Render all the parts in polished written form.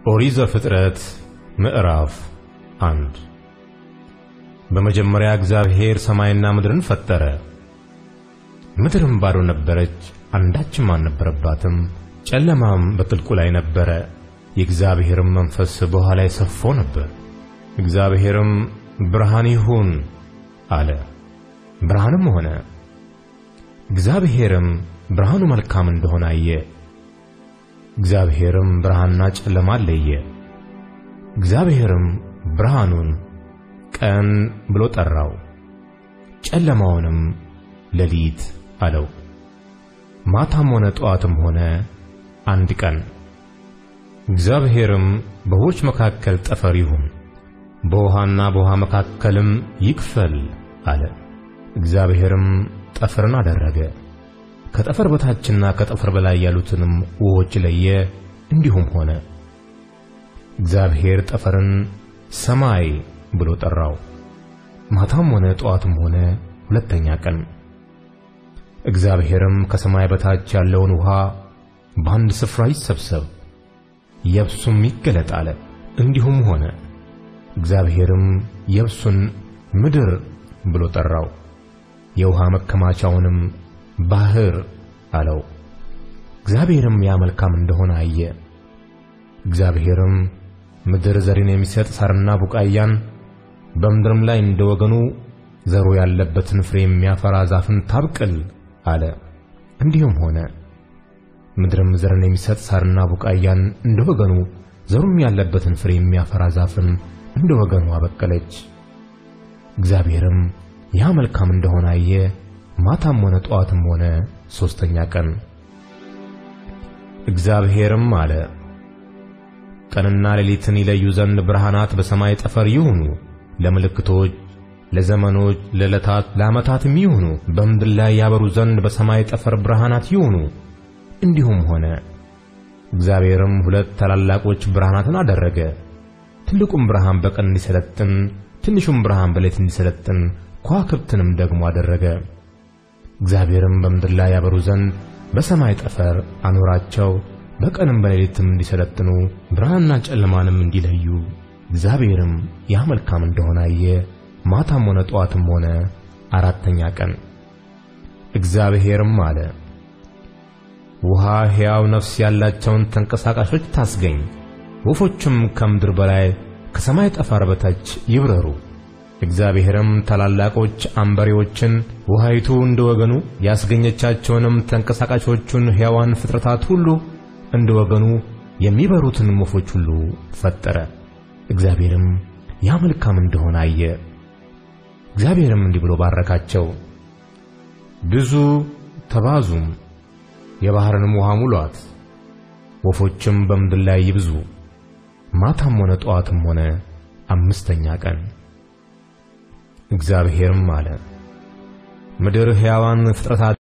ኦሪት ዘፍጥረት ምዕራፍ 1 በመጀመሪያ እግዚአብሔር ሰማይና ምድርን ፈጠረ። ምድርም ባዶ ነበረች፣ አንዳችም አልነበረባትም። ጨለማም በጥልቁ ላይ ነበረ። የእግዚአብሔርም መንፈስ በውኃ ላይ ሰፎ ነበር። እግዚአብሔርም ብርሃን ይሁን አለ፣ ብርሃንም ሆነ። እግዚአብሔርም ብርሃኑ መልካም እንደሆነ አየ። እግዚአብሔርም ብርሃንና ጨለማ ለየ። እግዚአብሔርም ብርሃኑን ቀን ብሎ ጠራው፣ ጨለማውንም ሌሊት አለው። ማታም ሆነ ጠዋትም ሆነ አንድ ቀን። እግዚአብሔርም በውኆች መካከል ጠፈር ይሁን፣ በውኃና በውኃ መካከልም ይክፈል አለ። እግዚአብሔርም ጠፈርን አደረገ፣ ከጠፈር በታችና ከጠፈር በላይ ያሉትንም ውኆች ለየ። እንዲሁም ሆነ። እግዚአብሔር ጠፈርን ሰማይ ብሎ ጠራው። ማታም ሆነ ጠዋትም ሆነ ሁለተኛ ቀን። እግዚአብሔርም ከሰማይ በታች ያለውን ውኃ በአንድ ስፍራ ይሰብሰብ፣ የብሱም ይገለጥ አለ። እንዲሁም ሆነ። እግዚአብሔርም የብሱን ምድር ብሎ ጠራው፣ የውኃ መከማቻውንም ባህር አለው። እግዚአብሔርም ያ መልካም እንደሆነ አየ። እግዚአብሔርም ምድር ዘርን የሚሰጥ ሣርና ቡቃያን በምድርም ላይ እንደወገኑ ዘሩ ያለበትን ፍሬ የሚያፈራ ዛፍን ታብቅል አለ። እንዲሁም ሆነ። ምድርም ዘርን የሚሰጥ ሣርና ቡቃያን እንደወገኑ ዘሩም ያለበትን ፍሬ የሚያፈራ ዛፍን እንደወገኑ አበቀለች። እግዚአብሔርም ያ መልካም እንደሆነ አየ። ማታም ሆነ ጠዋትም ሆነ ሦስተኛ ቀን። እግዚአብሔርም አለ፣ ቀንና ሌሊትን ይለዩ ዘንድ ብርሃናት በሰማይ ጠፈር ይሁኑ፣ ለምልክቶች፣ ለዘመኖች፣ ለዕለታት፣ ለዓመታትም ይሁኑ። በምድር ላይ ያበሩ ዘንድ በሰማይ ጠፈር ብርሃናት ይሁኑ። እንዲሁም ሆነ። እግዚአብሔርም ሁለት ታላላቆች ብርሃናትን አደረገ፣ ትልቁም ብርሃን በቀን እንዲሰለጥን፣ ትንሹም ብርሃን በሌሊት እንዲሰለጥን፣ ከዋክብትንም ደግሞ አደረገ። እግዚአብሔርም በምድር ላይ ያበሩ ዘንድ በሰማይ ጠፈር አኖራቸው፣ በቀንም በሌሊትም እንዲሰለጥኑ፣ ብርሃንና ጨለማንም እንዲለዩ። እግዚአብሔርም ያ መልካም እንደሆነ አየ። ማታም ሆነ ጠዋትም ሆነ አራተኛ ቀን። እግዚአብሔርም አለ፣ ውኃ ሕያው ነፍስ ያላቸውን ተንቀሳቃሾች ታስገኝ፣ ወፎችም ከምድር በላይ ከሰማይ ጠፈር በታች ይብረሩ። እግዚአብሔርም ታላላቆች አንበሬዎችን፣ ውኃይቱ እንደወገኑ ያስገኘቻቸውንም ተንቀሳቃሾቹን ሕያዋን ፍጥረታት ሁሉ እንደወገኑ የሚበሩትን ወፎች ሁሉ ፈጠረ። እግዚአብሔርም ያ መልካም እንደሆነ አየ። እግዚአብሔርም እንዲህ ብሎ ባረካቸው፣ ብዙ ተባዙም፣ የባሕርንም ውኃ ሙሏት፣ ወፎችም በምድር ላይ ይብዙ። ማታም ሆነ ጠዋትም ሆነ አምስተኛ ቀን። እግዚአብሔርም አለ፣ ምድር ሕያዋን ፍጥረታት።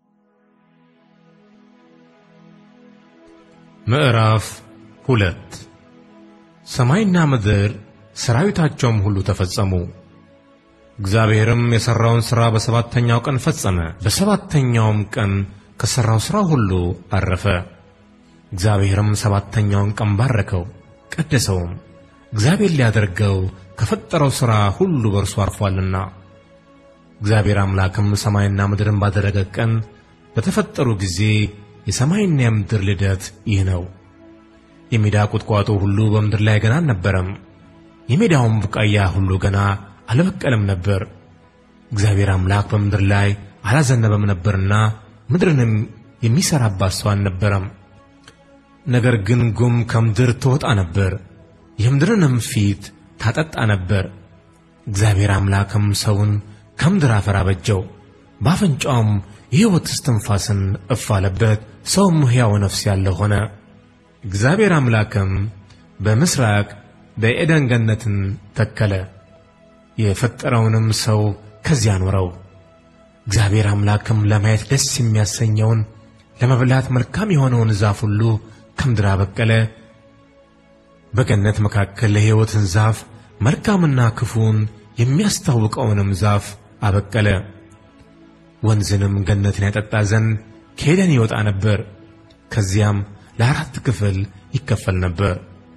ምዕራፍ 2 ሰማይና ምድር ሠራዊታቸውም ሁሉ ተፈጸሙ። እግዚአብሔርም የሠራውን ሥራ በሰባተኛው ቀን ፈጸመ። በሰባተኛውም ቀን ከሠራው ሥራ ሁሉ ዐረፈ። እግዚአብሔርም ሰባተኛውን ቀን ባረከው፣ ቀደሰውም፣ እግዚአብሔር ሊያደርገው ከፈጠረው ሥራ ሁሉ በእርሱ ዐርፎአልና። እግዚአብሔር አምላክም ሰማይና ምድርን ባደረገ ቀን በተፈጠሩ ጊዜ የሰማይና የምድር ልደት ይህ ነው። የሜዳ ቁጥቋጦ ሁሉ በምድር ላይ ገና አልነበረም፣ የሜዳውም ቡቃያ ሁሉ ገና አልበቀለም ነበር። እግዚአብሔር አምላክ በምድር ላይ አላዘነበም ነበርና ምድርንም የሚሠራባት ሰው አልነበረም። ነገር ግን ጉም ከምድር ትወጣ ነበር፣ የምድርንም ፊት ታጠጣ ነበር። እግዚአብሔር አምላክም ሰውን ከምድር አፈር አበጀው፣ በአፍንጫውም የሕይወት እስትንፋስን እፍ አለበት፣ ሰውም ሕያው ነፍስ ያለው ሆነ። እግዚአብሔር አምላክም በምሥራቅ በዔድን ገነትን ተከለ፣ የፈጠረውንም ሰው ከዚያ አኖረው። እግዚአብሔር አምላክም ለማየት ደስ የሚያሰኘውን ለመብላት መልካም የሆነውን ዛፍ ሁሉ ከምድር አበቀለ። በገነት መካከል የሕይወትን ዛፍ መልካምና ክፉን የሚያስታውቀውንም ዛፍ አበቀለ። ወንዝንም ገነትን ያጠጣ ዘንድ ከዔድን ይወጣ ነበር። ከዚያም ለአራት ክፍል ይከፈል ነበር።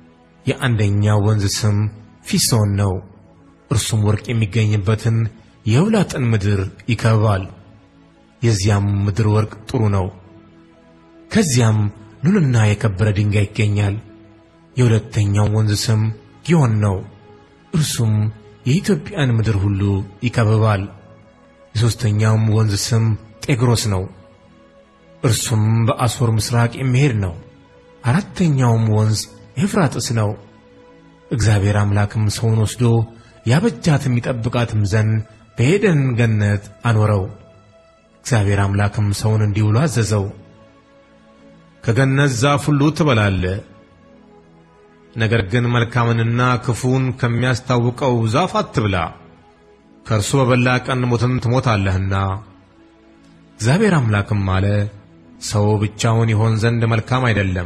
የአንደኛው ወንዝ ስም ፊሶን ነው። እርሱም ወርቅ የሚገኝበትን የኤውላጥን ምድር ይከብባል። የዚያም ምድር ወርቅ ጥሩ ነው። ከዚያም ሉልና የከበረ ድንጋይ ይገኛል። የሁለተኛው ወንዝ ስም ጊዮን ነው። እርሱም የኢትዮጵያን ምድር ሁሉ ይከብባል። የሦስተኛውም ወንዝ ስም ጤግሮስ ነው። እርሱም በአሦር ምስራቅ የሚሄድ ነው። አራተኛውም ወንዝ ኤፍራጥስ ነው። እግዚአብሔር አምላክም ሰውን ወስዶ ያበጃትም ይጠብቃትም ዘንድ በዔድን ገነት አኖረው። እግዚአብሔር አምላክም ሰውን እንዲህ ብሎ አዘዘው፣ ከገነት ዛፍ ሁሉ ትበላለህ፣ ነገር ግን መልካምንና ክፉን ከሚያስታውቀው ዛፍ አትብላ፣ ከእርሱ በበላ ቀን ሞትን ትሞታለህና። እግዚአብሔር አምላክም አለ፣ ሰው ብቻውን ይሆን ዘንድ መልካም አይደለም።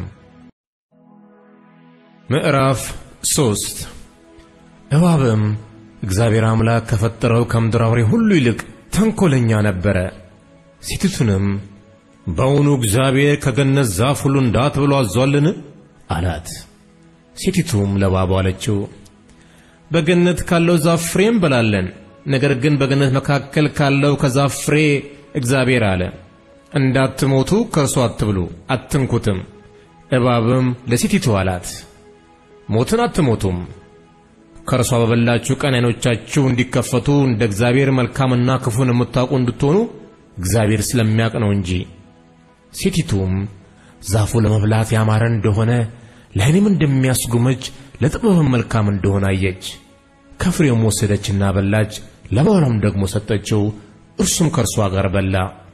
ምዕራፍ 3 እባብም እግዚአብሔር አምላክ ከፈጠረው ከምድር አውሬ ሁሉ ይልቅ ተንኰለኛ ነበረ። ሴቲቱንም በእውኑ እግዚአብሔር ከገነት ዛፍ ሁሉ እንዳትበሉ አዟልን? አላት። ሴቲቱም ለእባቡ አለችው፣ በገነት ካለው ዛፍ ፍሬ እንበላለን። ነገር ግን በገነት መካከል ካለው ከዛፍ ፍሬ እግዚአብሔር አለ፣ እንዳትሞቱ ከእርሱ አትብሉ፣ አትንኩትም። እባብም ለሴቲቱ አላት፣ ሞትን አትሞቱም። ከእርሷ በበላችሁ ቀን ዓይኖቻችሁ እንዲከፈቱ እንደ እግዚአብሔር መልካምና ክፉን የምታውቁ እንድትሆኑ እግዚአብሔር ስለሚያውቅ ነው እንጂ። ሴቲቱም ዛፉ ለመብላት ያማረ እንደሆነ ለዓይንም እንደሚያስጎመጅ ለጥበብም መልካም እንደሆነ አየች። ከፍሬውም ወሰደችና በላች፣ ለባሏም ደግሞ ሰጠችው፣ እርሱም ከእርሷ ጋር በላ።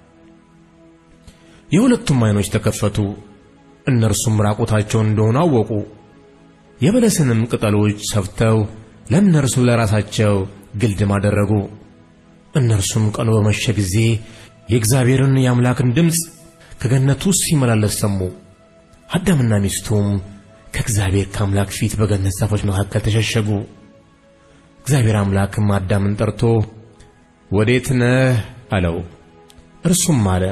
የሁለቱም ዓይኖች ተከፈቱ፣ እነርሱም ራቁታቸውን እንደሆኑ አወቁ። የበለስንም ቅጠሎች ሰፍተው ለእነርሱ ለራሳቸው ግልድም አደረጉ። እነርሱም ቀኑ በመሸ ጊዜ የእግዚአብሔርን የአምላክን ድምፅ ከገነቱ ውስጥ ሲመላለስ ሰሙ። አዳምና ሚስቱም ከእግዚአብሔር ከአምላክ ፊት በገነት ዛፎች መካከል ተሸሸጉ። እግዚአብሔር አምላክም አዳምን ጠርቶ ወዴት ነህ አለው። እርሱም አለ፣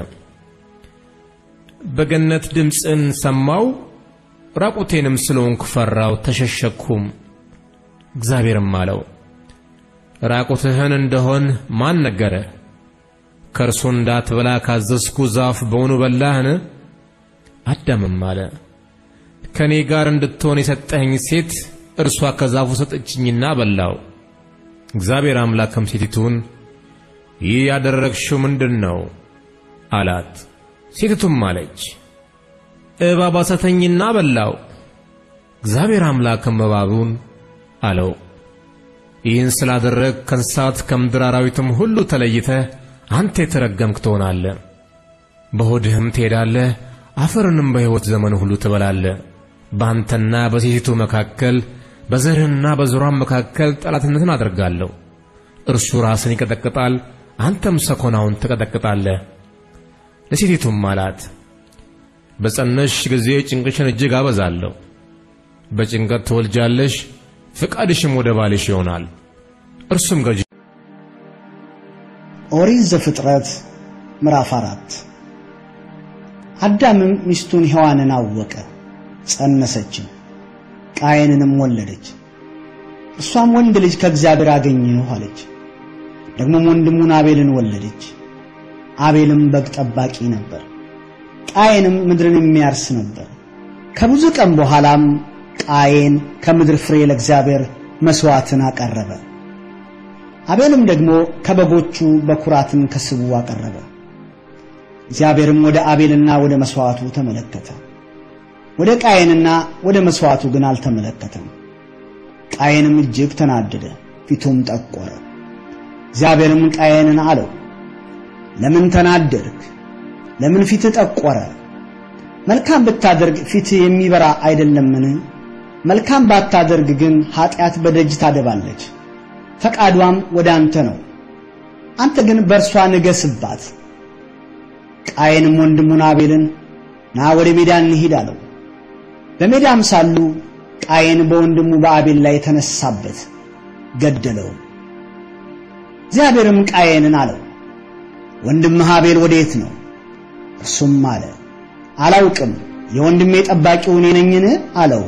በገነት ድምፅን ሰማው፣ ራቁቴንም ስለሆንኩ ፈራው፣ ተሸሸኩም። እግዚአብሔርም አለው፣ ራቁትህን እንደሆን ማን ነገረህ? ከእርሱ እንዳትበላ ካዘዝኩ ዛፍ በውኑ በላህን? አዳምም አለ፣ ከእኔ ጋር እንድትሆን የሰጠኸኝ ሴት እርሷ ከዛፉ ሰጠችኝና በላው። እግዚአብሔር አምላክም ሴቲቱን ይህ ያደረግሽው ምንድን ነው አላት። ሴቲቱም አለች፣ እባብ አሳተኝና በላው። እግዚአብሔር አምላክም እባቡን አለው፣ ይህን ስላደረግ ከእንስሳት ከምድር አራዊትም ሁሉ ተለይተህ አንተ የተረገምክ ትሆናለህ። በሆድህም ትሄዳለህ፣ አፈርንም በሕይወት ዘመን ሁሉ ትበላለህ። በአንተና በሴቲቱ መካከል በዘርህና በዘሯም መካከል ጠላትነትን አደርጋለሁ። እርሱ ራስን ይቀጠቅጣል፣ አንተም ሰኮናውን ትቀጠቅጣለህ። ለሴቲቱም አላት፣ በጸነስሽ ጊዜ ጭንቅሽን እጅግ አበዛለሁ። በጭንቀት ትወልጃለሽ፣ ፍቃድሽም ወደ ባልሽ ይሆናል፣ እርሱም ገዥ። ኦሪት ዘፍጥረት ምዕራፍ 4 አዳምም ሚስቱን ሔዋንን አወቀ፣ ጸነሰችም፣ ቃየንንም ወለደች። እሷም ወንድ ልጅ ከእግዚአብሔር አገኘሁ አለች። ደግሞም ወንድሙን አቤልን ወለደች። አቤልም በግ ጠባቂ ነበር፣ ቃየንም ምድርን የሚያርስ ነበር። ከብዙ ቀን በኋላም ቃየን ከምድር ፍሬ ለእግዚአብሔር መስዋዕትን አቀረበ። አቤልም ደግሞ ከበጎቹ በኩራትን ከስቡ አቀረበ። እግዚአብሔርም ወደ አቤልና ወደ መስዋዕቱ ተመለከተ፣ ወደ ቃየንና ወደ መስዋዕቱ ግን አልተመለከተም። ቃየንም እጅግ ተናደደ፣ ፊቱም ጠቆረ። እግዚአብሔርም ቃየንን አለው፣ ለምን ተናደድክ? ለምን ፊትህ ጠቆረ? መልካም ብታደርግ ፊትህ የሚበራ አይደለምን? መልካም ባታደርግ ግን ኃጢአት በደጅ ታደባለች፣ ፈቃዷም ወደ አንተ ነው፣ አንተ ግን በእርሷ ንገስባት። ቃየንም ወንድሙን አቤልን ና ወደ ሜዳ እንሂድ አለው። በሜዳም ሳሉ ቃየን በወንድሙ በአቤል ላይ ተነሳበት፣ ገደለው። እግዚአብሔርም ቃየንን አለው፣ ወንድምህ አቤል ወዴት ነው? እርሱም አለ፣ አላውቅም፣ የወንድሜ ጠባቂው እኔ ነኝን አለው።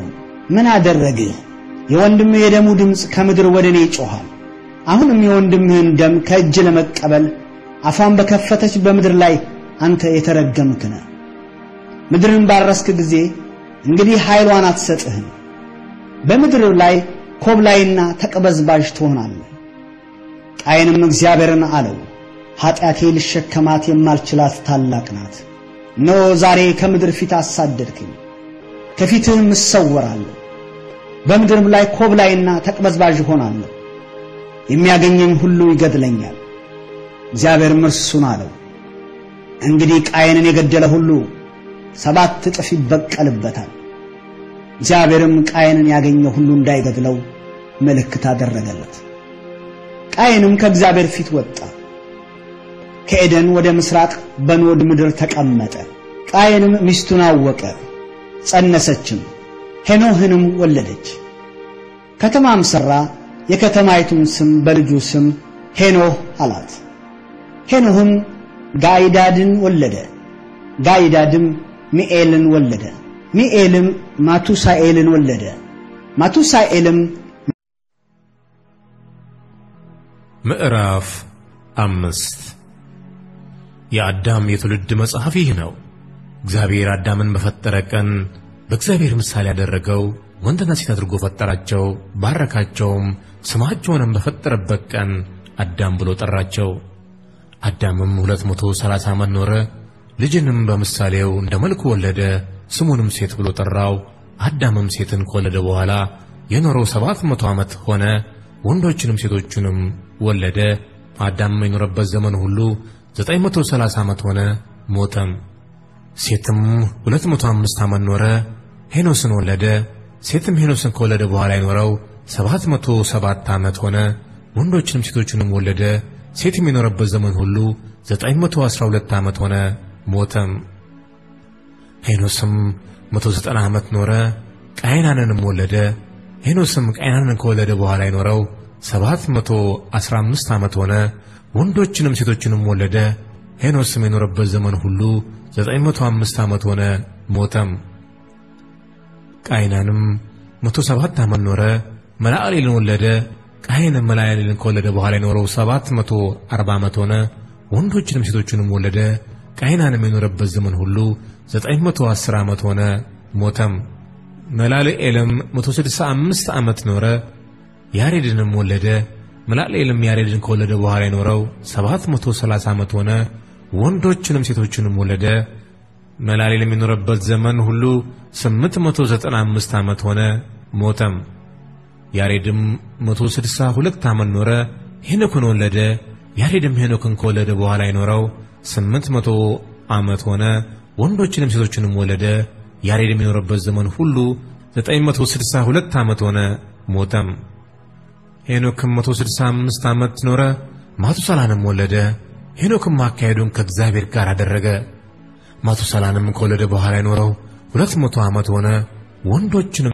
ምን አደረግህ? የወንድምህ የደሙ ድምጽ ከምድር ወደኔ ይጮሃል። አሁንም የወንድምህን ደም ከእጅ ለመቀበል አፏን በከፈተች በምድር ላይ አንተ የተረገምክ ነህ። ምድርን ባረስክ ጊዜ እንግዲህ ኃይሏን አትሰጥህም። በምድር ላይ ኮብላይና ተቀበዝባዥ ትሆናለህ። ቃየንም እግዚአብሔርን አለው፣ ኃጢአቴ ልሸከማት የማልችላት ታላቅ ናት። እነሆ ዛሬ ከምድር ፊት አሳደድከኝ፣ ከፊትህም እሰወራለሁ። በምድርም ላይ ኮብላይና ተቀበዝባዥ ሆናለሁ፣ የሚያገኘኝ ሁሉ ይገድለኛል። እግዚአብሔርም እርሱን አለው፣ እንግዲህ ቃየንን የገደለ ሁሉ 7 እጥፍ ይበቀልበታል። እግዚአብሔርም ቃየንን ያገኘ ሁሉ እንዳይገድለው ምልክት አደረገለት። ቃየንም ከእግዚአብሔር ፊት ወጣ፣ ከኤደን ወደ ምስራቅ በኖድ ምድር ተቀመጠ። ቃየንም ሚስቱን አወቀ፣ ጸነሰችም፣ ሄኖህንም ወለደች። ከተማም ሠራ፣ የከተማይቱን ስም በልጁ ስም ሄኖህ አላት። ሄኖህም ጋይዳድን ወለደ፣ ጋይዳድም ሚኤልን ወለደ፣ ሚኤልም ማቱሳኤልን ወለደ፣ ማቱሳኤልም ምዕራፍ 5 የአዳም የትውልድ መጽሐፍ ይህ ነው። እግዚአብሔር አዳምን በፈጠረ ቀን በእግዚአብሔር ምሳሌ ያደረገው ወንድና ሴት አድርጎ ፈጠራቸው፣ ባረካቸውም። ስማቸውንም በፈጠረበት ቀን አዳም ብሎ ጠራቸው። አዳምም 230 ዓመት ኖረ፣ ልጅንም በምሳሌው እንደ መልኩ ወለደ፣ ስሙንም ሴት ብሎ ጠራው። አዳምም ሴትን ከወለደ በኋላ የኖረው 700 ዓመት ሆነ፣ ወንዶችንም ሴቶችንም ወለደ። አዳም የኖረበት ዘመን ሁሉ 930 ዓመት ሆነ፣ ሞተም። ሴትም 205 ዓመት ኖረ፣ ሄኖስን ወለደ። ሴትም ሄኖስን ከወለደ በኋላ የኖረው 707 ዓመት ሆነ፣ ወንዶችንም ሴቶችንም ወለደ። ሴትም የኖረበት ዘመን ሁሉ 912 ዓመት ሆነ፣ ሞተም። ሄኖስም 190 ዓመት ኖረ፣ ቃይናንንም ወለደ። ሄኖስም ቃይናንን ከወለደ በኋላ የኖረው 715 ዓመት ሆነ፣ ወንዶችንም ሴቶችንም ወለደ። ሄኖስም የኖረበት ዘመን ሁሉ 905 ዓመት ሆነ፣ ሞተም። ቃይናንም 107 ዓመት ኖረ፣ መላእሌልን ወለደ። ቃይንም መላእሌልን ከወለደ በኋላ የኖረው 740 ዓመት ሆነ፣ ወንዶችንም ሴቶችንም ወለደ። ቃይናንም የኖረበት ዘመን ሁሉ 910 ዓመት ሆነ፣ ሞተም። መላልኤልም 165 ዓመት ኖረ፣ ያሬድንም ወለደ። መላልኤልም ያሬድን ከወለደ በኋላ የኖረው 730 ዓመት ሆነ፣ ወንዶችንም ሴቶችንም ወለደ። መላልኤልም የኖረበት ዘመን ሁሉ 895 ዓመት ሆነ፣ ሞተም። ያሬድም 162 ዓመት ኖረ፣ ሄኖክን ወለደ። ያሬድም ሄኖክን ከወለደ በኋላ የኖረው 800 ዓመት ሆነ፣ ወንዶችንም ሴቶችንም ወለደ። ያሬድም የኖረበት ዘመን ሁሉ 962 ዓመት ሆነ፣ ሞተም። ሄኖክም 165 ዓመት ኖረ፣ ማቱሳላንም ወለደ። ሄኖክም አካሄዱን ከእግዚአብሔር ጋር አደረገ። ማቱሳላንም ከወለደ በኋላ የኖረው 200 ዓመት ሆነ፣ ወንዶችንም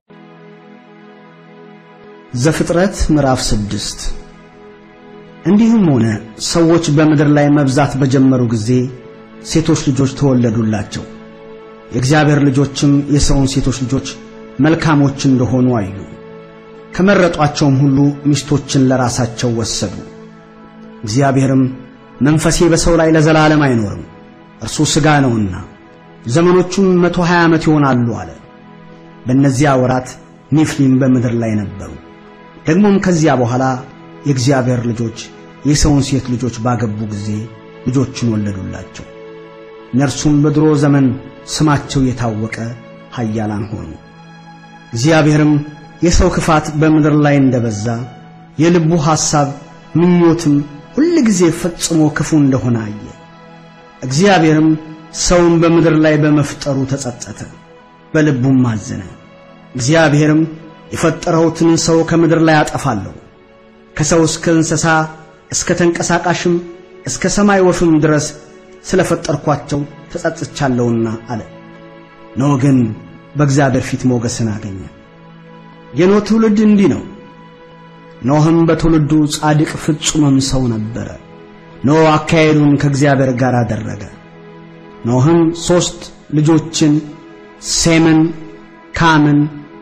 ዘፍጥረት ምዕራፍ 6 እንዲህም ሆነ ሰዎች በምድር ላይ መብዛት በጀመሩ ጊዜ ሴቶች ልጆች ተወለዱላቸው። የእግዚአብሔር ልጆችም የሰውን ሴቶች ልጆች መልካሞች እንደሆኑ አዩ። ከመረጧቸውም ሁሉ ሚስቶችን ለራሳቸው ወሰዱ። እግዚአብሔርም መንፈሴ በሰው ላይ ለዘላለም አይኖርም፣ እርሱ ሥጋ ነውና ዘመኖቹም 120 ዓመት ይሆናሉ አለ። በእነዚያ ወራት ኔፍሊም በምድር ላይ ነበሩ። ደግሞም ከዚያ በኋላ የእግዚአብሔር ልጆች የሰውን ሴት ልጆች ባገቡ ጊዜ ልጆችን ወለዱላቸው። እነርሱም በድሮ ዘመን ስማቸው የታወቀ ኃያላን ሆኑ። እግዚአብሔርም የሰው ክፋት በምድር ላይ እንደበዛ የልቡ ሐሳብ ምኞትም ሁሉ ጊዜ ፈጽሞ ክፉ እንደሆነ አየ። እግዚአብሔርም ሰውን በምድር ላይ በመፍጠሩ ተጸጸተ፣ በልቡም አዘነ። እግዚአብሔርም የፈጠረውትን ሰው ከምድር ላይ አጠፋለሁ፣ ከሰው እስከ እንስሳ እስከ ተንቀሳቃሽም እስከ ሰማይ ወፍም ድረስ ስለፈጠርኳቸው ተጸጽቻለሁና አለ። ኖህ ግን በእግዚአብሔር ፊት ሞገስን አገኘ። የኖህ ትውልድ እንዲህ ነው። ኖህም በትውልዱ ጻድቅ ፍጹምም ሰው ነበረ። ኖህ አካሄዱን ከእግዚአብሔር ጋር አደረገ። ኖህም 3 ልጆችን ሴምን፣ ካምን፣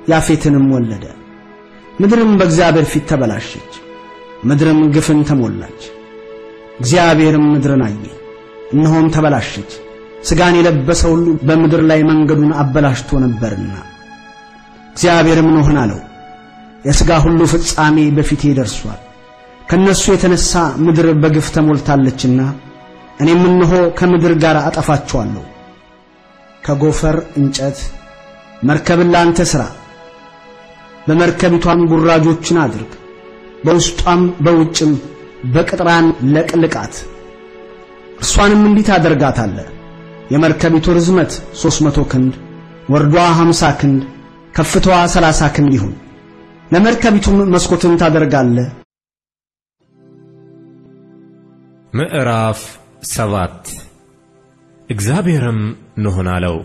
ያፌትንም ወለደ። ምድርም በእግዚአብሔር ፊት ተበላሸች፣ ምድርም ግፍን ተሞላች። እግዚአብሔርም ምድርን አየ፣ እነሆም ተበላሸች፣ ሥጋን የለበሰ ሁሉ በምድር ላይ መንገዱን አበላሽቶ ነበርና። እግዚአብሔርም ኖኅን አለው፣ የሥጋ ሁሉ ፍጻሜ በፊቴ ደርሷል፣ ከነሱ የተነሳ ምድር በግፍ ተሞልታለችና እኔም እነሆ ከምድር ጋር አጠፋቸዋለሁ። ከጎፈር እንጨት መርከብን ላንተ ሥራ፣ በመርከቢቷም ጉራጆችን አድርግ፣ በውስጧም በውጭም በቅጥራን ለቅልቃት። እርሷንም እንዲህ ታደርጋታለህ፣ የመርከቢቱ ርዝመት 300 ክንድ፣ ወርዷ 50 ክንድ፣ ከፍታዋ 30 ክንድ ይሁን። ለመርከቢቱም መስኮትን ታደርጋለህ። ምዕራፍ 7 እግዚአብሔርም ኖኅን አለው፣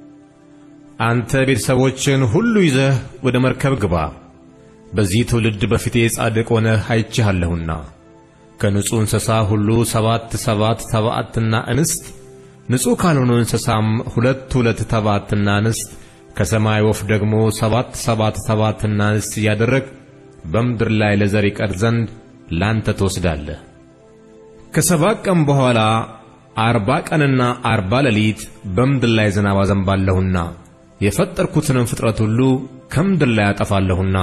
አንተ ቤተሰቦችን ሁሉ ይዘህ ወደ መርከብ ግባ። በዚህ ትውልድ በፊቴ ጻድቅ ሆነህ አይቼሃለሁና ከንጹሕ እንስሳ ሁሉ 7 ተባዕትና እንስት፣ ንጹሕ ካልሆነ እንስሳም 2 ተባዕትና እንስት፣ ከሰማይ ወፍ ደግሞ 7 ተባዕትና እንስት እያደረግ በምድር ላይ ለዘር ይቀር ዘንድ ላንተ ትወስዳለህ። ከ7 ቀን በኋላ 40 ቀንና 40 ሌሊት በምድር ላይ ዝናብ አዘንባለሁና የፈጠርኩትንም ፍጥረት ሁሉ ከምድር ላይ አጠፋለሁና።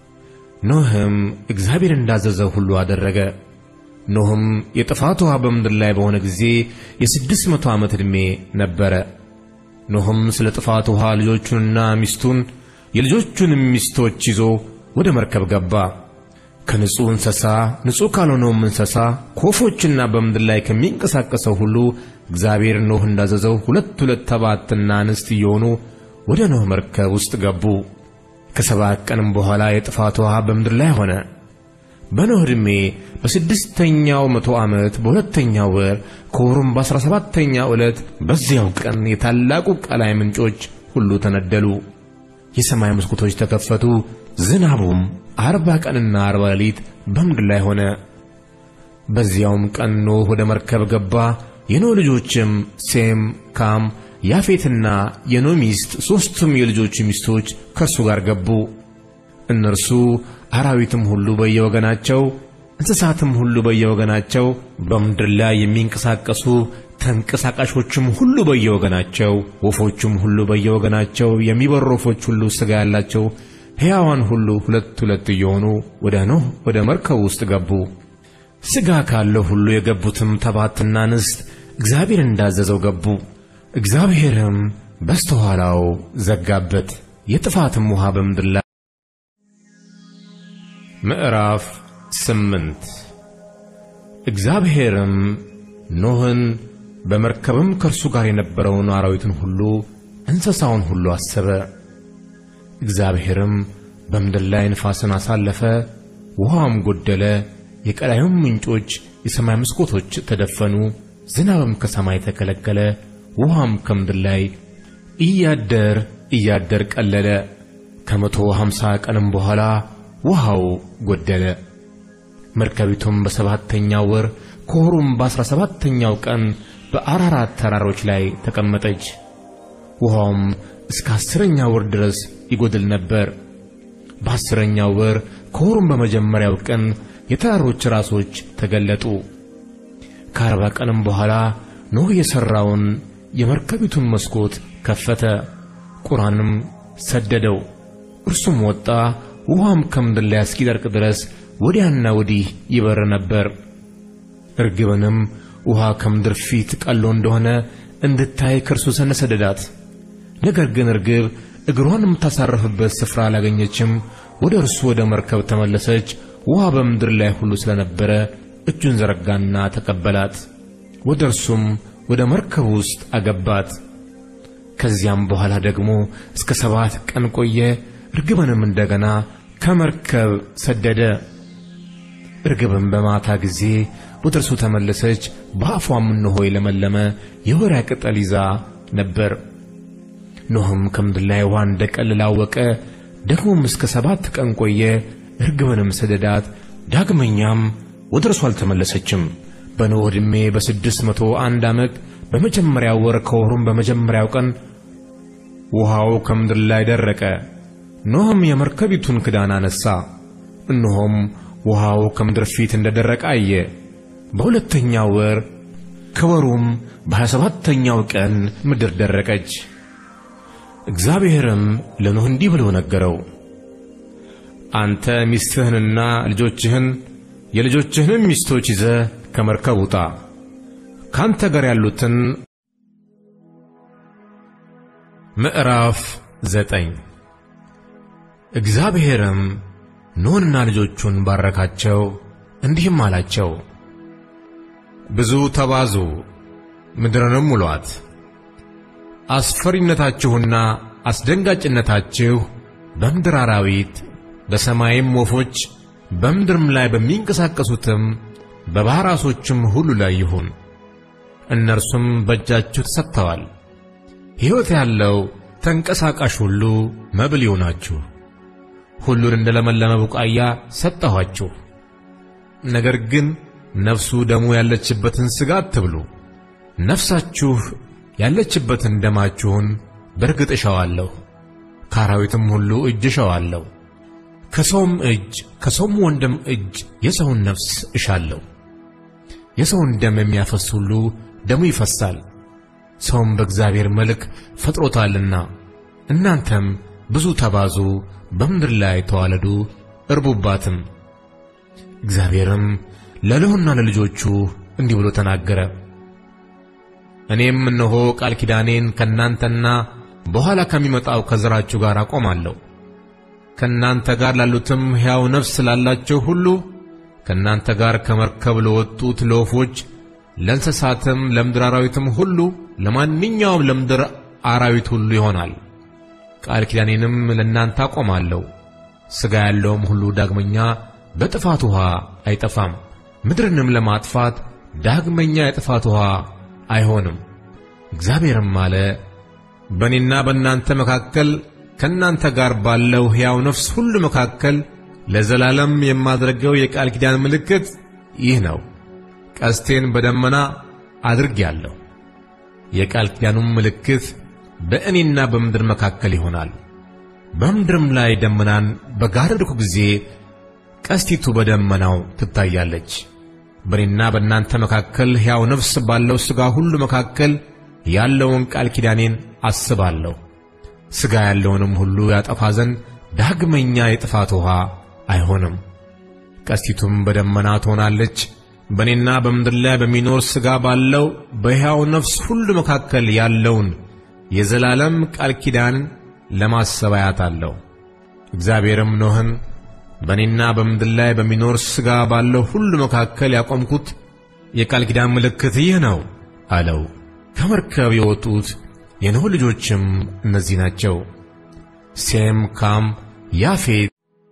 ኖኅም እግዚአብሔር እንዳዘዘው ሁሉ አደረገ። ኖኅም የጥፋት ውሃ በምድር ላይ በሆነ ጊዜ የ600 ዓመት ዕድሜ ነበረ። ኖኅም ስለ ጥፋት ውሃ ልጆቹንና ሚስቱን የልጆቹንም ሚስቶች ይዞ ወደ መርከብ ገባ። ከንጹሕ እንስሳ ንጹሕ ካልሆነውም እንስሳ ከወፎችና በምድር ላይ ከሚንቀሳቀሰው ሁሉ እግዚአብሔር ኖኅ እንዳዘዘው 2 ተባዕትና እንስት እየሆኑ ወደ ኖኅ መርከብ ውስጥ ገቡ። ከ7 ቀንም በኋላ የጥፋት ውሃ በምድር ላይ ሆነ። በኖኅ ዕድሜ በ6ኛው መቶ ዓመት በሁለተኛው ወር ከወሩም በ17ኛው ዕለት በዚያው ቀን የታላቁ ቀላይ ምንጮች ሁሉ ተነደሉ፣ የሰማይ መስኮቶች ተከፈቱ። ዝናቡም 40 ቀንና 40 ሌሊት በምድር ላይ ሆነ። በዚያውም ቀን ኖኅ ወደ መርከብ ገባ። የኖኅ ልጆችም ሴም፣ ካም፣ ያፌትና የኖኅ ሚስት 3ቱም የልጆቹ ሚስቶች ከእርሱ ጋር ገቡ። እነርሱ አራዊትም ሁሉ በየወገናቸው፣ እንስሳትም ሁሉ በየወገናቸው፣ በምድር ላይ የሚንቀሳቀሱ ተንቀሳቃሾችም ሁሉ በየወገናቸው፣ ወፎችም ሁሉ በየወገናቸው፣ የሚበሩ ወፎች ሁሉ ሥጋ ያላቸው ሕያዋን ሁሉ 2 እየሆኑ ወደ ኖኅ ወደ መርከቡ ውስጥ ገቡ። ሥጋ ካለው ሁሉ የገቡትም ተባዕትና እንስት እግዚአብሔር እንዳዘዘው ገቡ። እግዚአብሔርም በስተኋላው ዘጋበት፣ የጥፋትም ውሃ በምድር ላይ። ምዕራፍ 8 እግዚአብሔርም ኖኅን በመርከብም ከእርሱ ጋር የነበረውን አራዊትን ሁሉ እንስሳውን ሁሉ አሰበ። እግዚአብሔርም በምድር ላይ ንፋስን አሳለፈ፣ ውሃም ጎደለ፣ የቀላዩም ምንጮች የሰማይ መስኮቶች ተደፈኑ፣ ዝናብም ከሰማይ ተከለከለ፣ ውሃም ከምድር ላይ እያደር ቀለለ። ከ150 ቀንም በኋላ ውሃው ጎደለ። መርከቢቱም በ7ኛው ወር ከወሩም በ17ኛው ቀን በአራራት ተራሮች ላይ ተቀመጠች። ውሃውም እስከ 10ኛው ወር ድረስ ይጎድል ነበር። በ10ኛው ወር ከወሩም በመጀመሪያው ቀን የተራሮች ራሶች ተገለጡ። ከ40 ቀንም በኋላ ኖኅ የሠራውን የመርከቢቱን መስኮት ከፈተ፣ ቁራንም ሰደደው። እርሱም ወጣ፣ ውሃም ከምድር ላይ እስኪደርቅ ድረስ ወዲያና ወዲህ ይበር ነበር። እርግብንም ውሃ ከምድር ፊት ቀሎ እንደሆነ እንድታይ ከእርሱ ዘንድ ሰደዳት። ነገር ግን እርግብ እግሯን የምታሳርፍበት ስፍራ አላገኘችም። ወደ እርሱ ወደ መርከብ ተመለሰች። ውሃ በምድር ላይ ሁሉ ስለነበረ እጁን ዘረጋና ተቀበላት፣ ወደ እርሱም ወደ መርከብ ውስጥ አገባት። ከዚያም በኋላ ደግሞ እስከ 7 ቀን ቆየ። እርግብንም እንደገና ከመርከብ ሰደደ። እርግብም በማታ ጊዜ ወደ እርሱ ተመለሰች። በአፏም እነሆ የለመለመ የወይራ ቅጠል ይዛ ነበር። ኖኅም ከምድር ላይ ውሃ እንደቀለለ አወቀ። ደግሞም እስከ 7 ቀን ቆየ። እርግብንም ሰደዳት። ዳግመኛም ወደ እርሱ አልተመለሰችም። በኖኅ ዕድሜ በ601 ዓመት በመጀመሪያው ወር ከወሩም በመጀመሪያው ቀን ውሃው ከምድር ላይ ደረቀ። ኖህም የመርከቢቱን ክዳን አነሣ፣ እነሆም ውሃው ከምድር ፊት እንደደረቀ አየ። በሁለተኛው ወር ከወሩም በ27ኛው ቀን ምድር ደረቀች። እግዚአብሔርም ለኖህ እንዲህ ብሎ ነገረው፣ አንተ ሚስትህንና ልጆችህን የልጆችህንም ሚስቶች ይዘህ ከመርከብ ውጣ፣ ካንተ ጋር ያሉትን። ምዕራፍ 9 እግዚአብሔርም ኖህንና ልጆቹን ባረካቸው፣ እንዲህም አላቸው፣ ብዙ ተባዙ፣ ምድርንም ሙሏት። አስፈሪነታችሁና አስደንጋጭነታችሁ በምድር አራዊት፣ በሰማይም ወፎች፣ በምድርም ላይ በሚንቀሳቀሱትም በባሕር ዓሦችም ሁሉ ላይ ይሁን። እነርሱም በእጃችሁ ተሰጥተዋል። ሕይወት ያለው ተንቀሳቃሽ ሁሉ መብል ይሆናችሁ። ሁሉን እንደ ለመለመ ቡቃያ ሰጠኋችሁ። ነገር ግን ነፍሱ ደሙ ያለችበትን ሥጋ አትብሉ። ነፍሳችሁ ያለችበትን ደማችሁን በርግጥ እሻዋለሁ። ከአራዊትም ሁሉ እጅ እሻዋለሁ። ከሰውም እጅ ከሰውም ወንድም እጅ የሰውን ነፍስ እሻለሁ። የሰውን ደም የሚያፈስ ሁሉ ደሙ ይፈሳል። ሰውም በእግዚአብሔር መልክ ፈጥሮታልና። እናንተም ብዙ ተባዙ፣ በምድር ላይ ተዋለዱ፣ እርቡባትም። እግዚአብሔርም ለኖህና ለልጆቹ እንዲህ ብሎ ተናገረ፣ እኔም እነሆ ቃል ኪዳኔን ከእናንተና በኋላ ከሚመጣው ከዘራችሁ ጋር አቆማለሁ። ከእናንተ ጋር ላሉትም ሕያው ነፍስ ላላቸው ሁሉ፣ ከእናንተ ጋር ከመርከብ ለወጡት ለወፎች፣ ለእንስሳትም፣ ለምድር አራዊትም ሁሉ፣ ለማንኛውም ለምድር አራዊት ሁሉ ይሆናል። ቃል ኪዳኔንም ለእናንተ አቆማለሁ። ሥጋ ያለውም ሁሉ ዳግመኛ በጥፋት ውሃ አይጠፋም። ምድርንም ለማጥፋት ዳግመኛ የጥፋት ውሃ አይሆንም። እግዚአብሔርም አለ፣ በእኔና በእናንተ መካከል ከእናንተ ጋር ባለው ሕያው ነፍስ ሁሉ መካከል ለዘላለም የማድረገው የቃል ኪዳን ምልክት ይህ ነው። ቀስቴን በደመና አድርጌአለሁ። የቃል ኪዳኑም ምልክት በእኔና በምድር መካከል ይሆናል። በምድርም ላይ ደመናን በጋረድኩ ጊዜ ቀስቲቱ በደመናው ትታያለች። በእኔና በእናንተ መካከል ሕያው ነፍስ ባለው ሥጋ ሁሉ መካከል ያለውን ቃል ኪዳኔን አስባለሁ። ሥጋ ያለውንም ሁሉ ያጠፋ ዘንድ ዳግመኛ የጥፋት ውሃ አይሆንም። ቀስቲቱም በደመና ትሆናለች። በእኔና በምድር ላይ በሚኖር ሥጋ ባለው በሕያው ነፍስ ሁሉ መካከል ያለውን የዘላለም ቃል ኪዳን ለማሰብ አያታለሁ። እግዚአብሔርም ኖህን በእኔና በምድር ላይ በሚኖር ሥጋ ባለው ሁሉ መካከል ያቆምኩት የቃል ኪዳን ምልክት ይህ ነው አለው። ከመርከብ የወጡት የኖህ ልጆችም እነዚህ ናቸው፣ ሴም፣ ካም፣ ያፌት።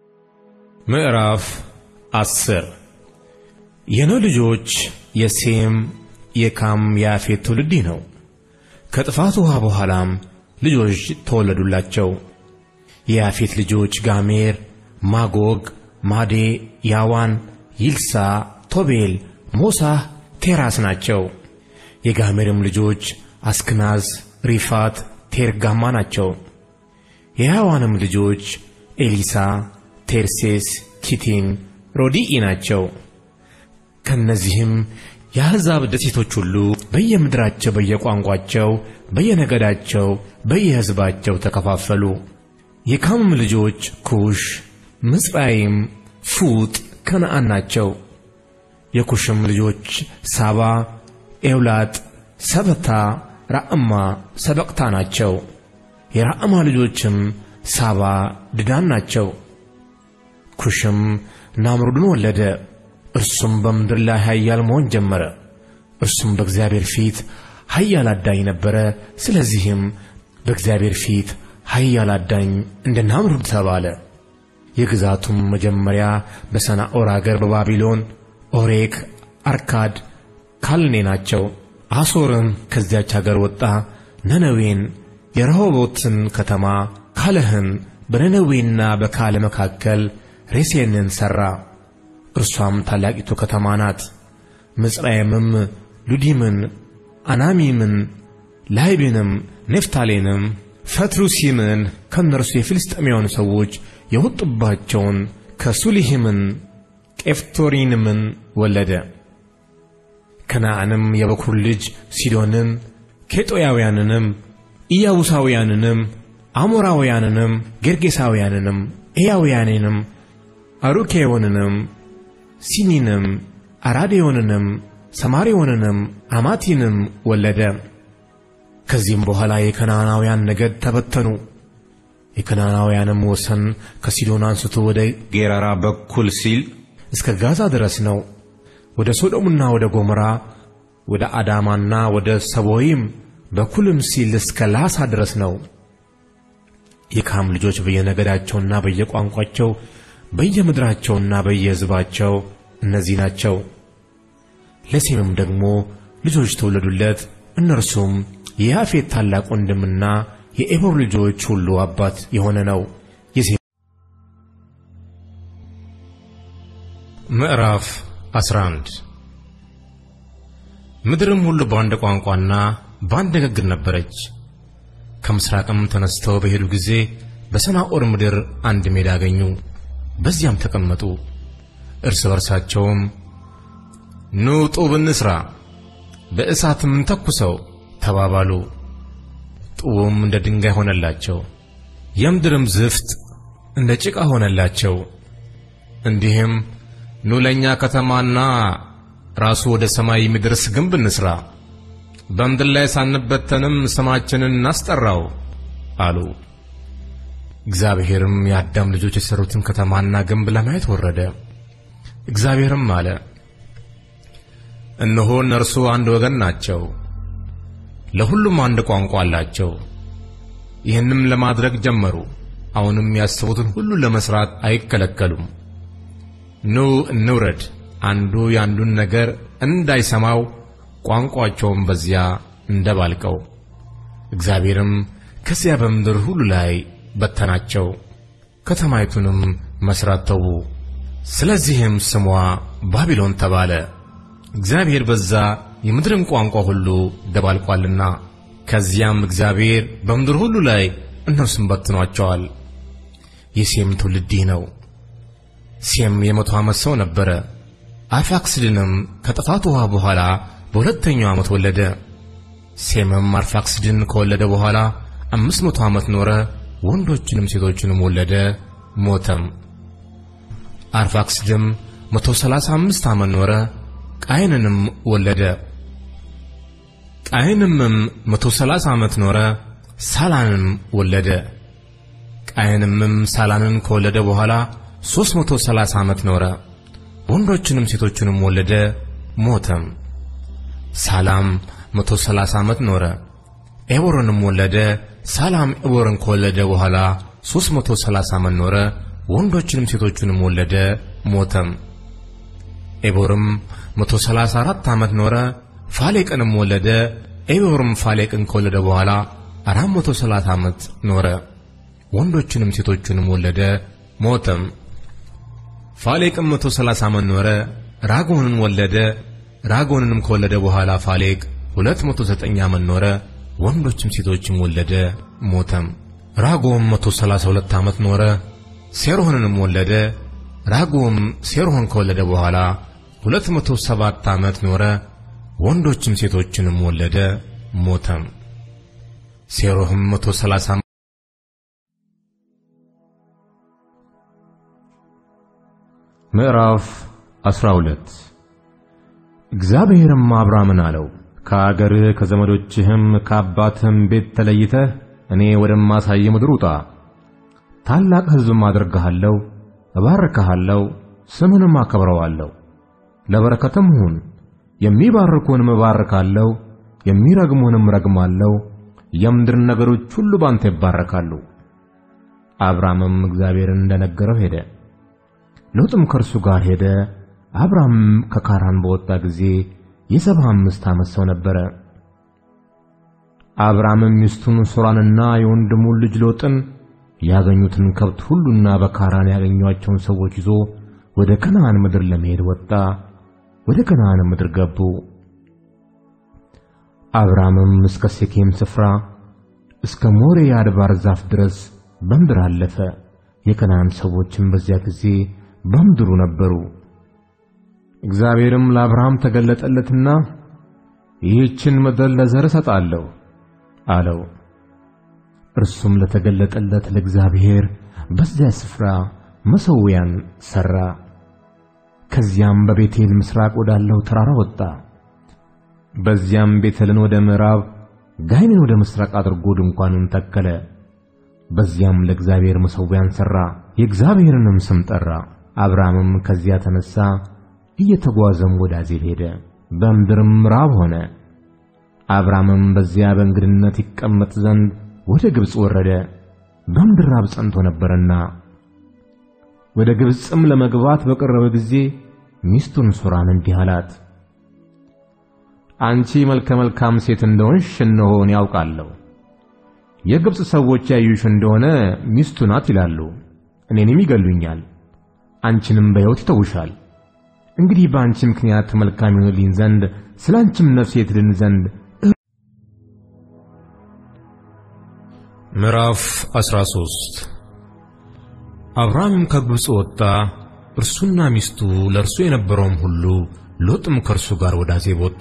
ምዕራፍ 10 የኖህ ልጆች የሴም፣ የካም፣ ያፌት ትውልድ ነው። ከጥፋት ውሃ በኋላም ልጆች ተወለዱላቸው። የያፌት ልጆች ጋሜር፣ ማጎግ፣ ማዴ፣ ያዋን፣ ይልሳ፣ ቶቤል፣ ሞሳህ፣ ቴራስ ናቸው። የጋሜርም ልጆች አስክናዝ፣ ሪፋት፣ ቴርጋማ ናቸው። የያዋንም ልጆች ኤሊሳ፣ ቴርሴስ፣ ኪቲም፣ ሮዲኢ ናቸው። ከነዚህም የአሕዛብ ደሴቶች ሁሉ በየምድራቸው በየቋንቋቸው በየነገዳቸው በየሕዝባቸው ተከፋፈሉ። የካምም ልጆች ኩሽ፣ ምጽራይም፣ ፉጥ፣ ከነዓን ናቸው። የኩሽም ልጆች ሳባ፣ ኤውላጥ፣ ሰበታ፣ ራዕማ፣ ሰበቅታ ናቸው። የራዕማ ልጆችም ሳባ፣ ድዳን ናቸው። ኩሽም ናምሩድን ወለደ። እርሱም በምድር ላይ ኃያል መሆን ጀመረ። እርሱም በእግዚአብሔር ፊት ኃያል አዳኝ ነበረ። ስለዚህም በእግዚአብሔር ፊት ኃያል አዳኝ እንደ ናምሩድ ተባለ። የግዛቱም መጀመሪያ በሰናዖር አገር በባቢሎን፣ ኦሬክ፣ አርካድ፣ ካልኔ ናቸው። አሦርም ከዚያች አገር ወጣ። ነነዌን፣ የረሆቦትን ከተማ፣ ካለህን፣ በነነዌና በካለ መካከል ሬሴንን ሠራ። እርሷም ታላቂቱ ከተማ ናት። ምጽራይምም ሉዲምን፣ አናሚምን፣ ላይቢንም፣ ኔፍታሌንም፣ ፈትሩሲምን ከነርሱ የፍልስጤማውያን ሰዎች የወጡባቸውን ከሱሊሂምን ቄፍቶሪንምን ወለደ። ከነዓንም የበኩር ልጅ ሲዶንን ኬጦያውያንንም ኢያቡሳውያንንም አሞራውያንንም ጌርጌሳውያንንም ኤያውያንንም አሩኬዮንንም ሲኒንም አራዴዮንንም ሰማሪዮንንም አማቲንም ወለደ። ከዚህም በኋላ የከነዓናውያን ነገድ ተበተኑ። የከነዓናውያንም ወሰን ከሲዶን አንስቶ ወደ ጌራራ በኩል ሲል እስከ ጋዛ ድረስ ነው። ወደ ሶዶምና ወደ ጎሞራ ወደ አዳማና ወደ ሰቦይም በኩልም ሲል እስከ ላሳ ድረስ ነው። የካም ልጆች በየነገዳቸውና በየቋንቋቸው በየምድራቸውና በየሕዝባቸው እነዚህ ናቸው። ለሴምም ደግሞ ልጆች ተወለዱለት። እነርሱም የያፌት ታላቅ ወንድምና የኤቦር ልጆች ሁሉ አባት የሆነ ነው። ምዕራፍ 11 ምድርም ሁሉ በአንድ ቋንቋና በአንድ ንግግር ነበረች። ከምስራቅም ተነስተው በሄዱ ጊዜ በሰናዖር ምድር አንድ ሜዳ አገኙ። በዚያም ተቀመጡ። እርስ በርሳቸውም ኑ ጡብ እንሥራ፣ በእሳትም እንተኩሰው ተባባሉ። ጡቡም እንደ ድንጋይ ሆነላቸው፣ የምድርም ዝፍት እንደ ጭቃ ሆነላቸው። እንዲህም ኑ ለእኛ ከተማና ራሱ ወደ ሰማይ የሚደርስ ግንብ እንሥራ፣ በምድር ላይ ሳንበተንም ስማችንን እናስጠራው አሉ። እግዚአብሔርም የአዳም ልጆች የሠሩትን ከተማና ግንብ ለማየት ወረደ። እግዚአብሔርም አለ፣ እነሆ እነርሱ አንድ ወገን ናቸው፣ ለሁሉም አንድ ቋንቋ አላቸው። ይህንም ለማድረግ ጀመሩ። አሁንም ያሰቡትን ሁሉ ለመስራት አይከለከሉም። ኑ እንውረድ፣ አንዱ ያንዱን ነገር እንዳይሰማው ቋንቋቸውም በዚያ እንደባልቀው። እግዚአብሔርም ከዚያ በምድር ሁሉ ላይ በተናቸው፣ ከተማይቱንም መስራት ተዉ። ስለዚህም ስሟ ባቢሎን ተባለ፣ እግዚአብሔር በዛ የምድርን ቋንቋ ሁሉ ደባልቋልና። ከዚያም እግዚአብሔር በምድር ሁሉ ላይ እነርሱን በትኗቸዋል። የሴም ትውልድ ይህ ነው። ሴም የ100 ዓመት ሰው ነበረ። አርፋክስድንም ከጥፋት ውኃ በኋላ በሁለተኛው ዓመት ወለደ። ሴምም አርፋክስድን ከወለደ በኋላ 500 ዓመት ኖረ፣ ወንዶችንም ሴቶችንም ወለደ፣ ሞተም። አርፋክስድም 135 ዓመት ኖረ፣ ቃይንንም ወለደ። ቃይንምም 130 ዓመት ኖረ፣ ሳላንም ወለደ። ቃይንምም ሳላንን ከወለደ በኋላ 330 ዓመት ኖረ፣ ወንዶችንም ሴቶችንም ወለደ፣ ሞተም። ሳላም 130 ዓመት ኖረ፣ ኤቦርንም ወለደ። ሳላም ኤቦርን ከወለደ በኋላ 330 ዓመት ኖረ፣ ወንዶችንም ሴቶችንም ወለደ፣ ሞተም። ኤቦርም 134 ዓመት ኖረ፣ ፋሌቅንም ወለደ። ኤቦርም ፋሌቅን ከወለደ በኋላ 430 ዓመት ኖረ፣ ወንዶችንም ሴቶችንም ወለደ፣ ሞተም። ፋሌቅም 130 ዓመት ኖረ፣ ራጎንን ወለደ። ራጎንንም ከወለደ በኋላ ፋሌቅ 209 ዓመት ኖረ፣ ወንዶችም ሴቶችም ወለደ፣ ሞተም። ራጎም 132 ዓመት ኖረ፣ ሴሮህንንም ወለደ። ራጎም ሴሮህን ከወለደ በኋላ 207 ዓመት ኖረ፣ ወንዶችም ሴቶችንም ወለደ፣ ሞተም። ሴሮህም 130 ምዕራፍ 12 እግዚአብሔርም አብርሃምን አለው፣ ከአገርህ ከዘመዶችህም ከአባትህም ቤት ተለይተህ እኔ ወደማሳይ ምድር ውጣ። ታላቅ ሕዝብም አደርግሃለሁ፣ እባርክሃለሁ፣ ስምህንም አከብረዋለሁ። ለበረከትም ሁን። የሚባርኩህንም እባርካለሁ፣ የሚረግሙህንም ረግማለሁ። የምድር ነገሮች ሁሉ ባንተ ይባረካሉ። አብርሃምም እግዚአብሔርን እንደነገረው ሄደ። ሎጥም ከእርሱ ጋር ሄደ። አብርሃም ከካራን በወጣ ጊዜ የ75 ዓመት ሰው ነበረ። አብርሃምም ሚስቱን ሶራንና የወንድሙን ልጅ ሎጥን ያገኙትን ከብት ሁሉና በካራን ያገኟቸውን ሰዎች ይዞ ወደ ከነዓን ምድር ለመሄድ ወጣ። ወደ ከነዓን ምድር ገቡ። አብርሃምም እስከ ሴኬም ስፍራ እስከ ሞሬ አድባር ዛፍ ድረስ በምድር አለፈ። የከነዓን ሰዎችም በዚያ ጊዜ በምድሩ ነበሩ። እግዚአብሔርም ለአብርሃም ተገለጠለትና ይህችን ምድር ለዘር እሰጣለሁ አለው። እርሱም ለተገለጠለት ለእግዚአብሔር በዚያ ስፍራ መሠዊያን ሠራ። ከዚያም በቤቴል ምስራቅ ወዳለው ተራራ ወጣ። በዚያም ቤቴልን ወደ ምዕራብ፣ ጋይንን ወደ ምስራቅ አድርጎ ድንኳኑን ተከለ። በዚያም ለእግዚአብሔር መሠዊያን ሠራ፣ የእግዚአብሔርንም ስም ጠራ። አብርሃምም ከዚያ ተነሣ፣ እየተጓዘም ወደ አዜብ ሄደ። በምድርም ራብ ሆነ። አብርሃምም በዚያ በእንግድነት ይቀመጥ ዘንድ ወደ ግብፅ ወረደ፣ በምድር ራብ ጸንቶ ነበርና። ወደ ግብፅም ለመግባት በቀረበ ጊዜ ሚስቱን ሶራን እንዲህ አላት፣ አንቺ መልከ መልካም ሴት እንደሆንሽ እነሆ እኔ ያውቃለሁ። የግብፅ ሰዎች ያዩሽ እንደሆነ ሚስቱ ናት ይላሉ፣ እኔንም ይገሉኛል፣ አንቺንም በሕይወት ይተውሻል። እንግዲህ በአንቺ ምክንያት መልካም ይሆንልኝ ዘንድ ስላንቺም ነፍሴ ትድን ዘንድ። ምዕራፍ 13 አብርሃምም ከግብፅ ወጣ፣ እርሱና ሚስቱ ለእርሱ የነበረውም ሁሉ፣ ሎጥም ከእርሱ ጋር ወደ አዜብ ወጡ።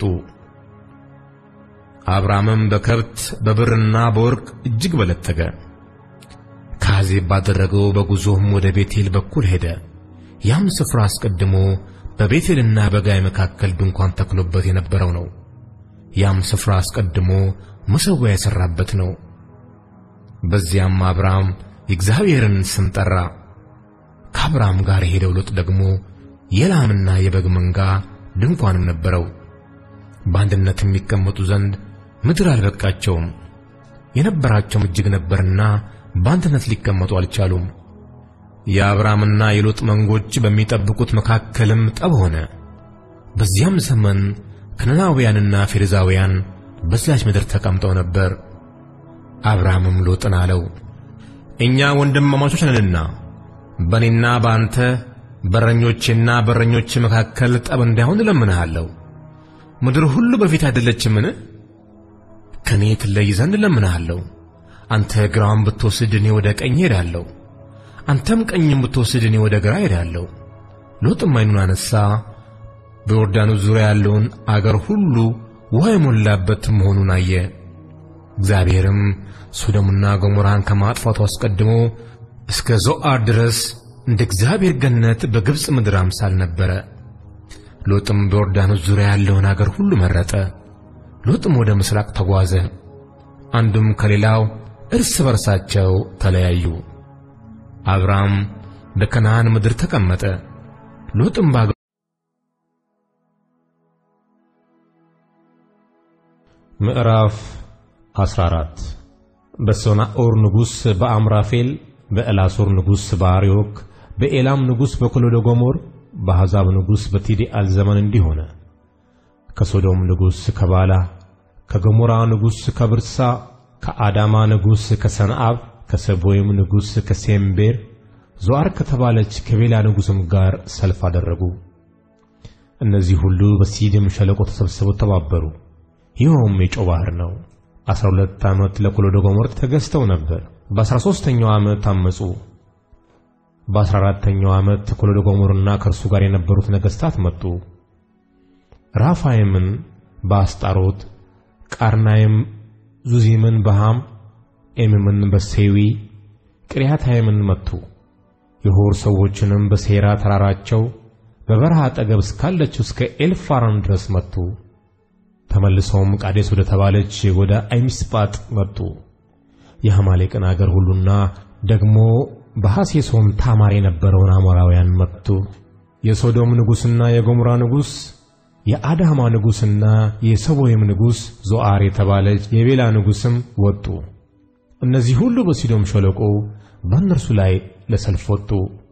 አብርሃምም በከብት በብርና በወርቅ እጅግ በለጠገ። ከአዜብ ባደረገው በጉዞም ወደ ቤቴል በኩል ሄደ። ያም ስፍራ አስቀድሞ በቤቴልና በጋይ መካከል ድንኳን ተክሎበት የነበረው ነው። ያም ስፍራ አስቀድሞ መሠዊያ የሠራበት ነው። በዚያም አብርሃም የእግዚአብሔርን ስም ጠራ። ከአብርሃም ጋር የሄደው ሎጥ ደግሞ የላምና የበግ መንጋ ድንኳንም ነበረው። በአንድነት የሚቀመጡ ዘንድ ምድር አልበቃቸውም። የነበራቸውም እጅግ ነበርና በአንድነት ሊቀመጡ አልቻሉም። የአብርሃምና የሎጥ መንጎች በሚጠብቁት መካከልም ጠብ ሆነ። በዚያም ዘመን ከነዓናውያንና ፌርዛውያን በዚያች ምድር ተቀምጠው ነበር። አብርሃምም ሎጥን አለው፣ እኛ ወንድማማቾች ነንና በእኔና በአንተ በረኞቼና በረኞች መካከል ጠብ እንዳይሆን እለምንሃለሁ። ምድር ሁሉ በፊት አይደለችምን? ከኔ ትለይ ዘንድ እለምንሃለሁ። አንተ ግራውን ብትወስድ እኔ ወደ ቀኝ ሄዳለሁ፣ አንተም ቀኝም ብትወስድ እኔ ወደ ግራ ሄዳለሁ። ሎጥም ዓይኑን አነሣ፣ በዮርዳኖስ ዙሪያ ያለውን አገር ሁሉ ውኃ የሞላበት መሆኑን አየ። እግዚአብሔርም ሶዶምና ገሞራን ከማጥፋቱ አስቀድሞ እስከ ዞዓር ድረስ እንደ እግዚአብሔር ገነት በግብፅ ምድር አምሳል ነበረ። ሎጥም በዮርዳኖስ ዙሪያ ያለውን አገር ሁሉ መረጠ። ሎጥም ወደ ምስራቅ ተጓዘ፣ አንዱም ከሌላው እርስ በርሳቸው ተለያዩ። አብርሃም በከነዓን ምድር ተቀመጠ። ሎጥም ምዕራፍ 14 በሶናኦር ንጉሥ በአምራፌል፣ በኤላሶር ንጉሥ በአርዮክ፣ በኤላም ንጉሥ በኮሎዶጎሞር፣ በአሕዛብ ንጉሥ በቲዲአል ዘመን እንዲህ ሆነ። ከሶዶም ንጉሥ ከባላ፣ ከገሞራ ንጉሥ ከብርሳ፣ ከአዳማ ንጉሥ ከሰንአብ፣ ከሰቦይም ንጉሥ ከሴምቤር፣ ዞዓር ከተባለች ከቤላ ንጉሥም ጋር ሰልፍ አደረጉ። እነዚህ ሁሉ በሲዲም ሸለቆ ተሰብስበው ተባበሩ። ይኸውም የጨው ባሕር ነው። 12 ዓመት ለኮሎዶጎሞር ተገዝተው ነበር። በ13ኛው ዓመት አመጹ። በ14ኛው ዓመት ኮሎዶጎሞርና ከእርሱ ጋር የነበሩት ነገሥታት መጡ። ራፋይምን በአስጣሮት፣ ቃርናይም ዙዚምን በሃም፣ ኤምምን በሴዊ፣ ቅሪያታይምን መቱ። የሆር ሰዎችንም በሴራ ተራራቸው በበረሃ አጠገብ እስካለችው እስከ ኤልፋራን ድረስ መቱ። ተመልሰውም ቃዴስ ወደ ተባለች ወደ አይሚስጳጥ መጡ። የአማሌቅን አገር ሁሉና ደግሞ በሐሴሶን ታማር የነበረውን አሞራውያን መቱ። የሶዶም ንጉሥና የገሞራ ንጉሥ፣ የአዳማ ንጉሥና የሰቦይም ንጉሥ ዞዓር የተባለች የቤላ ንጉሥም ወጡ። እነዚህ ሁሉ በሲዶም ሸለቆ በእነርሱ ላይ ለሰልፍ ወጡ።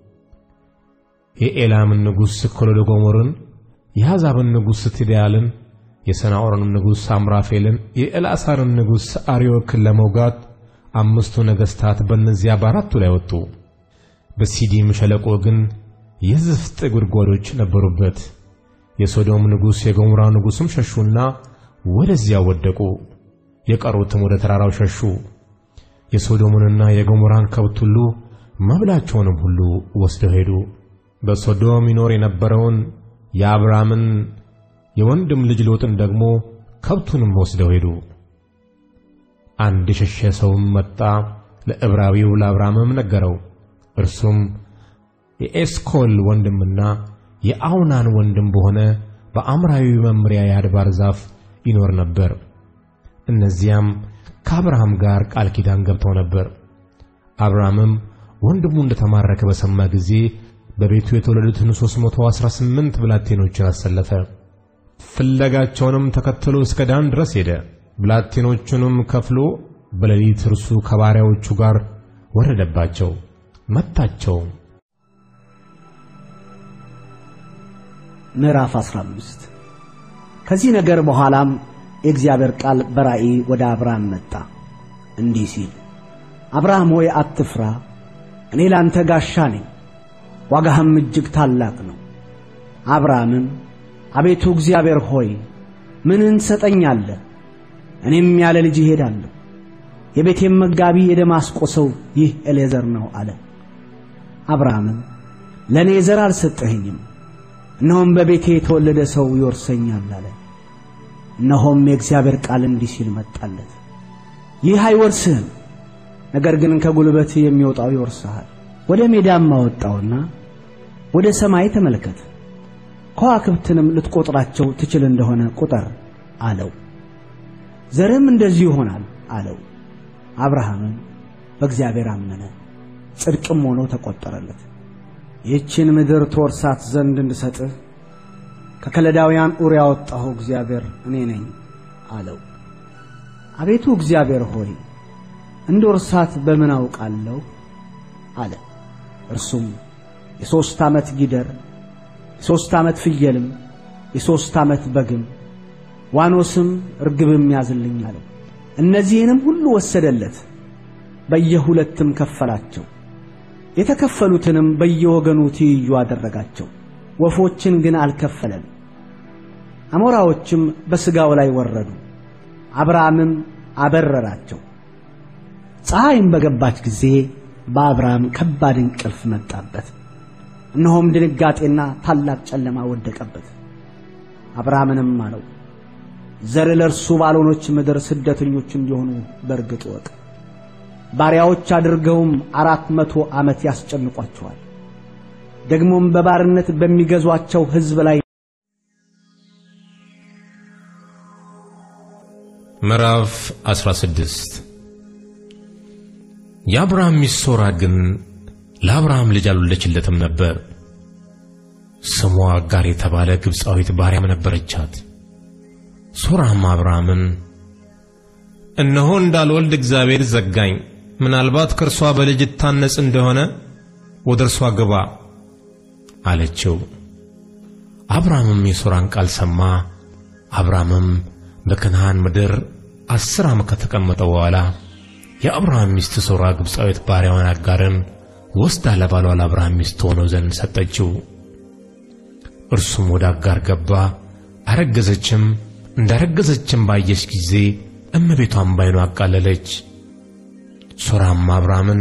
የኤላምን ንጉሥ ኮሎዶጎሞርን፣ የአሕዛብን ንጉሥ ቲዲአልን፣ የሰናዖርን ንጉሥ አምራፌልን፣ የኤልአሳርን ንጉሥ አርዮክን ለመውጋት 5ቱ ነገሥታት በእነዚያ በአራቱ ላይ ወጡ። በሲዲም ሸለቆ ግን የዝፍጥ ጉድጓዶች ነበሩበት። የሶዶም ንጉሥ የገሞራ ንጉሥም ሸሹና ወደዚያ ወደቁ። የቀሩትም ወደ ተራራው ሸሹ። የሶዶምንና የገሞራን ከብት ሁሉ መብላቸውንም ሁሉ ወስደው ሄዱ። በሶዶም ይኖር የነበረውን የአብራምን የወንድም ልጅ ሎጥን ደግሞ ከብቱንም ወስደው ሄዱ። አንድ የሸሸ ሰውም መጣ፣ ለዕብራዊው ለአብራምም ነገረው። እርሱም የኤስኮል ወንድምና የአውናን ወንድም በሆነ በአምራዊ መምሪያ የአድባር ዛፍ ይኖር ነበር። እነዚያም ከአብርሃም ጋር ቃል ኪዳን ገብተው ነበር። አብርሃምም ወንድሙ እንደተማረከ በሰማ ጊዜ በቤቱ የተወለዱትን 318 ብላቴኖችን አሰለፈ። ፍለጋቸውንም ተከትሎ እስከ ዳን ድረስ ሄደ። ብላቴኖቹንም ከፍሎ በሌሊት እርሱ ከባሪያዎቹ ጋር ወረደባቸው፣ መታቸው። ምዕራፍ 15 ከዚህ ነገር በኋላም የእግዚአብሔር ቃል በራእይ ወደ አብርሃም መጣ እንዲህ ሲል፣ አብርሃም ሆይ አትፍራ፣ እኔ ላንተ ጋሻ ነኝ፣ ዋጋህም እጅግ ታላቅ ነው። አብርሃምም አቤቱ እግዚአብሔር ሆይ ምንን ትሰጠኛለህ? እኔም ያለ ልጅ እሄዳለሁ፣ የቤቴም መጋቢ የደማስቆ ሰው ይህ ኤሌዘር ነው አለ። አብርሃምም ለእኔ ዘር አልሰጠኸኝም፣ እነሆም በቤቴ የተወለደ ሰው ይወርሰኛል አለ። እነሆም የእግዚአብሔር ቃል እንዲህ ሲል መጣለት፣ ይህ አይወርስህም፣ ነገር ግን ከጉልበት የሚወጣው ይወርስሃል። ወደ ሜዳም አወጣውና ወደ ሰማይ ተመልከት፣ ከዋክብትንም ልትቆጥራቸው ትችል እንደሆነ ቁጠር አለው። ዘርም እንደዚህ ይሆናል አለው። አብርሃምም በእግዚአብሔር አመነ፣ ጽድቅም ሆኖ ተቆጠረለት። ይህችን ምድር ትወርሳት ዘንድ እንድሰጥህ ከከለዳውያን ኡር ያወጣሁ እግዚአብሔር እኔ ነኝ አለው። አቤቱ እግዚአብሔር ሆይ እንድወርሳት በምን አውቃለሁ አለ። እርሱም የ3 ዓመት ጊደር፣ የ3 ዓመት ፍየልም፣ የ3 ዓመት በግም፣ ዋኖስም ርግብም ያዝልኝ አለው። እነዚህንም ሁሉ ወሰደለት፣ በየሁለትም ከፈላቸው። የተከፈሉትንም በየወገኑ ትይዩ አደረጋቸው። ወፎችን ግን አልከፈለም። አሞራዎችም በሥጋው ላይ ወረዱ። አብርሃምም አበረራቸው። ፀሐይም በገባች ጊዜ በአብርሃም ከባድ እንቅልፍ መጣበት። እነሆም ድንጋጤና ታላቅ ጨለማ ወደቀበት። አብርሃምንም አለው፣ ዘር ለእርሱ ባልሆነች ምድር ስደተኞች እንዲሆኑ በእርግጥ ወቅ ባሪያዎች አድርገውም 400 ዓመት ያስጨንቋቸዋል። ደግሞም በባርነት በሚገዟቸው ሕዝብ ላይ ምዕራፍ 16 የአብርሃም ሚስት ሶራ ግን ለአብርሃም ልጅ አልወለደችለትም ነበር። ስሟ አጋር የተባለ ግብፃዊት ባሪያም ነበረቻት። ሶራም አብርሃምን እነሆ እንዳልወልድ እግዚአብሔር ዘጋኝ፣ ምናልባት ከእርሷ በልጅ ታነጽ እንደሆነ ወደ እርሷ ግባ አለችው። አብርሃምም የሶራን ቃል ሰማ። አብርሃምም በከነዓን ምድር 10 ዓመት ከተቀመጠ በኋላ የአብርሃም ሚስት ሶራ ግብፃዊት ባሪያዋን አጋርን ወስዳ ለባሏ ለአብርሃም ሚስት ሆነው ዘንድ ሰጠችው። እርሱም ወደ አጋር ገባ፣ አረገዘችም። እንዳረገዘችም ባየች ጊዜ እመቤቷን ባይኗ አቃለለች። ሶራም አብርሃምን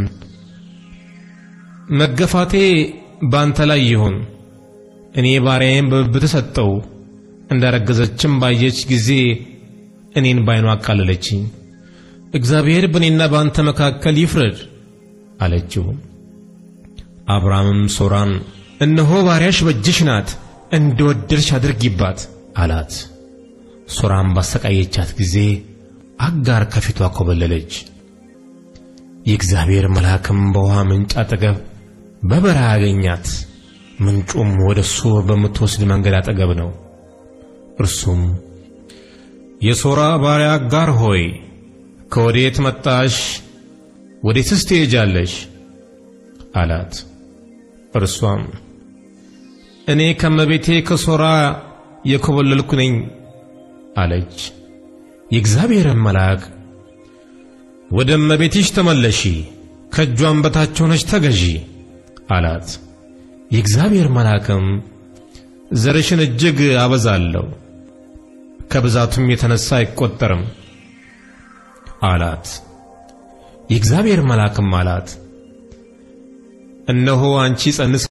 መገፋቴ ባንተ ላይ ይሁን፣ እኔ ባሪያዬን በብብት ሰጠው፣ እንዳረገዘችም ባየች ጊዜ እኔን ባይኗ አቃለለችኝ፣ እግዚአብሔር በእኔና ባንተ መካከል ይፍረድ አለችው። አብርሃምም ሶራን እነሆ ባሪያሽ በእጅሽ ናት፣ እንደወደድሽ አድርጊባት አላት። ሶራም ባሰቃየቻት ጊዜ አጋር ከፊቷ ኮበለለች። የእግዚአብሔር መልአክም በውሃ ምንጭ አጠገብ በበረሃ አገኛት። ምንጩም ወደሱ በምትወስድ መንገድ አጠገብ ነው። እርሱም የሶራ ባሪያ አጋር ሆይ ከወዴት መጣሽ? ወዴትስ ትሄጃለሽ? አላት። እርሷም እኔ ከመቤቴ ከሶራ የኮበለልኩ ነኝ አለች። የእግዚአብሔር መልአክ ወደ እመቤትሽ ተመለሺ፣ ከእጇም በታች ሆነሽ ተገዢ አላት። የእግዚአብሔር መልአክም ዘርሽን እጅግ አበዛለሁ፣ ከብዛቱም የተነሳ አይቆጠርም አላት። የእግዚአብሔር መልአክም አላት፣ እነሆ አንቺ ጸንስ።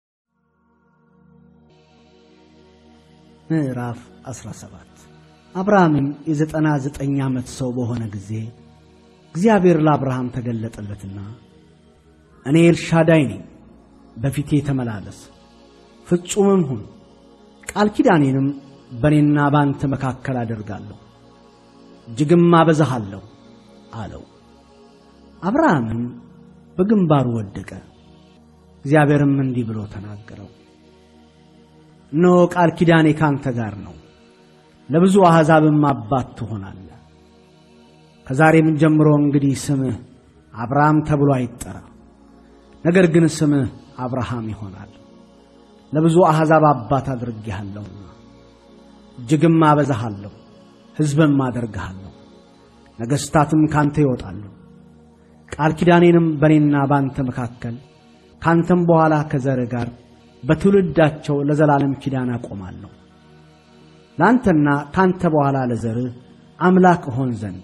ምዕራፍ 17 አብርሃምም የ99 ዓመት ሰው በሆነ ጊዜ እግዚአብሔር ለአብርሃም ተገለጠለትና እኔ ኤልሻዳይ ነኝ፣ በፊቴ ተመላለስ፣ ፍጹምም ሁን፣ ቃል ኪዳኔንም በእኔና ባንተ መካከል አደርጋለሁ፣ እጅግም አበዛሃለሁ አለው። አብርሃምም በግንባሩ ወደቀ። እግዚአብሔርም እንዲህ ብሎ ተናገረው፣ እነሆ ቃል ኪዳኔ ካንተ ጋር ነው፣ ለብዙ አሕዛብም አባት ትሆናለህ። ከዛሬም ጀምሮ እንግዲህ ስምህ አብርሃም ተብሎ አይጠራ፣ ነገር ግን ስምህ አብርሃም ይሆናል፣ ለብዙ አሕዛብ አባት አድርጌሃለሁና እጅግም አበዛሃለሁ፣ ሕዝብም አደርግሃለሁ፣ ነገሥታትም ካንተ ይወጣሉ። ቃል ኪዳኔንም በእኔና ባንተ መካከል ካንተም በኋላ ከዘርህ ጋር በትውልዳቸው ለዘላለም ኪዳን አቆማለሁ። ላንተና ካንተ በኋላ ለዘርህ አምላክ እሆን ዘንድ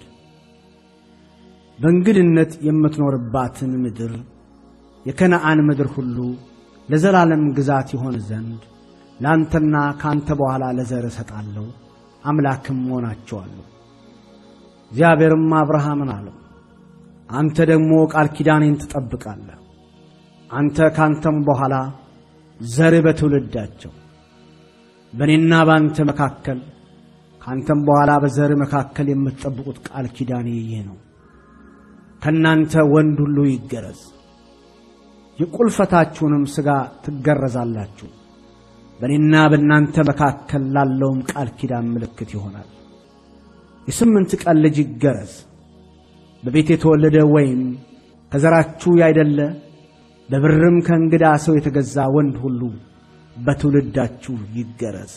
በእንግድነት የምትኖርባትን ምድር የከነዓን ምድር ሁሉ ለዘላለም ግዛት ይሆን ዘንድ ላንተና ካንተ በኋላ ለዘርህ እሰጣለሁ፣ አምላክም ሆናቸዋለሁ። እግዚአብሔርም አብርሃምን አለው፣ አንተ ደግሞ ቃል ኪዳኔን ትጠብቃለህ። አንተ ካንተም በኋላ ዘርህ በትውልዳቸው በእኔና ባንተ መካከል ካንተም በኋላ በዘርህ መካከል የምትጠብቁት ቃል ኪዳኔ ይህ ነው። ከናንተ ወንድ ሁሉ ይገረዝ፣ የቁልፈታችሁንም ሥጋ ትገረዛላችሁ። በእኔና በእናንተ መካከል ላለውም ቃል ኪዳን ምልክት ይሆናል። የ8 ቀን ልጅ ይገረዝ፣ በቤት የተወለደ ወይም ከዘራችሁ ያይደለ በብርም ከእንግዳ ሰው የተገዛ ወንድ ሁሉ በትውልዳችሁ ይገረዝ።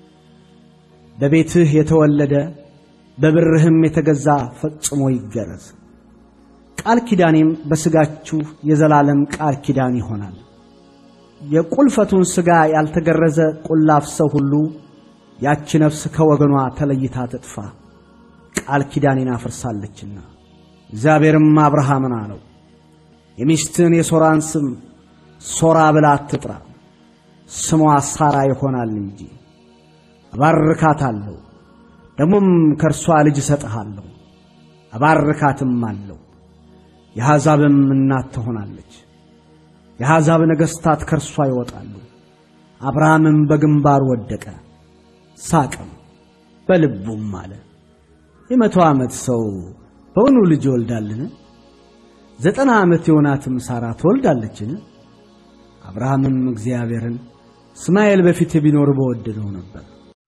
በቤትህ የተወለደ በብርህም የተገዛ ፈጽሞ ይገረዝ። ቃል ኪዳኔም በሥጋችሁ የዘላለም ቃል ኪዳን ይሆናል። የቁልፈቱን ሥጋ ያልተገረዘ ቁላፍ ሰው ሁሉ ያች ነፍስ ከወገኗ ተለይታ ትጥፋ፣ ቃል ኪዳኔን አፍርሳለችና። እግዚአብሔርም አብርሃምን አለው፣ የሚስትህን የሶራን ስም ሶራ ብላ አትጥራ፣ ስሟ ሳራ ይሆናል እንጂ። እባርካታለሁ፣ ደግሞም ከእርሷ ልጅ እሰጥሃለሁ፣ እባርካትም አለው፣ የአሕዛብም እናት ትሆናለች። የአሕዛብ ነገሥታት ከእርሷ ይወጣሉ። አብርሃምም በግንባሩ ወደቀ፣ ሳቅም፣ በልቡም አለ፣ የ100 ዓመት ሰው በውኑ ልጅ ይወልዳልን? 90 ዓመት የሆናትም ሳራ ትወልዳለችን? አብርሃምም እግዚአብሔርን እስማኤል በፊት ቢኖር በወደደው ነበር።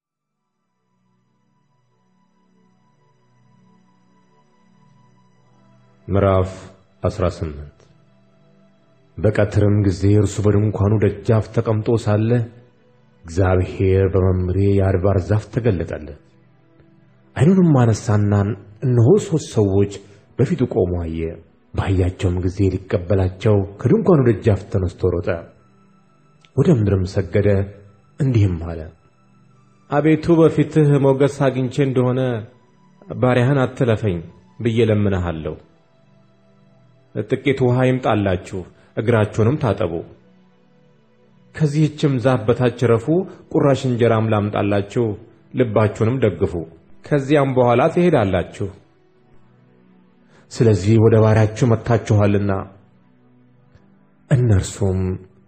ምዕራፍ 18 በቀትርም ጊዜ እርሱ በድንኳኑ ደጃፍ ተቀምጦ ሳለ እግዚአብሔር በመምሬ የአድባር ዛፍ ተገለጠለት። ዓይኑንም አነሳና እነሆ 3 ሰዎች በፊቱ ቆሞ አየ። ባያቸውም ጊዜ ሊቀበላቸው ከድንኳኑ ደጃፍ ተነስቶ ሮጠ፣ ወደ ምድርም ሰገደ፣ እንዲህም አለ፣ አቤቱ በፊትህ ሞገስ አግኝቼ እንደሆነ ባሪያህን አትለፈኝ ብዬ ለምንሃለሁ። ጥቂት ውሃ ይምጣላችሁ፣ እግራችሁንም ታጠቡ፣ ከዚህችም ዛፍ በታች ረፉ፣ ቁራሽ እንጀራም ላምጣላችሁ፣ ልባችሁንም ደግፉ፣ ከዚያም በኋላ ትሄዳላችሁ። ስለዚህ ወደ ባሪያችሁ መጥታችኋልና። እነርሱም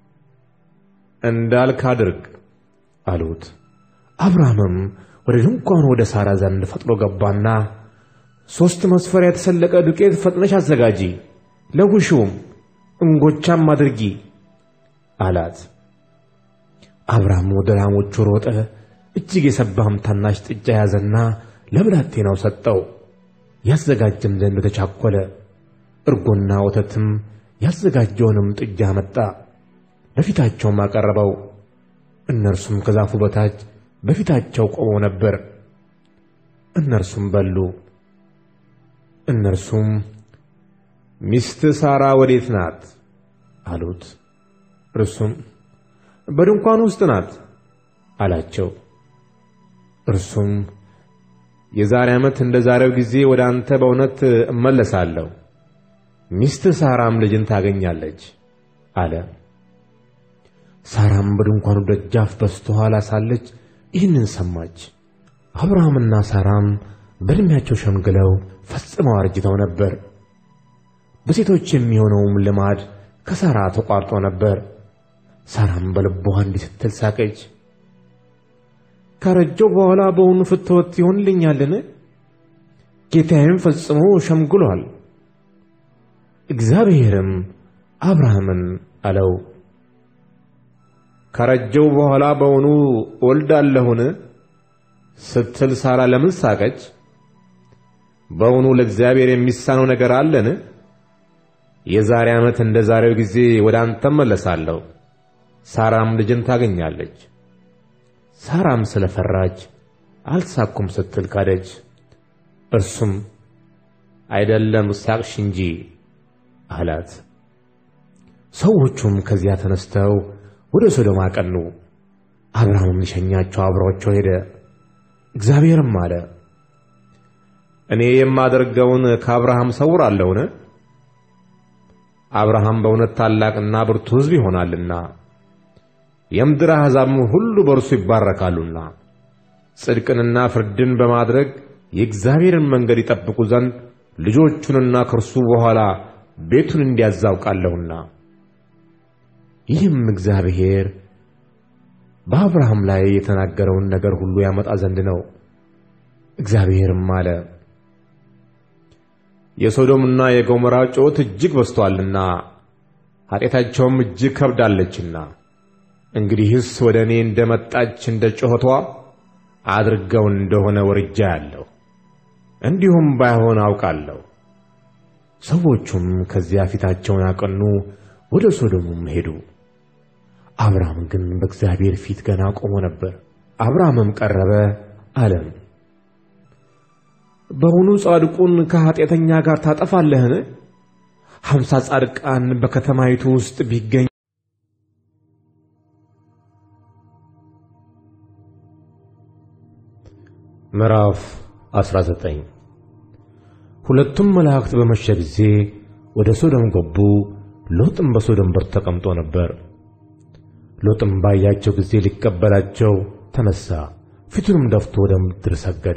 እንዳልክ አድርግ አሉት። አብርሃምም ወደ ድንኳኑ ወደ ሳራ ዘንድ ፈጥኖ ገባና 3 መስፈሪያ የተሰለቀ ዱቄት ፈጥነሽ አዘጋጂ፣ ለውሹም እንጎቻም አድርጊ አላት። አብርሃም ወደ ላሞቹ ሮጠ፣ እጅግ የሰባም ታናሽ ጥጃ ያዘና ለብላቴናው ሰጠው። ያዘጋጅም ዘንድ ተቻኮለ። እርጎና ወተትም ያዘጋጀውንም ጥጃ መጣ፣ በፊታቸውም አቀረበው። እነርሱም ከዛፉ በታች በፊታቸው ቆመው ነበር። እነርሱም በሉ። እነርሱም ሚስት ሳራ ወዴት ናት አሉት። እርሱም በድንኳኑ ውስጥ ናት አላቸው። እርሱም የዛሬ ዓመት እንደ ዛሬው ጊዜ ወደ አንተ በእውነት እመለሳለሁ፣ ሚስት ሳራም ልጅን ታገኛለች አለ። ሳራም በድንኳኑ ደጃፍ በስተኋላ ሳለች ይህንን ሰማች። አብርሃምና ሳራም በዕድሜያቸው ሸምግለው ፈጽመው አርጅተው ነበር። በሴቶች የሚሆነውም ልማድ ከሳራ ተቋርጦ ነበር። ሳራም በልቧ እንዲህ ስትል ሳቀች፣ ካረጀው በኋላ በውኑ ፍትወት ይሆንልኛልን? ጌታዬም ፈጽሞ ሸምግሏል። እግዚአብሔርም አብርሃምን አለው፣ ካረጀው በኋላ በውኑ እወልዳለሁን ስትል ሳራ ለምን ሳቀች? በውኑ ለእግዚአብሔር የሚሳነው ነገር አለን? የዛሬ ዓመት እንደ ዛሬው ጊዜ ወደ አንተ እመለሳለሁ፣ ሳራም ልጅን ታገኛለች። ሳራም ስለፈራች አልሳኩም ስትል ካደች። እርሱም አይደለም ሳቅሽ እንጂ አላት። ሰዎቹም ከዚያ ተነስተው ወደ ሶዶም አቀኑ። አብርሃምም ሊሸኛቸው አብሯቸው ሄደ። እግዚአብሔርም አለ፣ እኔ የማደርገውን ከአብርሃም ሰውራለሁን? አብርሃም በእውነት ታላቅና ብርቱ ሕዝብ ይሆናልና የምድር አሕዛብም ሁሉ በእርሱ ይባረካሉና ጽድቅንና ፍርድን በማድረግ የእግዚአብሔርን መንገድ ይጠብቁ ዘንድ ልጆቹንና ከእርሱ በኋላ ቤቱን እንዲያዝ አውቃለሁና። ይህም እግዚአብሔር በአብርሃም ላይ የተናገረውን ነገር ሁሉ ያመጣ ዘንድ ነው። እግዚአብሔርም አለ፣ የሶዶምና የገሞራ ጩኸት እጅግ በዝቶአልና ኃጢአታቸውም እጅግ ከብዳለችና እንግዲህስ ወደ እኔ እንደመጣች እንደ ጩኸቷ አድርገው እንደሆነ ወርጃለሁ፣ እንዲሁም ባይሆን አውቃለሁ። ሰዎቹም ከዚያ ፊታቸውን አቀኑ፣ ወደ ሶዶምም ሄዱ። አብርሃም ግን በእግዚአብሔር ፊት ገና ቆሞ ነበር። አብርሃምም ቀረበ አለም፣ በውኑ ጻድቁን ከኃጢአተኛ ጋር ታጠፋለህን? 50 ጻድቃን በከተማይቱ ውስጥ ቢገኝ ምዕራፍ 19 ሁለቱም መላእክት በመሸ ጊዜ ወደ ሶዶም ገቡ። ሎጥም በሶዶም በር ተቀምጦ ነበር። ሎጥም ባያቸው ጊዜ ሊቀበላቸው ተነሳ፣ ፊቱንም ደፍቶ ወደ ምድር ሰገደ።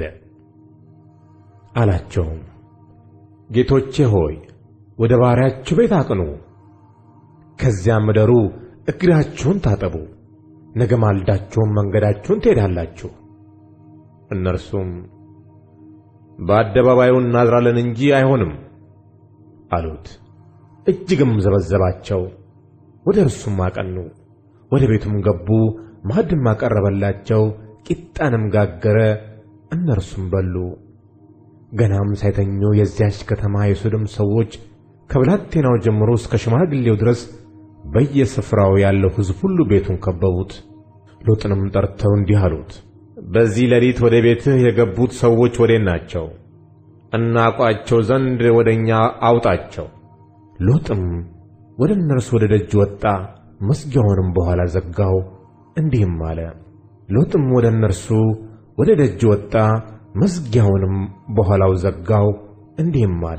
አላቸውም፣ ጌቶቼ ሆይ ወደ ባሪያችሁ ቤት አቅኑ፣ ከዚያም እደሩ፣ እግራችሁን ታጠቡ፣ ነገ ማልዳችሁም መንገዳችሁን ትሄዳላችሁ። እነርሱም በአደባባዩ እናድራለን እንጂ አይሆንም አሉት። እጅግም ዘበዘባቸው። ወደ እርሱም አቀኑ። ወደ ቤቱም ገቡ። ማዕድም አቀረበላቸው፣ ቂጣንም ጋገረ። እነርሱም በሉ። ገናም ሳይተኙ የዚያች ከተማ የሶዶም ሰዎች ከብላቴናው ጀምሮ እስከ ሽማግሌው ድረስ በየስፍራው ያለው ሕዝብ ሁሉ ቤቱን ከበቡት። ሎጥንም ጠርተው እንዲህ አሉት፣ በዚህ ሌሊት ወደ ቤትህ የገቡት ሰዎች ወዴት ናቸው? እናውቃቸው ዘንድ ወደኛ አውጣቸው። ሎጥም ወደ እነርሱ ወደ ደጅ ወጣ፣ መዝጊያውንም በኋላ ዘጋው፣ እንዲህም አለ። ሎጥም ወደ እነርሱ ወደ ደጅ ወጣ፣ መዝጊያውንም በኋላው ዘጋው፣ እንዲህም አለ።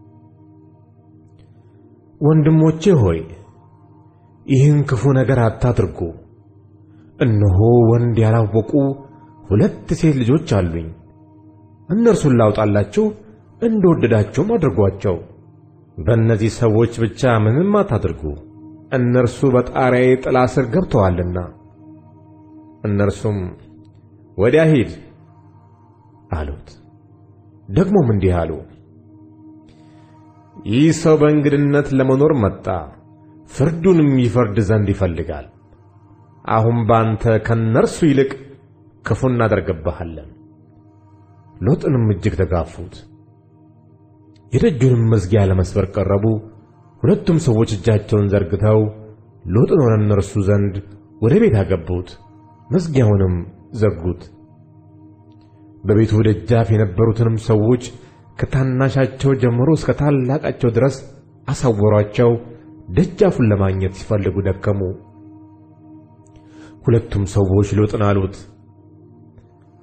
ወንድሞቼ ሆይ ይህን ክፉ ነገር አታድርጉ። እነሆ ወንድ ያላወቁ 2 ሴት ልጆች አሉኝ። እነርሱን ላውጣላችሁ፣ እንደወደዳችሁም አድርጓቸው። በእነዚህ ሰዎች ብቻ ምንም አታድርጉ፣ እነርሱ በጣሪያዬ ጥላ ስር ገብተዋልና። እነርሱም ወዲያ ሂድ አሉት። ደግሞም እንዲህ አሉ፣ ይህ ሰው በእንግድነት ለመኖር መጣ፣ ፍርዱንም ይፈርድ ዘንድ ይፈልጋል። አሁን ባንተ ከነርሱ ይልቅ ክፉ እናደርግብሃለን። ሎጥንም እጅግ ተጋፉት። የደጁንም መዝጊያ ለመስበር ቀረቡ። ሁለቱም ሰዎች እጃቸውን ዘርግተው ሎጥን ወደ እነርሱ ዘንድ ወደ ቤት አገቡት፣ መዝጊያውንም ዘጉት። በቤቱ ደጃፍ የነበሩትንም ሰዎች ከታናሻቸው ጀምሮ እስከ ታላቃቸው ድረስ አሳወሯቸው። ደጃፉን ለማግኘት ሲፈልጉ ደከሙ። ሁለቱም ሰዎች ሎጥን አሉት፣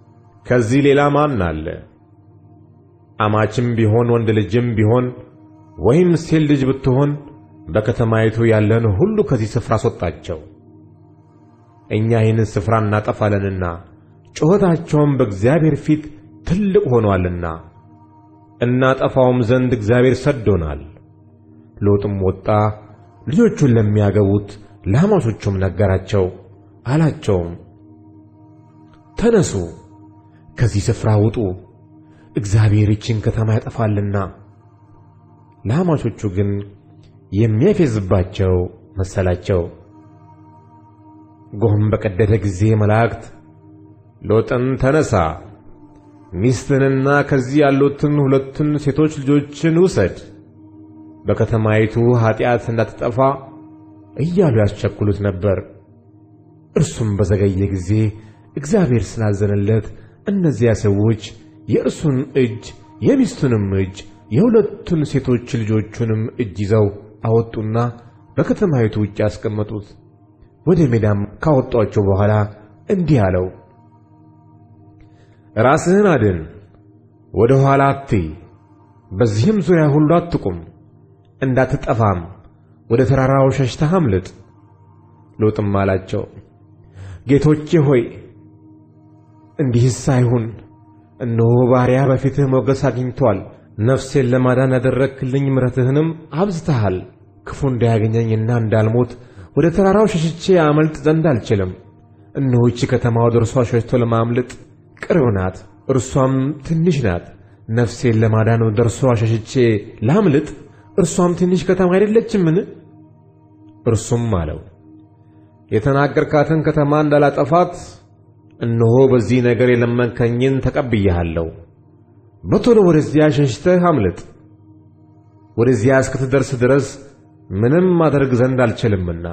ከዚህ ሌላ ማን አለ? አማችም ቢሆን ወንድ ልጅም ቢሆን ወይም ሴት ልጅ ብትሆን በከተማይቱ ያለን ሁሉ ከዚህ ስፍራ አስወጣቸው። እኛ ይህንን ስፍራ እናጠፋለንና ጩኸታቸውም በእግዚአብሔር ፊት ትልቅ ሆኗልና እናጠፋውም ዘንድ እግዚአብሔር ሰዶናል። ሎጥም ወጣ፣ ልጆቹን ለሚያገቡት ለአማቾቹም ነገራቸው። አላቸውም፣ ተነሱ፣ ከዚህ ስፍራ ውጡ፣ እግዚአብሔር ይህችን ከተማ ያጠፋልና። ለአማቾቹ ግን የሚያፌዝባቸው መሰላቸው። ጎህም በቀደደ ጊዜ መላእክት ሎጥን ተነሳ፣ ሚስትንና ከዚህ ያሉትን ሁለቱን ሴቶች ልጆችን ውሰድ፣ በከተማይቱ ኃጢአት እንዳትጠፋ እያሉ ያስቸኩሉት ነበር። እርሱም በዘገየ ጊዜ እግዚአብሔር ስላዘነለት እነዚያ ሰዎች የእርሱን እጅ የሚስቱንም እጅ የሁለቱን ሴቶች ልጆቹንም እጅ ይዘው አወጡና በከተማይቱ ውጭ አስቀመጡት። ወደ ሜዳም ካወጧቸው በኋላ እንዲህ አለው፣ ራስህን አድን፣ ወደ ኋላ አትይ፣ በዚህም ዙሪያ ሁሉ አትቁም፣ እንዳትጠፋም ወደ ተራራው ሸሽተህ አምልጥ። ሎጥም አላቸው፣ ጌቶቼ ሆይ እንዲህስ አይሁን፣ እነሆ ባሪያ በፊትህ ሞገስ አግኝቶአል። ነፍሴን ለማዳን ያደረግክልኝ ምሕረትህንም አብዝተሃል። ክፉ እንዳያገኘኝና እንዳልሞት ወደ ተራራው ሸሽቼ አመልጥ ዘንድ አልችልም። እነሆ ይህች ከተማ ወደ እርሷ ሸሽቶ ለማምለጥ ቅርብ ናት፣ እርሷም ትንሽ ናት። ነፍሴን ለማዳን ወደ እርሷ ሸሽቼ ላምልጥ፣ እርሷም ትንሽ ከተማ አይደለችምን? እርሱም አለው፣ የተናገርካትን ከተማ እንዳላጠፋት እነሆ በዚህ ነገር የለመንከኝን ተቀብያለሁ። በቶሎ ወደዚያ ሸሽተህ አምልጥ። ወደዚያ እስክትደርስ ድረስ ምንም ማድረግ ዘንድ አልችልምና።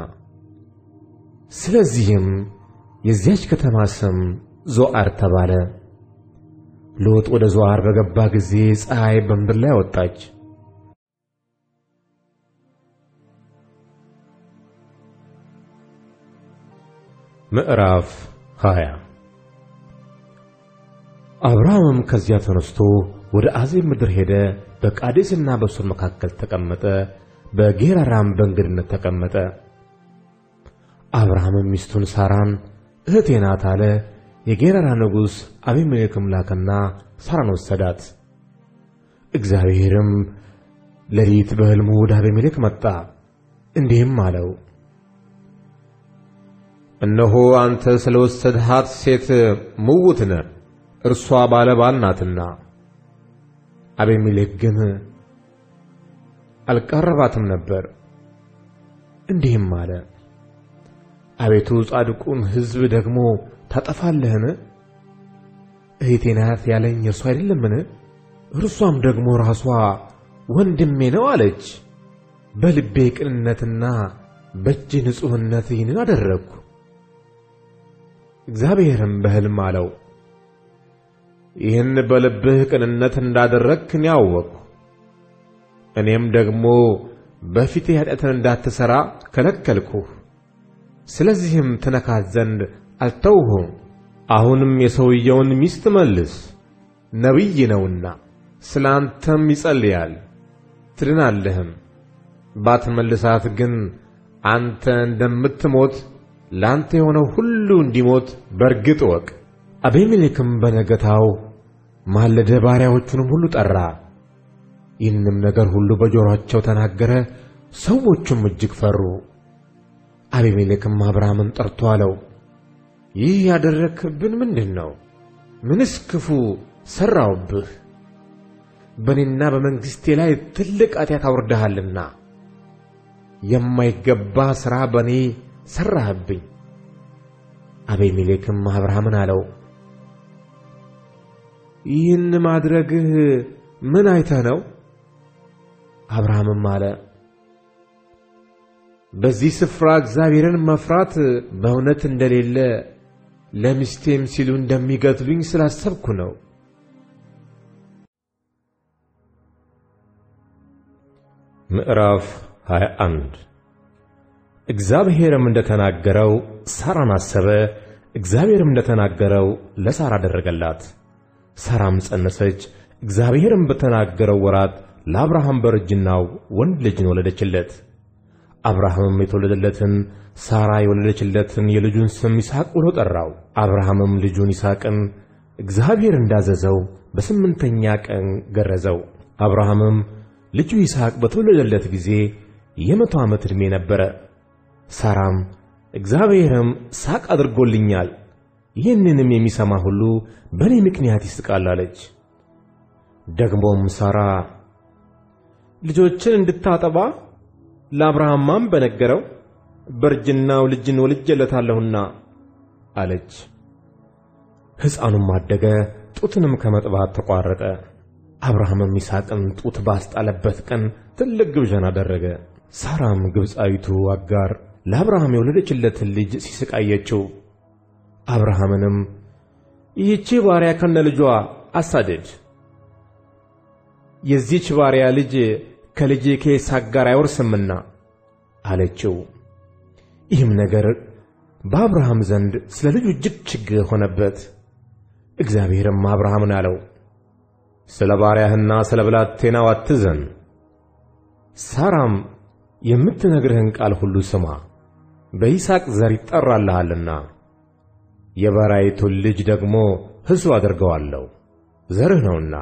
ስለዚህም የዚያች ከተማ ስም ዞዓር ተባለ። ሎጥ ወደ ዞዓር በገባ ጊዜ ፀሐይ በምድር ላይ ወጣች። ምዕራፍ 20 አብርሃምም ከዚያ ተነስቶ ወደ አዜብ ምድር ሄደ። በቃዴስና በሱር መካከል ተቀመጠ። በጌራራም በእንግድነት ተቀመጠ። አብርሃምም ሚስቱን ሳራን እህቴ ናት አለ። የጌራራ ንጉሥ አቢሜሌክም ላከና ሳራን ወሰዳት። እግዚአብሔርም ሌሊት በሕልሙ ወደ አቢሜሌክ መጣ፣ እንዲህም አለው፣ እነሆ አንተ ስለወሰድሃት ሴት ምውት ነህ፣ እርሷ ባለባል ናትና። አቢሜሌክ ግን አልቀረባትም ነበር። እንዲህም አለ፣ አቤቱ ጻድቁን ሕዝብ ደግሞ ታጠፋለህን? እህቴ ናት ያለኝ እርሱ አይደለምን? እርሷም ደግሞ ራሷ ወንድሜ ነው አለች። በልቤ ቅንነትና በእጅ ንጹሕነት ይህንን አደረግሁ። እግዚአብሔርም በሕልም አለው፣ ይህን በልብህ ቅንነት እንዳደረግህ እኔ አወቅሁ። እኔም ደግሞ በፊቴ ኃጢአትን እንዳትሠራ ከለከልኩህ። ስለዚህም ትነካት ዘንድ አልተውሁም። አሁንም የሰውየውን ሚስት መልስ፣ ነቢይ ነውና ስለ አንተም ይጸልያል፣ ትድናለህም። ባትመልሳት ግን አንተ እንደምትሞት ለአንተ የሆነው ሁሉ እንዲሞት በርግጥ እወቅ። አቢሜሌክም በነገታው ማለደ፣ ባሪያዎቹንም ሁሉ ጠራ። ይህንም ነገር ሁሉ በጆሮአቸው ተናገረ። ሰዎቹም እጅግ ፈሩ። አቢሜሌክም አብርሃምን ጠርቶ አለው፣ ይህ ያደረግህብን ምንድን ነው? ምንስ ክፉ ሠራሁብህ? በእኔና በመንግሥቴ ላይ ትልቅ ኃጢአት አውርደሃልና የማይገባ ሥራ በእኔ ሠራህብኝ። አቢሜሌክም አብርሃምን አለው፣ ይህን ማድረግህ ምን አይተህ ነው? አብርሃምም አለ፣ በዚህ ስፍራ እግዚአብሔርን መፍራት በእውነት እንደሌለ ለሚስቴም ሲሉ እንደሚገድሉኝ ስላሰብኩ ነው። ምዕራፍ 21 እግዚአብሔርም እንደተናገረው ሳራን አሰበ። እግዚአብሔርም እንደተናገረው ለሳራ አደረገላት። ሳራም ጸነሰች። እግዚአብሔርም በተናገረው ወራት ለአብርሃም በርጅናው ወንድ ልጅን ወለደችለት። አብርሃምም የተወለደለትን ሳራ የወለደችለትን የልጁን ስም ይስሐቅ ብሎ ጠራው። አብርሃምም ልጁን ይስሐቅን እግዚአብሔር እንዳዘዘው በስምንተኛ ቀን ገረዘው። አብርሃምም ልጁ ይስሐቅ በተወለደለት ጊዜ የ100 ዓመት ዕድሜ ነበረ። ሳራም እግዚአብሔርም ሳቅ አድርጎልኛል፣ ይህንንም የሚሰማ ሁሉ በእኔ ምክንያት ይስቃል አለች። ደግሞም ሳራ ልጆችን እንድታጠባ ለአብርሃምም በነገረው በርጅናው ልጅን ወልጄለታለሁና አለች። ሕፃኑም አደገ፣ ጡትንም ከመጥባት ተቋረጠ። አብርሃምም ይስሐቅን ጡት ባስጣለበት ቀን ትልቅ ግብዣን አደረገ። ሳራም ግብፃዊቱ አጋር ለአብርሃም የወለደችለትን ልጅ ሲስቃየችው፣ አብርሃምንም ይህች ባሪያ ከነ ልጇ አሳደድ፣ የዚህች ባሪያ ልጅ ከልጄ ከይስሐቅ ጋር አይወርስምና አለችው። ይህም ነገር በአብርሃም ዘንድ ስለ ልጁ እጅግ ችግር ሆነበት። እግዚአብሔርም አብርሃምን አለው፣ ስለ ባሪያህና ስለ ብላቴናው አትዘን። ሳራም የምትነግርህን ቃል ሁሉ ስማ፣ በይስሐቅ ዘር ይጠራልሃልና የባሪያይቱን ልጅ ደግሞ ሕዝብ አደርገዋለሁ፣ ዘርህ ነውና።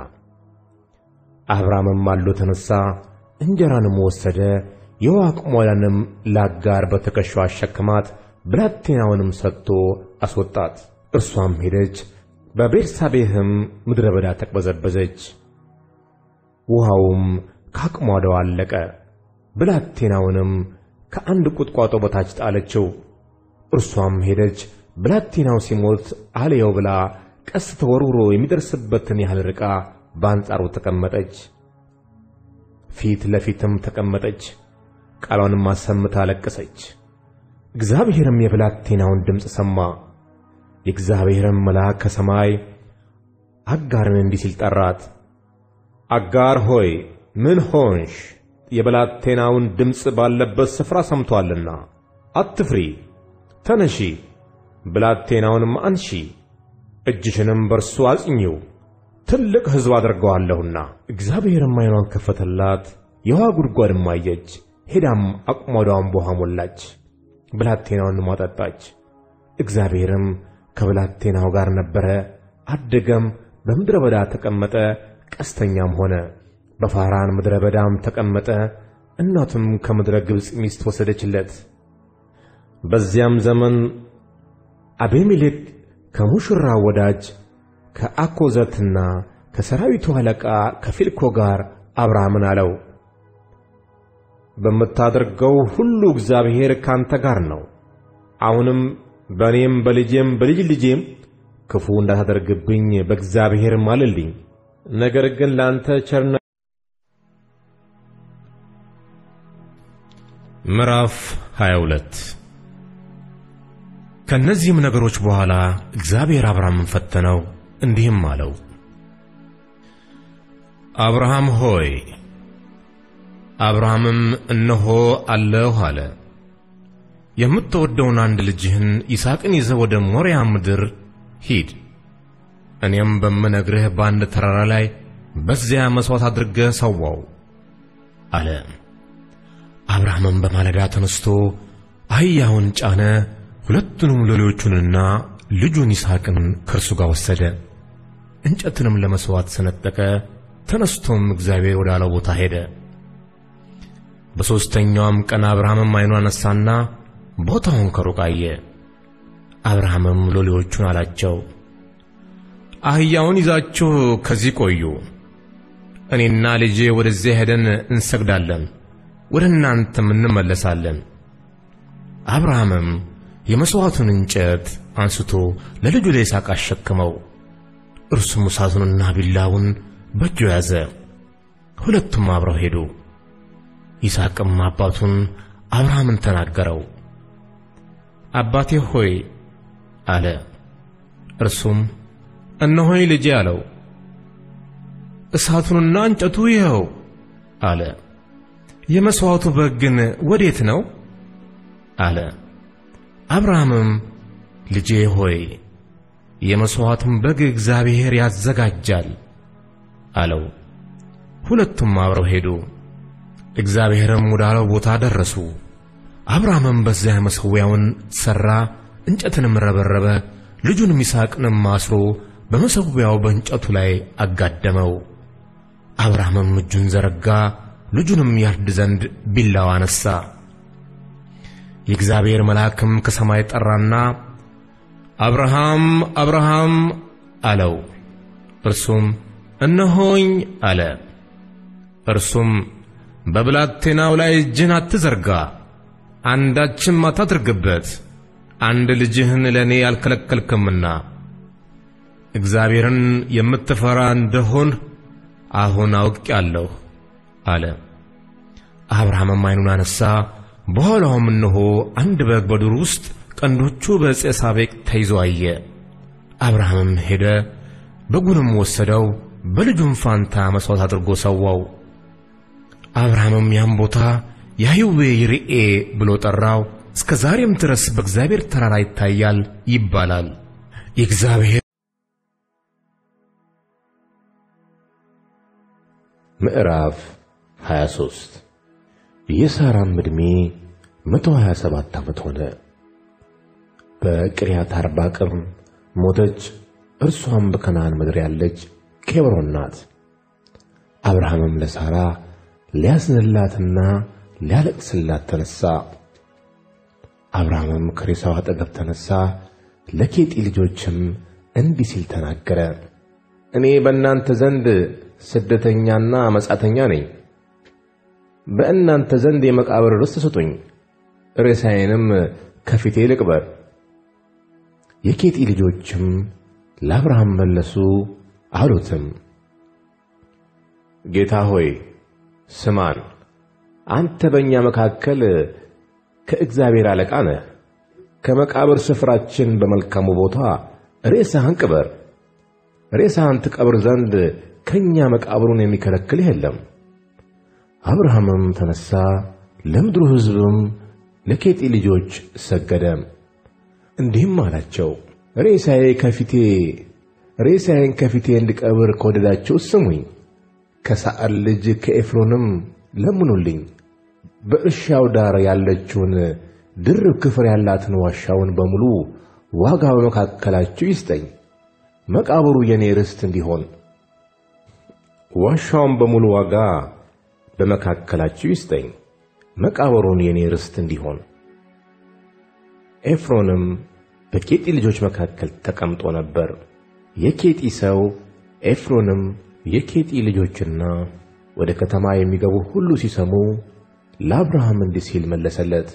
አብርሃምም ማልዶ ተነሣ፣ እንጀራንም ወሰደ፣ የውኃ አቅሟንም ለአጋር በትከሻዋ አሸከማት፣ ብላቴናውንም ሰጥቶ አስወጣት። እርሷም ሄደች፣ በቤርሳቤህም ምድረ በዳ ተቅበዘበዘች። ውኃውም ከአቅሟዳው አለቀ። ብላቴናውንም ከአንድ ቁጥቋጦ በታች ጣለችው። እርሷም ሄደች፣ ብላቴናው ሲሞት አልየው ብላ ቀስት ተወርውሮ የሚደርስበትን ያህል ርቃ በአንጻሩ ተቀመጠች። ፊት ለፊትም ተቀመጠች፣ ቃሏንም አሰምታ አለቀሰች። እግዚአብሔርም የብላቴናውን ድምፅ ሰማ። የእግዚአብሔርም መልአክ ከሰማይ አጋርን እንዲህ ሲል ጠራት፣ አጋር ሆይ ምን ሆንሽ? የብላቴናውን ድምፅ ባለበት ስፍራ ሰምቶአልና አትፍሪ፣ ተነሺ፣ ብላቴናውንም አንሺ፣ እጅሽንም በርሱ አጽኚው፣ ትልቅ ሕዝብ አደርገዋለሁና። እግዚአብሔርም ዓይኗን ከፈተላት፣ የውኃ ጉድጓድም አየች። ሄዳም አቁማዳዋን በውኃ ሞላች፣ ብላቴናውንም አጠጣች። እግዚአብሔርም ከብላቴናው ጋር ነበረ፣ አደገም፣ በምድረ በዳ ተቀመጠ፣ ቀስተኛም ሆነ። በፋራን ምድረ በዳም ተቀመጠ። እናቱም ከምድረ ግብፅ ሚስት ወሰደችለት። በዚያም ዘመን አቤሜሌክ ከሙሽራው ወዳጅ ከአኮዘትና ከሰራዊቱ አለቃ ከፊልኮ ጋር አብርሃምን አለው፣ በምታደርገው ሁሉ እግዚአብሔር ካንተ ጋር ነው። አሁንም በእኔም በልጄም በልጅ ልጄም ክፉ እንዳታደርግብኝ በእግዚአብሔር ማልልኝ። ነገር ግን ለአንተ ቸርነት። ምዕራፍ 22 ከነዚህም ነገሮች በኋላ እግዚአብሔር አብርሃምን ፈተነው፣ እንዲህም አለው፣ አብርሃም ሆይ። አብርሃምም እነሆ አለሁ አለ። የምትወደውን አንድ ልጅህን ይስሐቅን ይዘህ ወደ ሞሪያ ምድር ሂድ፣ እኔም በምነግርህ በአንድ ተራራ ላይ በዚያ መሥዋዕት አድርገህ ሰዋው አለ። አብርሃምም በማለዳ ተነስቶ አህያውን ጫነ፣ ሁለቱንም ሎሌዎቹንና ልጁን ይስሐቅን ከእርሱ ጋር ወሰደ። እንጨትንም ለመሥዋዕት ሰነጠቀ። ተነስቶም እግዚአብሔር ወዳለው ቦታ ሄደ። በሦስተኛውም ቀን አብርሃምም ዓይኑን አነሣና ቦታውን ከሩቅ አየ። አብርሃምም ሎሌዎቹን አላቸው፣ አህያውን ይዛችሁ ከዚህ ቆዩ፣ እኔና ልጄ ወደዚያ ሄደን እንሰግዳለን፣ ወደ እናንተም እንመለሳለን። አብርሃምም የመሥዋዕቱን እንጨት አንስቶ ለልጁ ለይስሐቅ አሸከመው። እርሱም እሳቱንና ቢላውን በእጁ ያዘ። ሁለቱም አብረው ሄዱ። ይስሐቅም አባቱን አብርሃምን ተናገረው። አባቴ ሆይ አለ። እርሱም እነሆኝ ልጄ አለው። እሳቱንና እንጨቱ ይኸው አለ። የመሥዋዕቱ በግ ግን ወዴት ነው አለ። አብርሃምም ልጄ ሆይ የመሥዋዕቱን በግ እግዚአብሔር ያዘጋጃል አለው። ሁለቱም አብረው ሄዱ። እግዚአብሔርም ወዳለው ቦታ ደረሱ። አብርሃምም በዚያ መሠዊያውን ሠራ፣ እንጨትንም ረበረበ፣ ልጁንም ይስሐቅንም አስሮ በመሠዊያው በእንጨቱ ላይ አጋደመው። አብርሃምም እጁን ዘረጋ፣ ልጁንም ያርድ ዘንድ ቢላዋ አነሣ። የእግዚአብሔር መልአክም ከሰማይ ጠራና አብርሃም አብርሃም አለው። እርሱም እነሆኝ አለ። እርሱም በብላቴናው ላይ እጅህን አትዘርጋ፣ አንዳችም አታድርግበት፣ አንድ ልጅህን ለእኔ አልከለከልክምና እግዚአብሔርን የምትፈራ እንደሆን አሁን አውቄአለሁ አለ። አብርሃምም ዓይኑን አነሣ፣ በኋላውም እነሆ አንድ በግ በዱር ውስጥ ቀንዶቹ በዕፀ ሳቤቅ ተይዞ አየ። አብርሃምም ሄደ፣ በጉንም ወሰደው፣ በልጁም ፋንታ መሥዋዕት አድርጎ ሰዋው። አብርሃምም ያን ቦታ ያህዌ ይርኤ ብሎ ጠራው። እስከ ዛሬም ድረስ በእግዚአብሔር ተራራ ይታያል ይባላል። የእግዚአብሔር ምዕራፍ 23 የሳራም ዕድሜ 127 ዓመት ሆነ። በቂርያት አርባቅም ሞተች። እርሷም በከነዓን ምድር ያለች ኬብሮን ናት። አብርሃምም ለሳራ ሊያዝንላትና ሊያለቅስላት ተነሣ። አብርሃምም ከሬሳው አጠገብ ተነሣ፣ ለኬጢ ልጆችም እንዲህ ሲል ተናገረ። እኔ በእናንተ ዘንድ ስደተኛና መጻተኛ ነኝ። በእናንተ ዘንድ የመቃብር ርስት ስጡኝ፣ ሬሳዬንም ከፊቴ ልቅበር። የኬጢ ልጆችም ለአብርሃም መለሱ አሉትም፣ ጌታ ሆይ ስማን፣ አንተ በእኛ መካከል ከእግዚአብሔር አለቃ ነህ። ከመቃብር ስፍራችን በመልካሙ ቦታ ሬሳህን ቅበር። ሬሳህን ትቀብር ዘንድ ከእኛ መቃብሩን የሚከለክልህ የለም። አብርሃምም ተነሣ፣ ለምድሩ ሕዝብም ለኬጢ ልጆች ሰገደ። እንዲህም አላቸው፣ ሬሳዬን ከፊቴ እንድቀብር ከወደዳችሁ ስሙኝ። ከሳዕር ልጅ ከኤፍሮንም ለምኑልኝ። በእርሻው ዳር ያለችውን ድርብ ክፍር ያላትን ዋሻውን በሙሉ ዋጋ በመካከላችሁ ይስጠኝ፣ መቃብሩ የኔ ርስት እንዲሆን። ዋሻውን በሙሉ ዋጋ በመካከላችሁ ይስጠኝ፣ መቃብሩን የኔ ርስት እንዲሆን። ኤፍሮንም በኬጢ ልጆች መካከል ተቀምጦ ነበር። የኬጢ ሰው ኤፍሮንም የኬጢ ልጆችና ወደ ከተማ የሚገቡ ሁሉ ሲሰሙ ለአብርሃም እንዲህ ሲል መለሰለት፣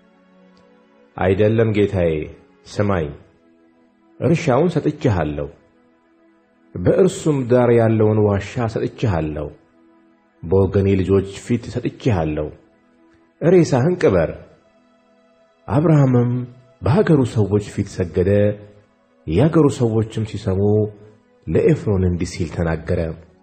አይደለም ጌታዬ፣ ስማኝ። እርሻውን ሰጥቼሃለሁ፣ በእርሱም ዳር ያለውን ዋሻ ሰጥቼሃለሁ፣ በወገኔ ልጆች ፊት ሰጥቼሃለሁ። ሬሳህን ቅበር። አብርሃምም በሀገሩ ሰዎች ፊት ሰገደ። የአገሩ ሰዎችም ሲሰሙ ለኤፍሮን እንዲህ ሲል ተናገረ፣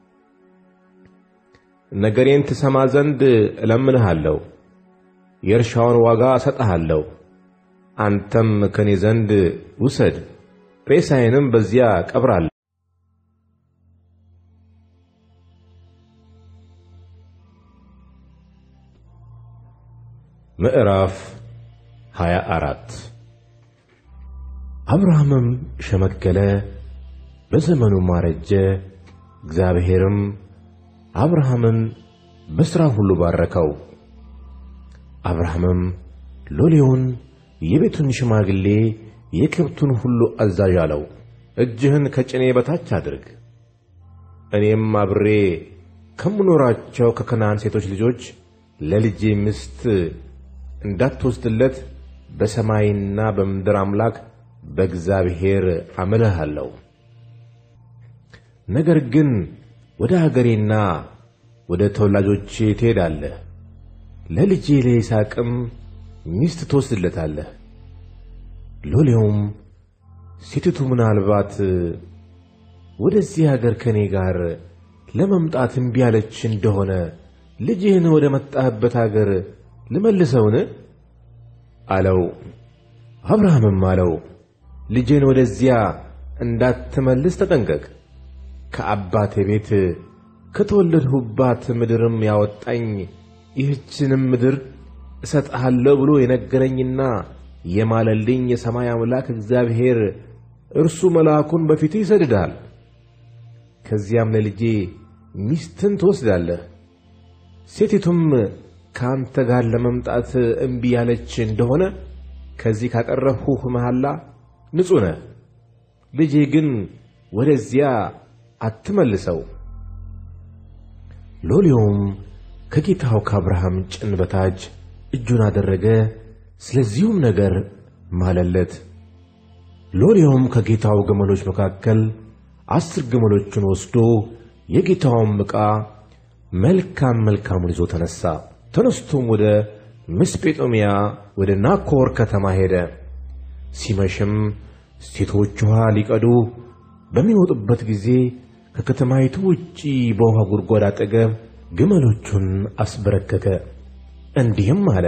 ነገሬን ትሰማ ዘንድ እለምንሃለሁ፣ የእርሻውን ዋጋ እሰጥሃለሁ። አንተም ከኔ ዘንድ ውሰድ፣ ሬሳዬንም በዚያ ቀብራለሁ። ምዕራፍ 24 አብርሃምም ሸመገለ፣ በዘመኑም አረጀ። እግዚአብሔርም አብርሃምን በሥራው ሁሉ ባረከው። አብርሃምም ሎሌውን የቤቱን ሽማግሌ የከብቱን ሁሉ አዛዥ አለው፣ እጅህን ከጭኔ በታች አድርግ፣ እኔም አብሬ ከምኖራቸው ከከነዓን ሴቶች ልጆች ለልጄ ሚስት እንዳትወስድለት በሰማይና በምድር አምላክ በእግዚአብሔር አምልሃለሁ። ነገር ግን ወደ አገሬና ወደ ተወላጆቼ ትሄዳለህ፣ ለልጄ ለይስሐቅም ሚስት ትወስድለታለህ። ሎሌውም ሴቲቱ ምናልባት ወደዚህ አገር ከኔ ጋር ለመምጣት እምቢ ያለች እንደሆነ ልጅህን ወደ መጣህበት አገር ልመልሰውን አለው። አብርሃምም አለው፣ ልጄን ወደዚያ እንዳትመልስ ተጠንቀቅ። ከአባቴ ቤት ከተወለድሁባት ምድርም ያወጣኝ ይህችንም ምድር እሰጥሃለሁ ብሎ የነገረኝና የማለልኝ የሰማይ አምላክ እግዚአብሔር እርሱ መልአኩን በፊት ይሰድዳል። ከዚያም ለልጄ ሚስትን ትወስዳለህ። ሴቲቱም ካንተ ጋር ለመምጣት እምቢ ያለች እንደሆነ ከዚህ ካቀረብሁህ መሐላ ንጹሕ ነህ። ልጄ ግን ወደዚያ አትመልሰው። ሎሌውም ከጌታው ከአብርሃም ጭን በታች እጁን አደረገ፣ ስለዚሁም ነገር ማለለት። ሎሌውም ከጌታው ግመሎች መካከል 10 ግመሎችን ወስዶ የጌታውን ዕቃ መልካሙን ይዞ ተነሣ። ተነስቶም ወደ መስጴጦምያ ወደ ናኮር ከተማ ሄደ። ሲመሽም ሴቶች ውሃ ሊቀዱ በሚወጡበት ጊዜ ከከተማይቱ ውጪ በውሃ ጉድጓድ አጠገብ ግመሎቹን አስበረከከ። እንዲህም አለ፣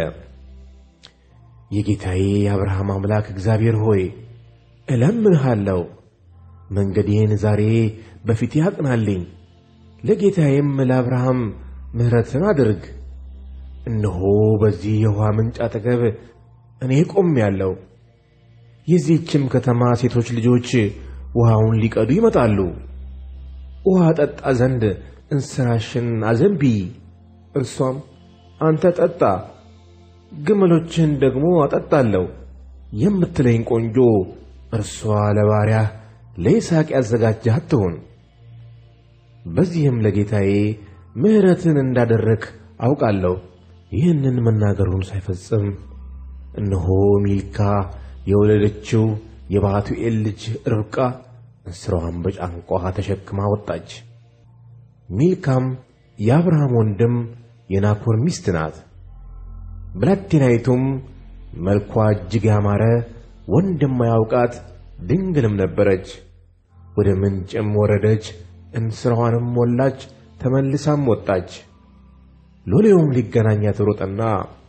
የጌታዬ የአብርሃም አምላክ እግዚአብሔር ሆይ እለምንሃለሁ፣ መንገዴን ዛሬ በፊቴ አቅናልኝ። ለጌታዬም ለአብርሃም ምሕረትን አድርግ። እነሆ በዚህ የውሃ ምንጭ አጠገብ እኔ ቆሜአለሁ። የዚህችም ከተማ ሴቶች ልጆች ውሃውን ሊቀዱ ይመጣሉ። ውሃ ጠጣ ዘንድ እንስራሽን አዘንቢ። እርሷም አንተ ጠጣ፣ ግመሎችን ደግሞ አጠጣለሁ የምትለኝ ቆንጆ እርሷ ለባሪያህ ለይስሐቅ ያዘጋጀሃት ትሁን። በዚህም ለጌታዬ ምሕረትን እንዳደረግህ አውቃለሁ። ይህንን መናገሩን ሳይፈጽም እነሆ ሚልካ የወለደችው የባቱኤል ልጅ ርብቃ እንስራዋን በጫንቃዋ ተሸክማ ወጣች። ሚልካም የአብርሃም ወንድም የናኮር ሚስት ናት። ብላቴናይቱም መልኳ እጅግ ያማረ ወንድም ያውቃት ድንግልም ነበረች። ወደ ምንጭም ወረደች፣ እንስራዋንም ሞላች፣ ተመልሳም ወጣች። ሎሌውም ሊገናኛት ሮጠና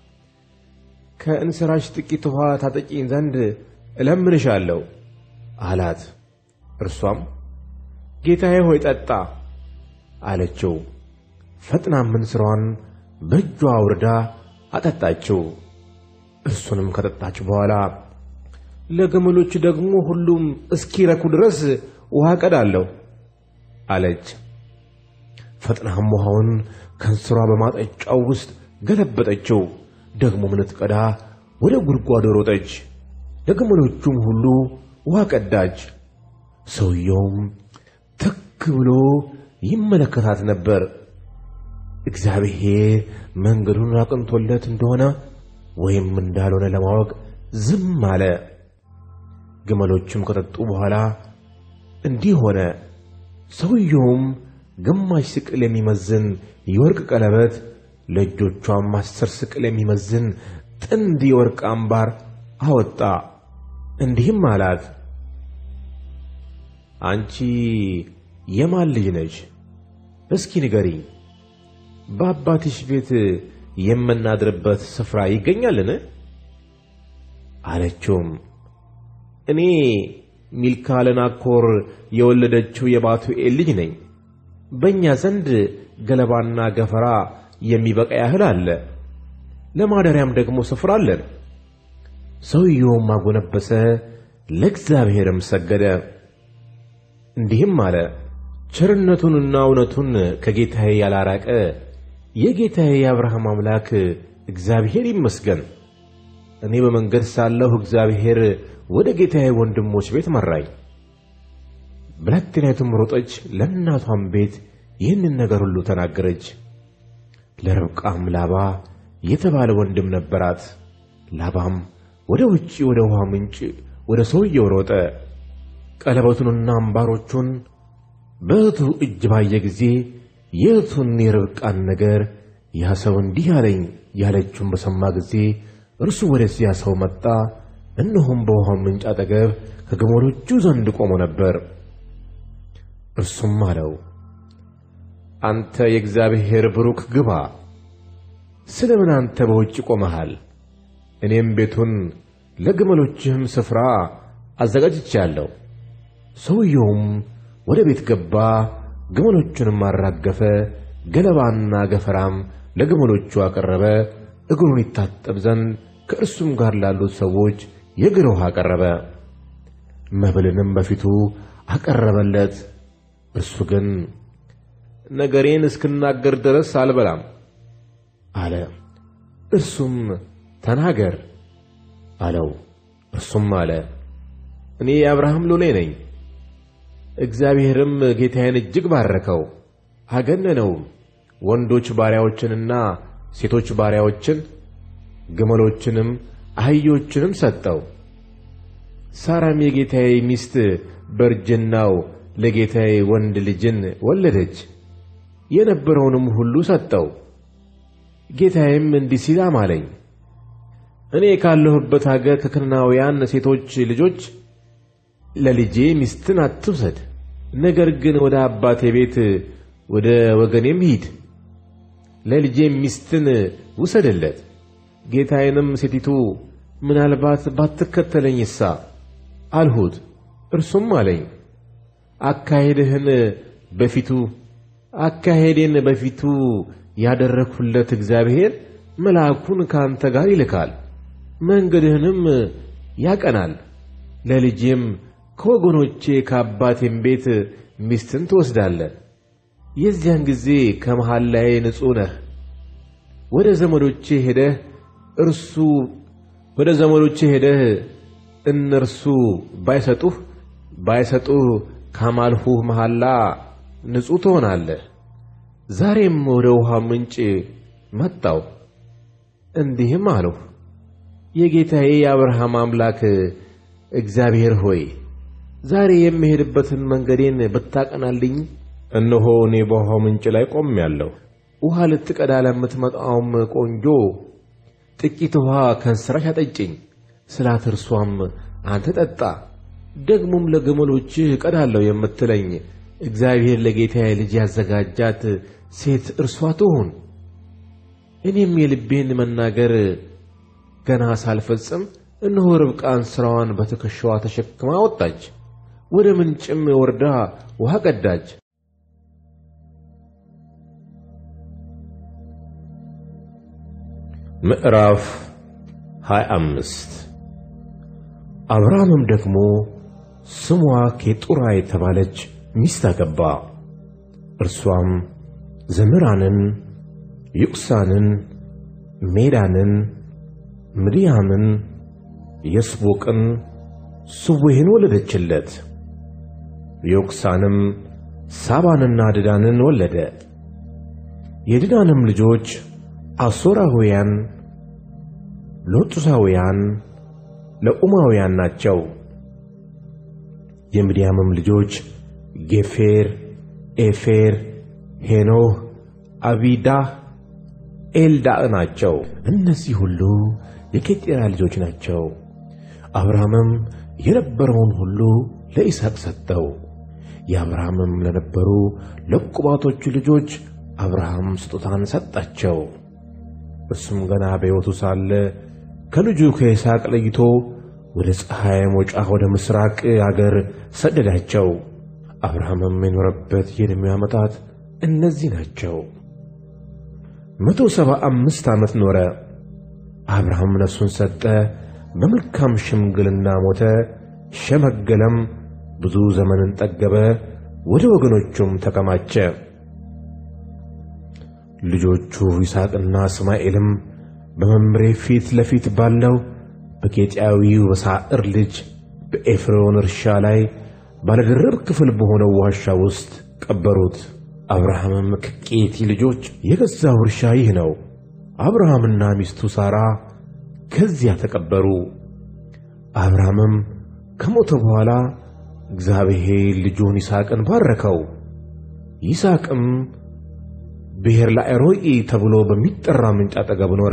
ከእንስራሽ ጥቂት ውሃ ታጠጪኝ ዘንድ እለምንሻለሁ አላት። እርሷም ጌታዬ ሆይ ጠጣ አለችው። ፈጥናም እንስራዋን በእጇ አውርዳ አጠጣችው። እርሱንም ከጠጣች በኋላ ለግመሎች ደግሞ ሁሉም እስኪረኩ ድረስ ውሃ ቀዳለሁ አለች። ፈጥናም ውሃውን ከእንስሯ በማጠጫው ውስጥ ገለበጠችው። ደግሞም ልትቀዳ ወደ ጉድጓዱ ሮጠች፣ ለግመሎቹም ሁሉ ውሃ ቀዳች። ሰውየውም ትክ ብሎ ይመለከታት ነበር። እግዚአብሔር መንገዱን አቅንቶለት እንደሆነ ወይም እንዳልሆነ ለማወቅ ዝም አለ። ግመሎቹም ከጠጡ በኋላ እንዲህ ሆነ። ሰውየውም ግማሽ ስቅል የሚመዝን የወርቅ ቀለበት፣ ለእጆቿም 10 ስቅል የሚመዝን ጥንድ የወርቅ አምባር አወጣ። እንዲህም አላት፣ አንቺ የማን ልጅ ነሽ? እስኪ ንገሪኝ። በአባትሽ ቤት የምናድርበት ስፍራ ይገኛልን? አለችውም፣ እኔ ሚልካ ለናኮር የወለደችው የባቱኤል ልጅ ነኝ። በእኛ ዘንድ ገለባና ገፈራ የሚበቃ ያህል አለ፣ ለማደሪያም ደግሞ ስፍራ አለን። ሰውየውም አጎነበሰ፣ ለእግዚአብሔርም ሰገደ። እንዲህም አለ፣ ቸርነቱንና እውነቱን ከጌታዬ ያላራቀ የጌታዬ የአብርሃም አምላክ እግዚአብሔር ይመስገን። እኔ በመንገድ ሳለሁ እግዚአብሔር ወደ ጌታዬ ወንድሞች ቤት መራኝ። ብላቴናይቱም ሮጠች፣ ለእናቷም ቤት ይህንን ነገር ሁሉ ተናገረች። ለርብቃም ላባ የተባለ ወንድም ነበራት። ላባም ወደ ውጪ ወደ ውሃ ምንጭ ወደ ሰውየው ሮጠ። ቀለበቱንና አምባሮቹን በእህቱ እጅ ባየ ጊዜ የእህቱን የርብቃን ነገር ያ ሰው እንዲህ አለኝ ያለችውን በሰማ ጊዜ እርሱ ወደዚያ ሰው መጣ። እነሆም በውሃው ምንጭ አጠገብ ከግመሎቹ ዘንድ ቆሞ ነበር። እርሱም አለው፣ አንተ የእግዚአብሔር ብሩክ ግባ። ስለምን አንተ በውጭ ቆመሃል? እኔም ቤቱን ለግመሎችህም ስፍራ አዘጋጅቻለሁ። ሰውየውም ወደ ቤት ገባ፣ ግመሎቹንም አራገፈ። ገለባና ገፈራም ለግመሎቹ አቀረበ። እግሩን ይታጠብ ዘንድ ከእርሱም ጋር ላሉት ሰዎች የእግር ውሃ አቀረበ። መብልንም በፊቱ አቀረበለት። እርሱ ግን ነገሬን እስክናገር ድረስ አልበላም አለ። እርሱም ተናገር አለው። እርሱም አለ፣ እኔ የአብርሃም ሎሌ ነኝ። እግዚአብሔርም ጌታዬን እጅግ ባረከው፣ አገነነውም። ወንዶች ባሪያዎችንና ሴቶች ባሪያዎችን፣ ግመሎችንም አህዮችንም ሰጠው። ሳራም የጌታዬ ሚስት በእርጅናው ለጌታዬ ወንድ ልጅን ወለደች። የነበረውንም ሁሉ ሰጠው። ጌታዬም እንዲህ ሲል አማለኝ፣ እኔ ካለሁበት አገር ከከነዓናውያን ሴቶች ልጆች ለልጄ ሚስትን አትውሰድ። ነገር ግን ወደ አባቴ ቤት ወደ ወገኔም ሂድ፣ ለልጄም ሚስትን ውሰድለት። ጌታዬንም ሴቲቱ ምናልባት ባትከተለኝሳ አልሁት። እርሱም አለኝ፣ አካሄዴን በፊቱ ያደረግሁለት እግዚአብሔር መልአኩን ካንተ ጋር ይልካል፣ መንገድህንም ያቀናል። ለልጄም ከወገኖቼ ከአባቴም ቤት ሚስትን ትወስዳለህ። የዚያን ጊዜ ከመሐላዬ ንጹሕ ነህ። ወደ ዘመዶቼ ሄደህ እነርሱ ባይሰጡህ ካማልሁህ መሐላ ንጹሕ ትሆናለህ። ዛሬም ወደ ውሃ ምንጭ መጣሁ፣ እንዲህም አልሁ፣ የጌታዬ የአብርሃም አምላክ እግዚአብሔር ሆይ ዛሬ የምሄድበትን መንገዴን ብታቀናልኝ። እነሆ እኔ በውሃው ምንጭ ላይ ቆሜአለሁ። ውሃ ልትቀዳ ለምትመጣውም ቆንጆ ጥቂት ውሃ ከእንስራሽ አጠጪኝ ስላት፣ እርሷም አንተ ጠጣ፣ ደግሞም ለግመሎችህ እቀዳለሁ የምትለኝ እግዚአብሔር ለጌታዬ ልጅ ያዘጋጃት ሴት እርሷ ትሁን። እኔም የልቤን መናገር ገና ሳልፈጽም እነሆ ርብቃ እንስራዋን በትከሻዋ ተሸክማ ወጣች፣ ወደ ምንጭም ወርዳ ውሃ ቀዳች። ምዕራፍ 25 አብርሃምም ደግሞ ስሟ ኬጡራ የተባለች ሚስት አገባ። እርሷም ዘምራንን፣ ዩቅሳንን፣ ሜዳንን፣ ምድያምን፣ የስቦቅን፣ ስዌህን ወለደችለት። ዩቅሳንም ሳባንና ድዳንን ወለደ። የድዳንም ልጆች አሦራውያን፣ ሎጡሳውያን፣ ለኡማውያን ናቸው። የምድያምም ልጆች ጌፌር፣ ኤፌር፣ ሄኖህ፣ አቢዳህ፣ ኤልዳእ ናቸው። እነዚህ ሁሉ የኬጤራ ልጆች ናቸው። አብርሃምም የነበረውን ሁሉ ለይስሐቅ ሰጠው። የአብርሃምም ለነበሩ ለቁባቶቹ ልጆች አብርሃም ስጦታን ሰጣቸው። እርሱም ገና በሕይወቱ ሳለ ከልጁ ከይስሐቅ ለይቶ ወደ ፀሐይ መውጫ ወደ ምስራቅ አገር ሰደዳቸው። አብርሃምም የኖረበት የዕድሜው ዓመታት እነዚህ ናቸው። 175 ዓመት ኖረ። አብርሃም ነፍሱን ሰጠ፣ በመልካም ሽምግልና ሞተ፣ ሸመገለም፣ ብዙ ዘመንን ጠገበ፣ ወደ ወገኖቹም ተከማቸ። ልጆቹ ይስሐቅና እስማኤልም በመምሬ ፊት ለፊት ባለው በኬጢያዊው በሳዕር ልጅ በኤፍሮን እርሻ ላይ ባለድርብ ክፍል በሆነው ዋሻ ውስጥ ቀበሩት። አብርሃምም ከኬጢ ልጆች የገዛው እርሻ ይህ ነው። አብርሃምና ሚስቱ ሳራ ከዚያ ተቀበሩ። አብርሃምም ከሞተ በኋላ እግዚአብሔር ልጁን ይስሐቅን ባረከው። ይስሐቅም ብሔር ላዕሮኢ ተብሎ በሚጠራ ምንጭ አጠገብ ኖረ።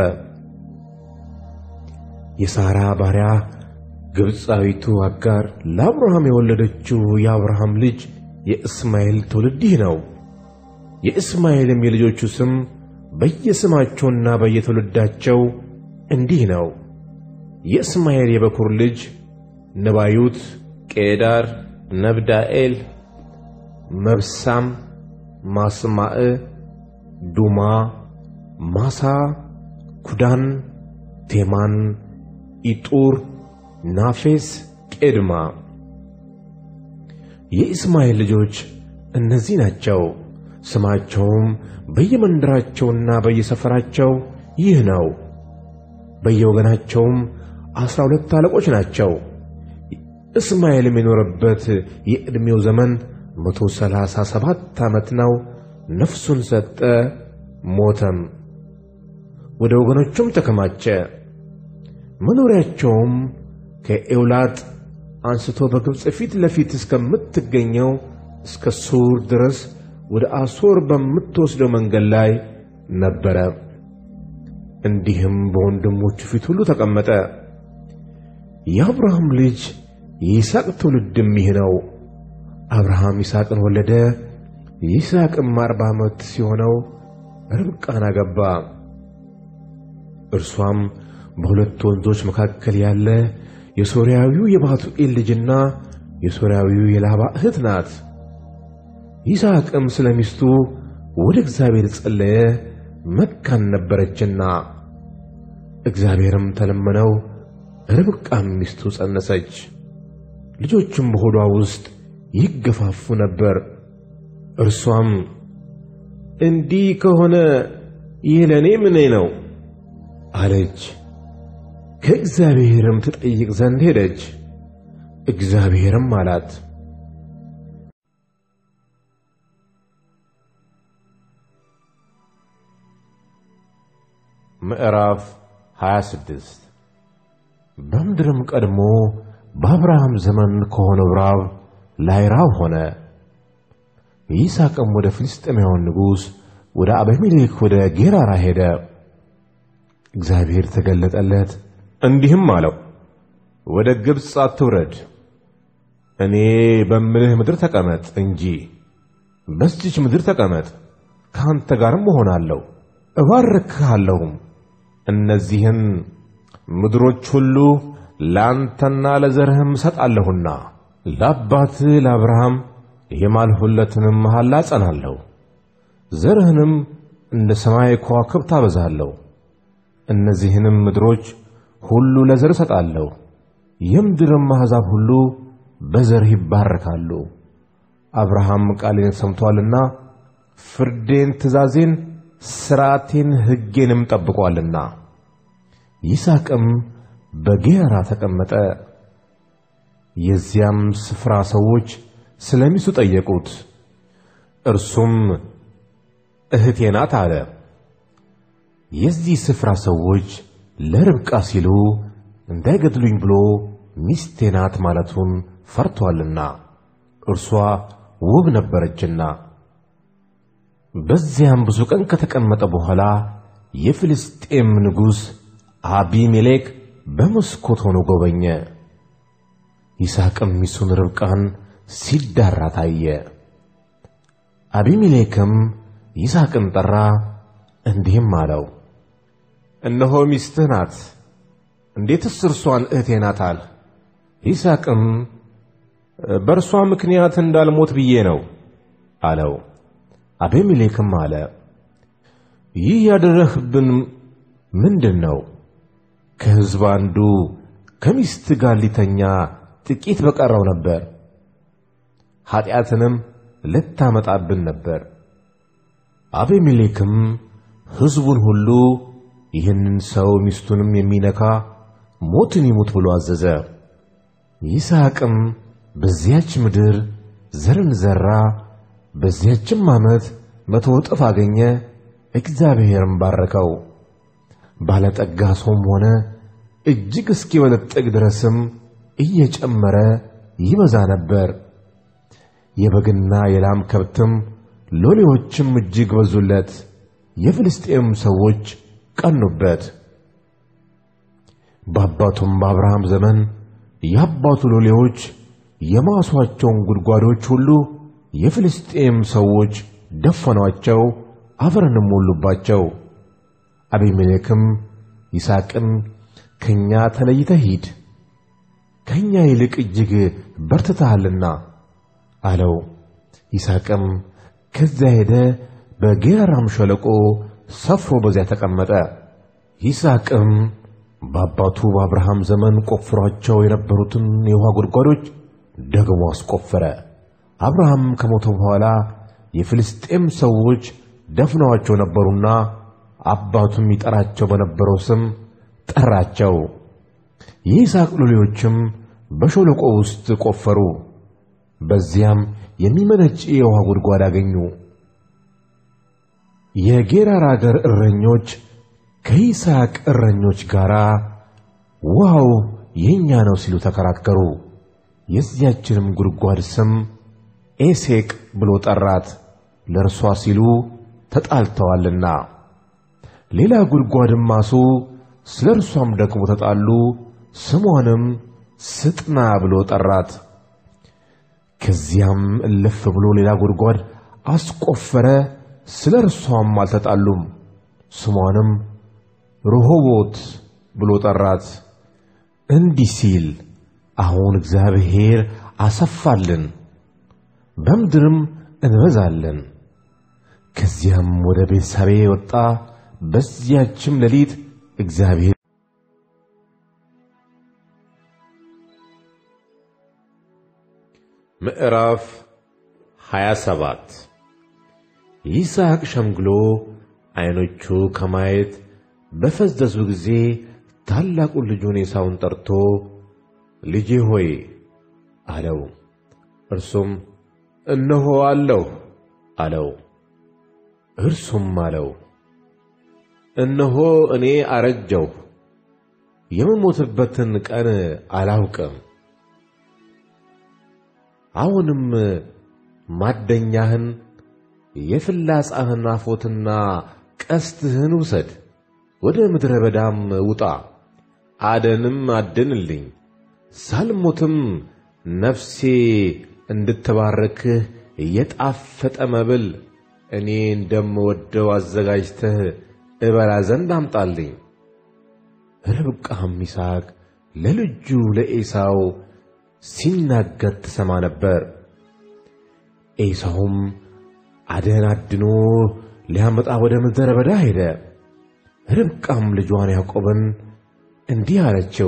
የሳራ ባሪያ ግብፃዊቱ አጋር ለአብርሃም የወለደችው የአብርሃም ልጅ የእስማኤል ትውልድ ይህ ነው። የእስማኤልም የልጆቹ ስም በየስማቸውና በየትውልዳቸው እንዲህ ነው። የእስማኤል የበኩር ልጅ ነባዩት፣ ቄዳር፣ ነብዳኤል፣ መብሳም፣ ማስማዕ፣ ዱማ፣ ማሳ፣ ኩዳን፣ ቴማን፣ ኢጡር፣ ናፌስ፣ ቄድማ። የኢስማኤል ልጆች እነዚህ ናቸው። ስማቸውም በየመንደራቸውና በየሰፈራቸው ይህ ነው። በየወገናቸውም 12 አለቆች ናቸው። እስማኤልም የኖረበት የዕድሜው ዘመን 137 ዓመት ነው። ነፍሱን ሰጠ፣ ሞተም። ወደ ወገኖቹም ተከማቸ። መኖሪያቸውም ከኤውላጥ አንስቶ በግብፅ ፊት ለፊት እስከምትገኘው እስከ ሱር ድረስ ወደ አሦር በምትወስደው መንገድ ላይ ነበረ። እንዲህም በወንድሞቹ ፊት ሁሉ ተቀመጠ። የአብርሃም ልጅ የይስሐቅ ትውልድም ይህ ነው። አብርሃም ይስሐቅን ወለደ። ይስሐቅም 40 ዓመት ሲሆነው ርብቃን አገባ። እርሷም በሁለት ወንዞች መካከል ያለ የሶርያዊው የባቱኤል ልጅና የሶርያዊው የላባ እህት ናት። ይስሐቅም ስለ ሚስቱ ወደ እግዚአብሔር ጸለየ፣ መካን ነበረችና። እግዚአብሔርም ተለመነው፣ ርብቃም ሚስቱ ጸነሰች። ልጆቹም በሆዷ ውስጥ ይገፋፉ ነበር። እርሷም እንዲህ ከሆነ ይህ ለእኔ ምኔ ነው አለች። ከእግዚአብሔርም ትጠይቅ ዘንድ ሄደች። እግዚአብሔርም አላት፣ ምዕራፍ 26 በምድርም ቀድሞ በአብርሃም ዘመን ከሆነው ራብ ላይ ራብ ሆነ። ይስሐቅም ወደ ፍልስጥኤማውያን ንጉሥ ወደ አቤሜሌክ ወደ ጌራራ ሄደ። እግዚአብሔር ተገለጠለት እንዲህም አለው፣ ወደ ግብፅ አትውረድ፣ እኔ በምልህ ምድር ተቀመጥ እንጂ። በዚች ምድር ተቀመጥ፣ ከአንተ ጋርም እሆናለሁ፣ እባርክሃለሁም። እነዚህን ምድሮች ሁሉ ለአንተና ለዘርህም እሰጣለሁና ለአባትህ ለአብርሃም የማልሁለትንም መሐላ አጸናለሁ። ዘርህንም እንደ ሰማይ ከዋክብት አበዛለሁ። እነዚህንም ምድሮች ሁሉ ለዘር እሰጣለሁ። የምድርም አሕዛብ ሁሉ በዘርህ ይባረካሉ። አብርሃም ቃሌን ሰምቶአልና ፍርዴን፣ ትእዛዜን፣ ሥርዓቴን፣ ሕጌንም ጠብቆአልና። ይስሐቅም በጌራራ ተቀመጠ። የዚያም ስፍራ ሰዎች ስለ ሚስቱ ጠየቁት። እርሱም እህቴ ናት አለ። የዚህ ስፍራ ሰዎች ለርብቃ ሲሉ እንዳይገድሉኝ ብሎ ሚስቴ ናት ማለቱን ፈርቶአልና፣ እርሷ ውብ ነበረችና። በዚያም ብዙ ቀን ከተቀመጠ በኋላ የፍልስጤም ንጉሥ አቢሜሌክ በመስኮት ሆኖ ጎበኘ። ይስሐቅም ሚስቱን ርብቃን ሲዳራ ታየ። አቢሜሌክም ይስሐቅን ጠራ፣ እንዲህም አለው፣ እነሆ ሚስትህ ናት፣ እንዴትስ እርሷን እህቴ ናት አልህ? ይስሐቅም በእርሷ ምክንያት እንዳልሞት ብዬ ነው አለው። አቢሜሌክም አለ፣ ይህ ያደረግህብን ምንድን ነው? ከሕዝብ አንዱ ከሚስት ጋር ሊተኛ ጥቂት በቀረው ነበር፣ ኃጢአትንም ልታመጣብን ነበር። አቢሜሌክም ሕዝቡን ሁሉ ይህንን ሰው ሚስቱንም የሚነካ ሞትን ይሙት ብሎ አዘዘ። ይስሐቅም በዚያች ምድር ዘርን ዘራ፣ በዚያችም ዓመት 100 እጥፍ አገኘ። እግዚአብሔርም ባረከው። ባለጠጋ ሰውም ሆነ፣ እጅግ እስኪበለጥግ ድረስም እየጨመረ ይበዛ ነበር። የበግና የላም ከብትም ሎሌዎችም እጅግ በዙለት። የፍልስጤም ሰዎች ቀኑበት። በአባቱም በአብርሃም ዘመን የአባቱ ሎሌዎች የማሷቸውን ጉድጓዶች ሁሉ የፍልስጤም ሰዎች ደፈኗቸው፣ አፈርንም ሞሉባቸው። አቢሜሌክም ይስሐቅን ከእኛ ተለይተህ ሂድ፣ ከእኛ ይልቅ እጅግ በርትተሃልና አለው። ይስሐቅም ከዚያ ሄደ፣ በጌራራም ሸለቆ ሰፍሮ በዚያ ተቀመጠ። ይስሐቅም በአባቱ በአብርሃም ዘመን ቆፍሯቸው የነበሩትን የውሃ ጉድጓዶች ደግሞ አስቆፈረ። አብርሃም ከሞተ በኋላ የፍልስጤም ሰዎች ደፍነዋቸው ነበሩና አባቱም ይጠራቸው በነበረው ስም ጠራቸው። የይስሐቅ ሎሌዎችም በሸለቆ ውስጥ ቆፈሩ፣ በዚያም የሚመነጭ የውሃ ጉድጓድ አገኙ። የጌራራ አገር እረኞች ከይስሐቅ እረኞች ጋር ውሃው የኛ ነው ሲሉ ተከራከሩ። የዚያችንም ጉድጓድ ስም ኤሴቅ ብሎ ጠራት፣ ለእርሷ ሲሉ ተጣልተዋልና። ሌላ ጉድጓድም ማሱ፣ ስለ እርሷም ደግሞ ተጣሉ፣ ስሟንም ስጥና ብሎ ጠራት። ከዚያም እልፍ ብሎ ሌላ ጉድጓድ አስቆፈረ፣ ስለ እርሷም አልተጣሉም፣ ስሟንም ርሆቦት ብሎ ጠራት። እንዲህ ሲል አሁን እግዚአብሔር አሰፋልን፣ በምድርም እንበዛለን። ከዚያም ወደ ቤርሳቤ ወጣ። በዚያችም ሌሊት እግዚአብሔር ምዕራፍ 27 ይስሐቅ ሸምግሎ ዓይኖቹ ከማየት በፈዘዙ ጊዜ ታላቁን ልጁን ኤሳውን ጠርቶ ልጄ ሆይ አለው። እርሱም እነሆ አለሁ አለው። እርሱም አለው እነሆ እኔ አረጀሁ፣ የምሞትበትን ቀን አላውቅም። አሁንም ማደኛህን የፍላጻህን አፎትና ቀስትህን ውሰድ፣ ወደ ምድረ በዳም ውጣ፣ አደንም አድንልኝ። ሳልሞትም ነፍሴ እንድትባርክህ የጣፈጠ መብል እኔ እንደምወደው አዘጋጅተህ እበላ ዘንድ አምጣልኝ። ርብቃም ይስሐቅ ለልጁ ለኤሳው ሲናገር ትሰማ ነበር። ኤሳውም አደን አድኖ ሊያመጣ ወደ ምድረ በዳ ሄደ። ርብቃም ልጇን ያዕቆብን እንዲህ አለችው፣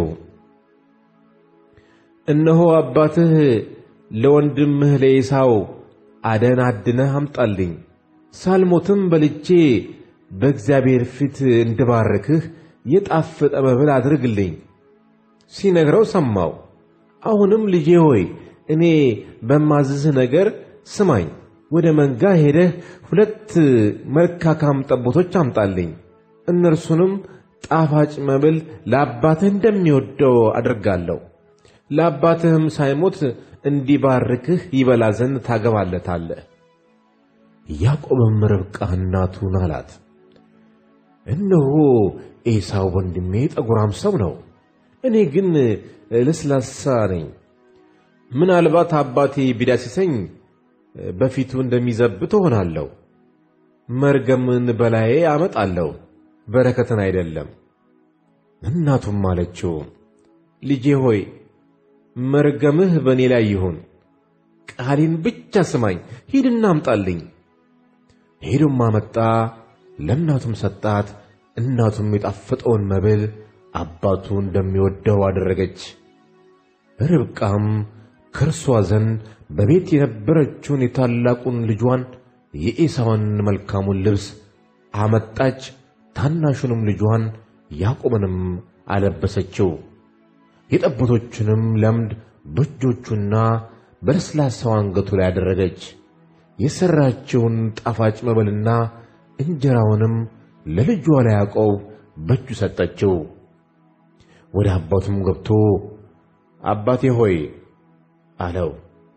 እነሆ አባትህ ለወንድምህ ለኤሳው አደን አድነህ አምጣልኝ፣ ሳልሞትም በልቼ በእግዚአብሔር ፊት እንድባርክህ የጣፈጠ መብል አድርግልኝ። ሲነግረው ሰማው። አሁንም ልጄ ሆይ እኔ በማዝዝህ ነገር ስማኝ፣ ወደ መንጋ ሄደህ 2 መልካካም ጠቦቶች አምጣልኝ። እነርሱንም ጣፋጭ መብል ለአባትህ እንደሚወደው አድርጋለሁ። ለአባትህም ሳይሞት እንዲባርክህ ይበላ ዘንድ ታገባለታለህ። ያዕቆብም ርብቃ እናቱን አላት፣ እነሆ ኤሳው ወንድሜ ጠጉራም ሰው ነው፣ እኔ ግን ለስላሳ ነኝ። ምናልባት አባቴ ቢዳስሰኝ በፊቱ እንደሚዘብት እሆናለሁ። መርገምን በላዬ አመጣለሁ፣ በረከትን አይደለም። እናቱም አለችው፣ ልጄ ሆይ መርገምህ በእኔ ላይ ይሁን፣ ቃሌን ብቻ ስማኝ፣ ሂድና አምጣልኝ። ሄዶም አመጣ፣ ለእናቱም ሰጣት። እናቱም የጣፈጠውን መብል አባቱ እንደሚወደው አደረገች። ርብቃም ከእርሷ ዘንድ በቤት የነበረችውን የታላቁን ልጇን የኤሳውን መልካሙን ልብስ አመጣች። ታናሹንም ልጇን ያዕቆብንም አለበሰችው። የጠቦቶቹንም ለምድ በእጆቹና በለስላሳው አንገቱ ላይ አደረገች። የሠራችውን ጣፋጭ መብልና እንጀራውንም ለልጇ ለያዕቆብ በእጁ ሰጠችው። ወደ አባቱም ገብቶ አባቴ ሆይ አለው።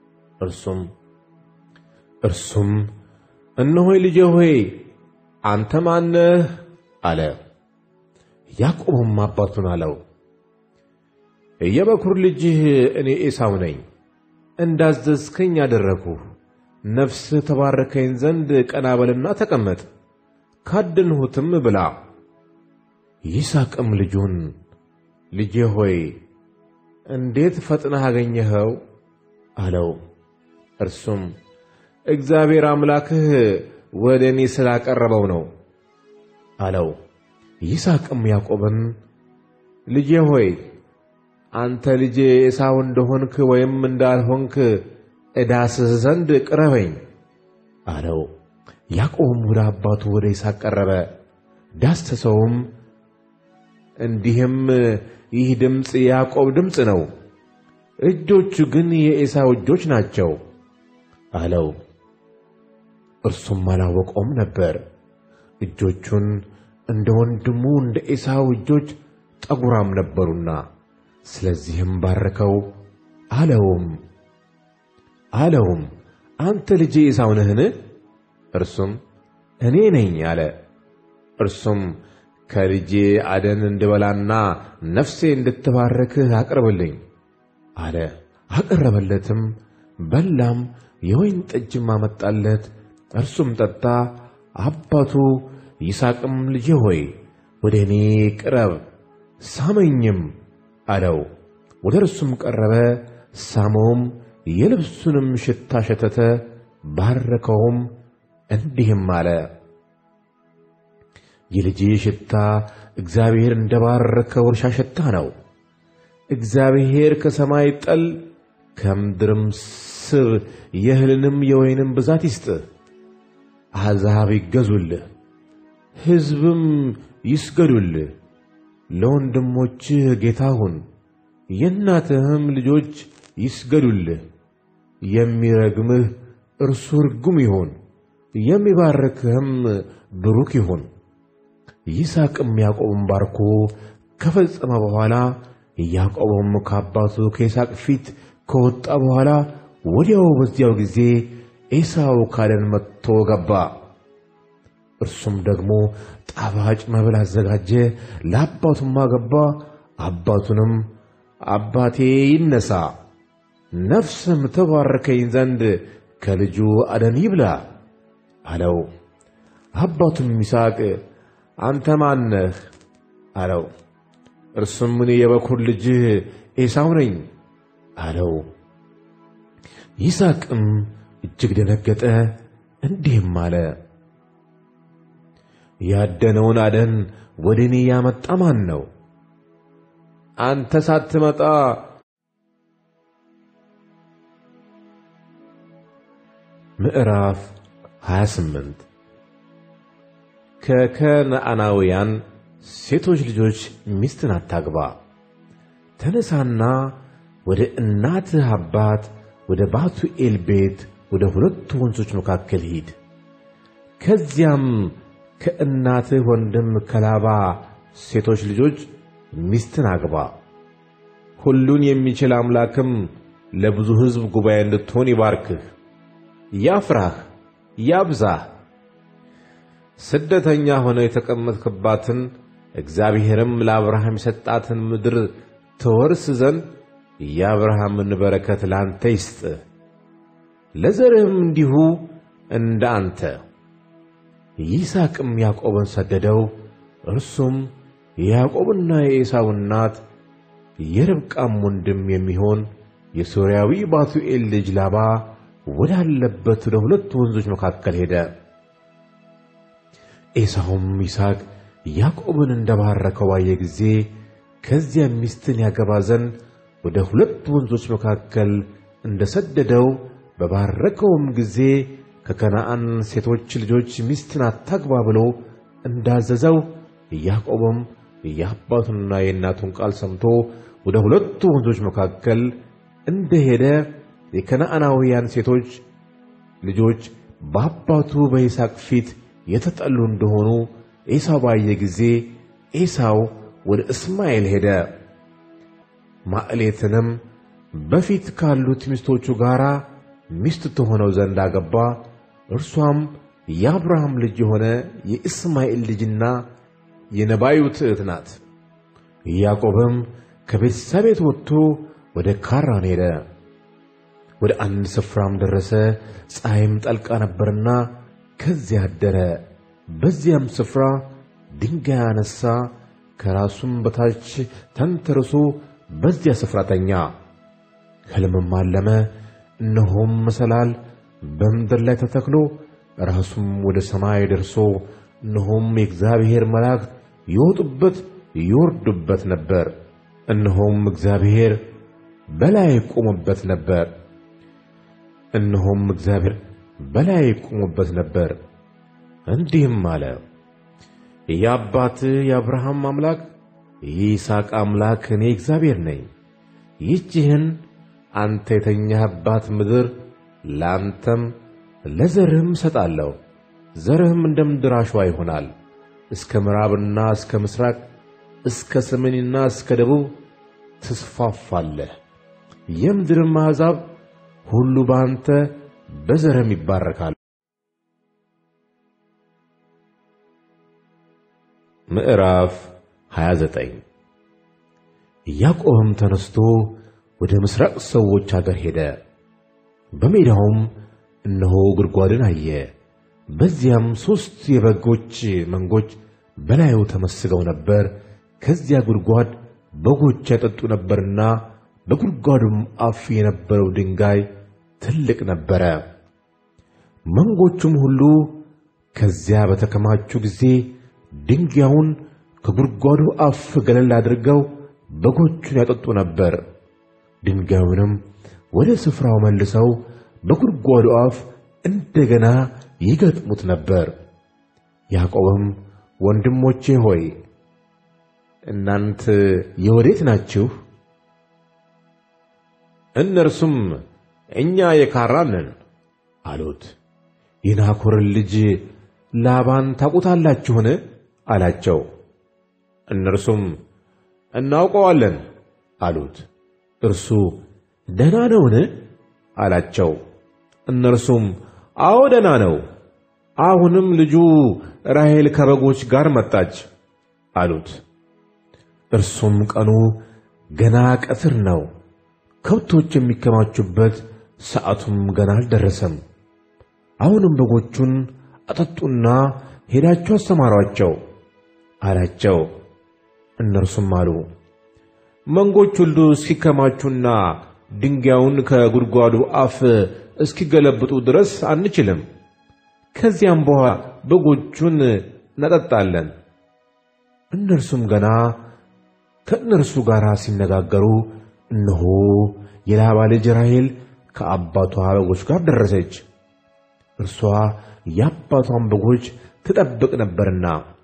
እርሱም እነሆይ ልጄ ሆይ አንተ ማነህ አለ። ያዕቆብም አባቱን አለው፣ የበኩር ልጅህ እኔ ኤሳው ነኝ። እንዳዘዝከኝ አደረግሁ። ነፍስህ ተባረከኝ ዘንድ ቀና በልና ተቀመጥ፣ ካደንሁትም ብላ። ይስሐቅም ልጁን ልጄ ሆይ እንዴት ፈጥነህ አገኘኸው አለው። እርሱም እግዚአብሔር አምላክህ ወደኔ ስላቀረበው ነው አለው። ይስሐቅም ያዕቆብን ልጄ ሆይ አንተ ልጄ ኤሳው እንደሆንክ ወይም እንዳልሆንክ እዳስስ ዘንድ ቅረበኝ አለው። ያዕቆብም ወደ አባቱ ወደ ይስሐቅ ቀረበ፣ ዳሰሰውም፣ እንዲህም ይህ ድምፅ የያዕቆብ ድምፅ ነው፣ እጆቹ ግን የኤሳው እጆች ናቸው አለው። እርሱም አላወቀውም ነበር፣ እጆቹን እንደ ወንድሙ እንደ ኤሳው እጆች ጠጉራም ነበሩና፣ ስለዚህም ባረከው። አለውም አንተ ልጄ ኤሳው ነህን? እርሱም እኔ ነኝ አለ። እርሱም ከልጄ አደን እንድበላና ነፍሴ እንድትባረክህ አቅርብልኝ አለ። አቀረበለትም፣ በላም፣ የወይን ጠጅም አመጣለት፣ እርሱም ጠጣ። አባቱ ይስሐቅም ልጄ ሆይ ወደ እኔ ቅረብ ሳመኝም አለው። ወደ እርሱም ቀረበ፣ ሳመውም፣ የልብሱንም ሽታ ሸተተ፣ ባረከውም፣ እንዲህም አለ፣ የልጄ ሽታ እግዚአብሔር እንደባረከው እርሻ ሽታ ነው። እግዚአብሔር ከሰማይ ጠል ከምድርም ስር የእህልንም የወይንም ብዛት ይስጥህ። አሕዛብ ይገዙልህ፣ ሕዝብም ይስገዱልህ። ለወንድሞችህ ጌታ ሁን፣ የእናትህም ልጆች ይስገዱልህ። የሚረግምህ እርሱ ርጉም ይሁን፣ የሚባርክህም ብሩክ ይሁን። ይስሐቅም ያዕቆብን ባርኮ ከፈጸመ በኋላ ያዕቆብም ከአባቱ ከይስሐቅ ፊት ከወጣ በኋላ ወዲያው በዚያው ጊዜ ኤሳው ካደን መጥቶ ገባ። እርሱም ደግሞ ጣፋጭ መብል አዘጋጀ፣ ለአባቱም አገባ። አባቱንም አባቴ ይነሣ፣ ነፍስም ተባርከኝ ዘንድ ከልጁ አደን ይብላ አለው። አባቱም ይስሐቅ አንተ ማን ነህ አለው። እርሱም እኔ የበኩር ልጅህ ኤሳው ነኝ አለው። ይስሐቅም እጅግ ደነገጠ፣ እንዲህም አለ፣ ያደነውን አደን ወደ እኔ ያመጣ ማን ነው? አንተ ሳትመጣ ምዕራፍ 28 ከከነዓናውያን ሴቶች ልጆች ሚስትን አታግባ። ተነሳና ወደ እናትህ አባት ወደ ባቱኤል ቤት ወደ ሁለቱ ወንዞች መካከል ሂድ። ከዚያም ከእናትህ ወንድም ከላባ ሴቶች ልጆች ሚስትን አግባ። ሁሉን የሚችል አምላክም ለብዙ ሕዝብ ጉባኤ እንድትሆን ይባርክህ፣ ያፍራህ፣ ያብዛህ። ስደተኛ ሆነ የተቀመጥክባትን እግዚአብሔርም ለአብርሃም የሰጣትን ምድር ትወርስ ዘንድ የአብርሃምን በረከት ላንተ ይስጥህ፣ ለዘርህም እንዲሁ እንደ አንተ። ይስሐቅም ያዕቆብን ሰደደው። እርሱም የያዕቆብና የኤሳው እናት የርብቃም ወንድም የሚሆን የሶርያዊ ባቱኤል ልጅ ላባ ወዳለበት ወደ ሁለቱ ወንዞች መካከል ሄደ። ኤሳውም ይስሐቅ ያዕቆብን እንደባረከው ባየ ጊዜ ከዚያ ሚስትን ያገባ ዘንድ ወደ ሁለቱ ወንዞች መካከል እንደሰደደው በባረከውም ጊዜ ከከነዓን ሴቶች ልጆች ሚስትን አታግባ ብሎ እንዳዘዘው ያዕቆብም የአባቱንና የእናቱን ቃል ሰምቶ ወደ ሁለቱ ወንዞች መካከል እንደሄደ የከነዓናውያን ሴቶች ልጆች በአባቱ በይስሐቅ ፊት የተጠሉ እንደሆኑ ኤሳው ባየ ጊዜ ኤሳው ወደ እስማኤል ሄደ። ማዕሌትንም በፊት ካሉት ሚስቶቹ ጋር ሚስት ትሆነው ዘንድ አገባ። እርሷም የአብርሃም ልጅ የሆነ የእስማኤል ልጅና የነባዩት እኅት ናት። ያዕቆብም ከቤርሳቤህ ወጥቶ ወደ ካራን ሄደ። ወደ አንድ ስፍራም ደረሰ። ፀሐይም ጠልቃ ነበርና ከዚያ አደረ። በዚያም ስፍራ ድንጋይ አነሳ፣ ከራሱም በታች ተንተርሶ በዚያ ስፍራ ተኛ። ሕልምም አለመ። እነሆም መሰላል በምድር ላይ ተተክሎ ራሱም ወደ ሰማይ ደርሶ እነሆም የእግዚአብሔር መላእክት ይወጡበት ይወርዱበት ነበር። እነሆም እግዚአብሔር በላይ ቆሞበት ነበር። እነሆም እግዚአብሔር በላይ ቆሞበት ነበር። እንዲህም አለ፣ የአባትህ የአብርሃም አምላክ የይስሐቅ አምላክ እኔ እግዚአብሔር ነኝ። ይህችን አንተ የተኛህባት ምድር ለአንተም ለዘርህም እሰጣለሁ። ዘርህም እንደ ምድር አሸዋ ይሆናል። እስከ ምዕራብና እስከ ምስራቅ፣ እስከ ሰሜንና እስከ ደቡብ ትስፋፋለህ። የምድርም አሕዛብ ሁሉ በአንተ በዘርህም ይባረካሉ። ምዕራፍ 29 ያዕቆብም ተነስቶ ወደ ምስራቅ ሰዎች አገር ሄደ። በሜዳውም እነሆ ጉድጓድን አየ። በዚያም 3 የበጎች መንጎች በላዩ ተመስገው ነበር። ከዚያ ጉድጓድ በጎች ያጠጡ ነበርና በጉድጓዱም አፍ የነበረው ድንጋይ ትልቅ ነበረ። መንጎቹም ሁሉ ከዚያ በተከማቹ ጊዜ ድንጋዩን ከጉድጓዱ አፍ ገለል አድርገው በጎቹን ያጠጡ ነበር። ድንጋዩንም ወደ ስፍራው መልሰው በጉድጓዱ አፍ እንደገና ይገጥሙት ነበር። ያዕቆብም ወንድሞቼ ሆይ እናንተ የወዴት ናችሁ? እነርሱም እኛ የካራን ነን አሉት። የናኮርን ልጅ ላባን ታውቁታላችሁን? አላቸው። እነርሱም እናውቀዋለን አሉት። እርሱ ደህና ነውን? አላቸው። እነርሱም አዎ ደህና ነው። አሁንም ልጁ ራሔል ከበጎች ጋር መጣች አሉት። እርሱም ቀኑ ገና ቀትር ነው፣ ከብቶች የሚከማቹበት ሰዓቱም ገና አልደረሰም። አሁንም በጎቹን አጠጡና ሄዳችሁ አሰማሯቸው አላቸው። እነርሱም አሉ፣ መንጎች ሁሉ እስኪከማቹና ድንጋዩን ከጉድጓዱ አፍ እስኪገለብጡ ድረስ አንችልም። ከዚያም በኋላ በጎቹን እናጠጣለን። እነርሱም ገና ከእነርሱ ጋር ሲነጋገሩ እነሆ የላባ ልጅ ራሔል ከአባቷ በጎች ጋር ደረሰች። እርሷ የአባቷን በጎች ትጠብቅ ነበርና።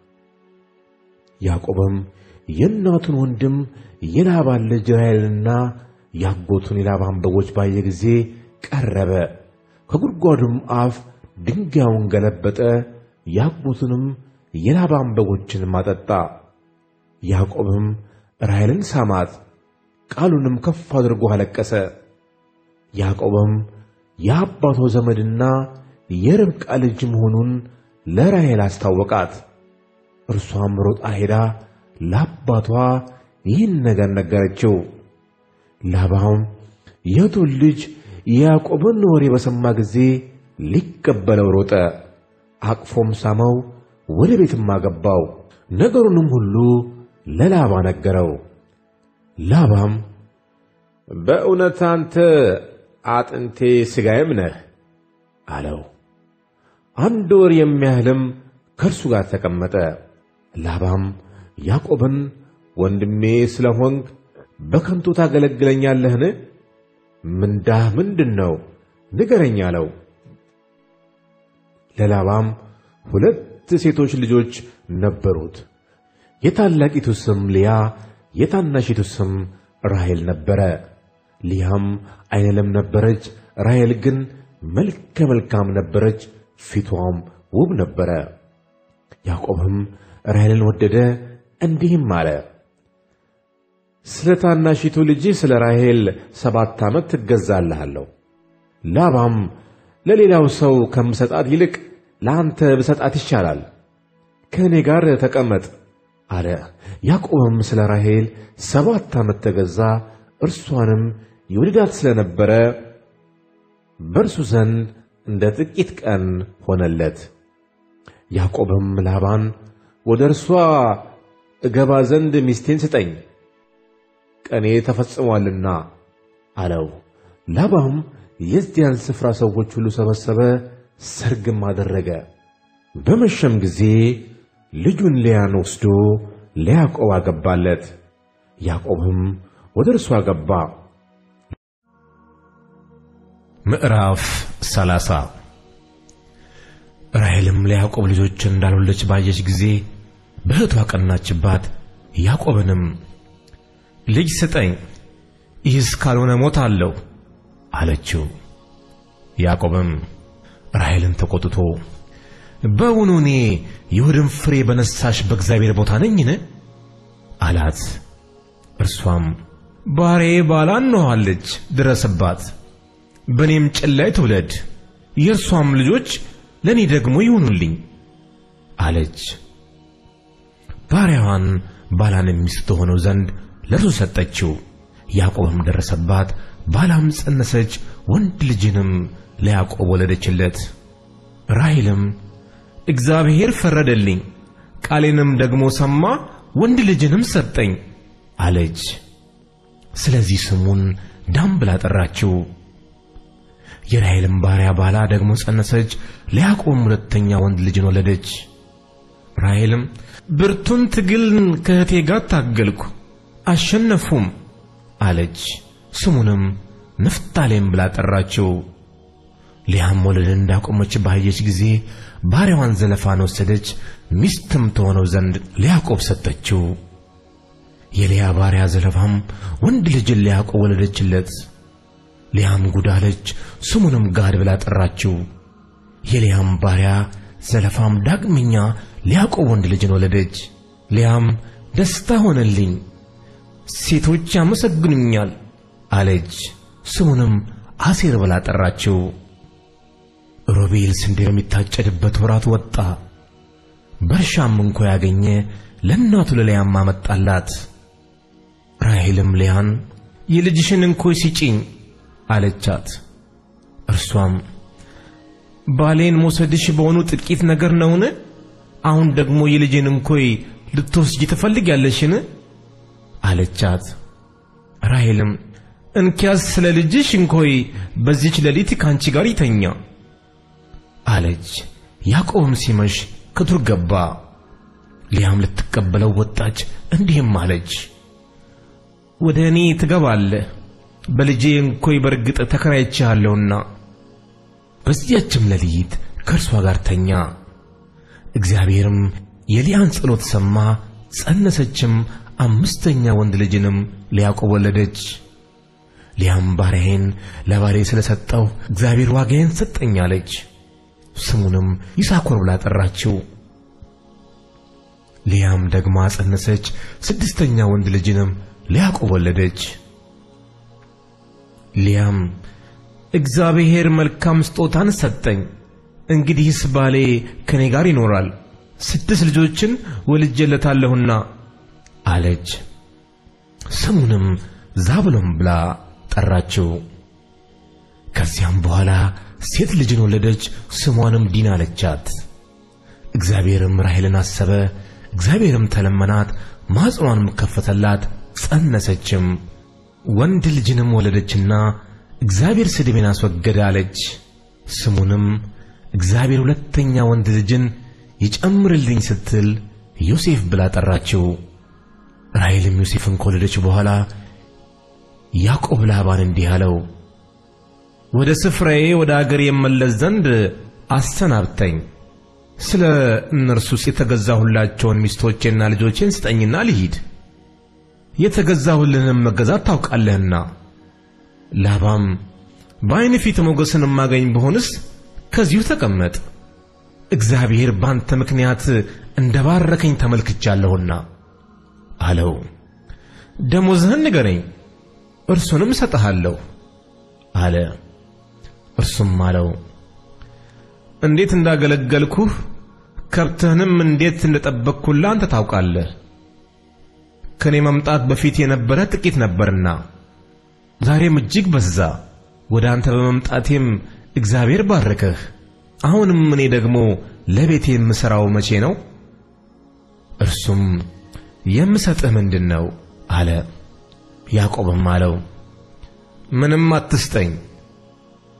ያዕቆብም የእናቱን ወንድም የላባን ልጅ ራሔልንና ያጎቱን የላባን በጎች ባየ ጊዜ ቀረበ። ከጉድጓዱም አፍ ድንጋዩን ገለበጠ። ያጎቱንም የላባን በጎችን አጠጣ። ያዕቆብም ራሔልን ሳማት፣ ቃሉንም ከፍ አድርጎ አለቀሰ። ያዕቆብም የአባቷ ዘመድና የርብቃ ልጅ መሆኑን ለራሔል አስታወቃት። እርሷም ሮጣ ሄዳ ለአባቷ ይህን ነገር ነገረችው። ላባም የቱን ልጅ የያዕቆብን ወሬ በሰማ ጊዜ ሊቀበለው ሮጠ። አቅፎም ሳመው፣ ወደ ቤትም አገባው። ነገሩንም ሁሉ ለላባ ነገረው። ላባም በእውነት አንተ አጥንቴ ሥጋዬም ነህ አለው። 1 ወር የሚያህልም ከእርሱ ጋር ተቀመጠ። ላባም ያዕቆብን ወንድሜ ስለሆንክ በከንቱ ታገለግለኛለህን? ምንዳህ ምንድን ነው? ንገረኝ አለው። ለላባም 2 ሴቶች ልጆች ነበሩት። የታላቂቱ ስም ልያ፣ የታናሺቱ ስም ራሔል ነበረ። ልያም ዓይነለም ነበረች፣ ራሔል ግን መልከ መልካም ነበረች፣ ፊቷም ውብ ነበረ። ያዕቆብም ራሔልን ወደደ፣ እንዲህም አለ፣ ስለ ታናሺቱ ልጅ ስለ ራሔል 7 ዓመት ትገዛልሃለሁ። ላባም ለሌላው ሰው ከምሰጣት ይልቅ ለአንተ ብሰጣት ይሻላል፣ ከእኔ ጋር ተቀመጥ አለ። ያዕቆብም ስለ ራሔል 7 ዓመት ተገዛ። እርሷንም ይወድዳት ስለነበረ በእርሱ ዘንድ እንደ ጥቂት ቀን ሆነለት። ያዕቆብም ላባን ወደ እርሷ እገባ ዘንድ ሚስቴን ስጠኝ፣ ቀኔ ተፈጽሟልና አለው። ላባም የዚያን ስፍራ ሰዎች ሁሉ ሰበሰበ፣ ሰርግም አደረገ። በመሸም ጊዜ ልጁን ሊያን ወስዶ ለያዕቆብ አገባለት። ያዕቆብም ወደ እርሱ አገባ። ምዕራፍ 30 ራሔልም ለያዕቆብ ልጆች እንዳልወለደች ባየች ጊዜ በእህቷ ቀናችባት። ያዕቆብንም ልጅ ስጠኝ፣ ይህስ ካልሆነ ሞታለሁ አለችው። ያዕቆብም ራሔልን ተቆጥቶ በውኑ እኔ የሆድን ፍሬ በነሳሽ በእግዚአብሔር ቦታ ነኝን አላት። እርሷም ባሪያዬ ባላ እንሆሃለች፣ ድረስባት፣ በእኔም ጭን ላይ ትውለድ፣ የእርሷም ልጆች ለእኔ ደግሞ ይሁኑልኝ አለች። ባሪያዋን ባላን ሚስት ትሆነው ዘንድ ለእርሱ ሰጠችው። ያዕቆብም ደረሰባት፣ ባላም ጸነሰች፣ ወንድ ልጅንም ለያዕቆብ ወለደችለት። ራሔልም እግዚአብሔር ፈረደልኝ፣ ቃሌንም ደግሞ ሰማ፣ ወንድ ልጅንም ሰጠኝ አለች። ስለዚህ ስሙን ዳን ብላ ጠራችው። የራሔልም ባሪያ ባላ ደግሞ ጸነሰች፣ ለያዕቆብም ሁለተኛ ወንድ ልጅን ወለደች። ራሔልም ብርቱን ትግልን ከእህቴ ጋር ታገልኩ፣ አሸነፉም አለች። ስሙንም ንፍታሌም ብላ ጠራችው። ሊያም ወለድን እንዳቆመች ባየች ጊዜ ባሪያዋን ዘለፋን ወሰደች፣ ሚስትም ትሆነው ዘንድ ለያዕቆብ ሰጠችው። የልያ ባሪያ ዘለፋም ወንድ ልጅን ለያዕቆብ ወለደችለት። ሊያም ጉድ አለች፣ ስሙንም ጋድ ብላ ጠራችው። የልያም ባሪያ ዘለፋም ዳግመኛ ለያዕቆብ ወንድ ልጅን ወለደች። ሊያም ደስታ ሆነልኝ፣ ሴቶች ያመሰግኑኛል አለች። ስሙንም አሴር ብላ ጠራችው። ሮቤል ስንዴ በሚታጨድበት ወራት ወጣ፣ በእርሻም እንኮ ያገኘ ለእናቱ ለልያም አመጣላት። ራሔልም ልያን የልጅሽን እንኮይ ስጪኝ አለቻት። እርሷም ባሌን መውሰድሽ በሆኑ ጥቂት ነገር ነውን? አሁን ደግሞ የልጄን እንኮይ ልትወስጂ ትፈልጊያለሽን አለቻት። ራሔልም እንኪያስ ስለ ልጅሽ እንኮይ በዚች ሌሊት ካንቺ ጋር ይተኛ አለች። ያዕቆብም ሲመሽ ከዱር ገባ። ሊያም ልትቀበለው ወጣች፣ እንዲህም አለች፣ ወደ እኔ ትገባለህ፣ በልጄ እንኮይ በርግጥ ተከራይቼሃለሁና። በዚያችም ሌሊት ከእርሷ ጋር ተኛ። እግዚአብሔርም የሊያን ጸሎት ሰማ፣ ጸነሰችም፣ አምስተኛ ወንድ ልጅንም ለያዕቆብ ወለደች። ሊያም ባሪያዬን ለባሌ ስለሰጠው እግዚአብሔር ዋጋዬን ሰጠኝ አለች። ስሙንም ይሳኮር ብላ ጠራችው። ሊያም ደግማ ጸነሰች፣ ስድስተኛ ወንድ ልጅንም ለያዕቆብ ወለደች። ሊያም እግዚአብሔር መልካም ስጦታን ሰጠኝ፣ እንግዲህስ ባሌ ከኔ ጋር ይኖራል፣ 6 ልጆችን ወልጄለታለሁና አለች። ስሙንም ዛብሎን ብላ ጠራችው። ከዚያም በኋላ ሴት ልጅን ወለደች፣ ስሟንም ዲና አለቻት። እግዚአብሔርም ራሔልን አሰበ፣ እግዚአብሔርም ተለመናት፣ ማኅፀኗንም ከፈተላት፣ ጸነሰችም፣ ወንድ ልጅንም ወለደችና እግዚአብሔር ስድቤን አስወገደ አለች። ስሙንም እግዚአብሔር ሁለተኛ ወንድ ልጅን ይጨምርልኝ ስትል ዮሴፍ ብላ ጠራችው። ራሔልም ዮሴፍን ከወለደች በኋላ ያዕቆብ ላባን እንዲህ አለው፣ ወደ ስፍራዬ ወደ አገሬ የመለስ ዘንድ አሰናብተኝ፣ ስለ እነርሱስ የተገዛሁላቸውን ሚስቶቼና ልጆቼን ስጠኝና ልሂድ፣ የተገዛሁልንም መገዛት ታውቃለህና። ላባም በዓይን ፊት ሞገስን ማገኝ ብሆንስ ከዚሁ ተቀመጥ፣ እግዚአብሔር ባንተ ምክንያት እንደባረከኝ ተመልክቻለሁና አለው። ደሞዝህን ንገረኝ፣ እርሱንም እሰጥሃለሁ አለ። እርሱም አለው፣ እንዴት እንዳገለገልኩህ ከብትህንም እንዴት እንደጠበቅኩልህ አንተ ታውቃለህ። ከኔ መምጣት በፊት የነበረ ጥቂት ነበርና ዛሬም እጅግ በዛ። ወደ አንተ በመምጣቴም እግዚአብሔር ባረከህ። አሁንም እኔ ደግሞ ለቤቴ የምሠራው መቼ ነው? እርሱም የምሰጥህ ምንድነው አለ። ያዕቆብም አለው፣ ምንም አትስጠኝ፣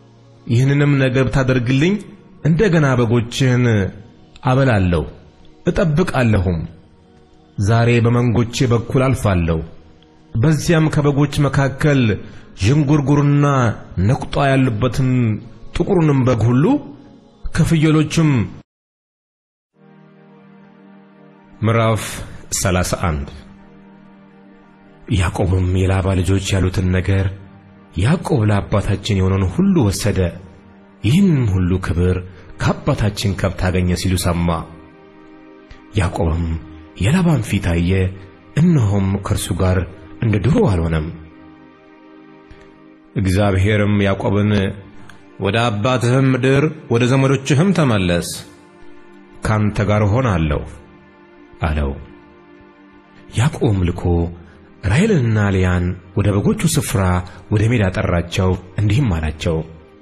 ይህንንም ነገር ብታደርግልኝ እንደገና በጎችህን አበላለሁ እጠብቃለሁም። ዛሬ በመንጎቼ በኩል አልፋለሁ። በዚያም ከበጎች መካከል ዥንጉርጉርና ነቁጣ ያለበትን ጥቁሩንም በግ ሁሉ ከፍየሎችም ምዕራፍ 31 ያዕቆብም የላባ ልጆች ያሉትን ነገር ያዕቆብ ለአባታችን የሆነውን ሁሉ ወሰደ፣ ይህንም ሁሉ ክብር ከአባታችን ከብት አገኘ ሲሉ ሰማ። ያዕቆብም የላባን ፊት አየ፣ እነሆም ከእርሱ ጋር እንደ ድሮ አልሆነም። እግዚአብሔርም ያዕቆብን ወደ አባትህም ምድር ወደ ዘመዶችህም ተመለስ፣ ካንተ ጋር እሆናለሁ አለው። ያዕቆብም ልኮ ራሔልንና ልያን ወደ በጎቹ ስፍራ ወደ ሜዳ ጠራቸው፣ እንዲህም አላቸው፣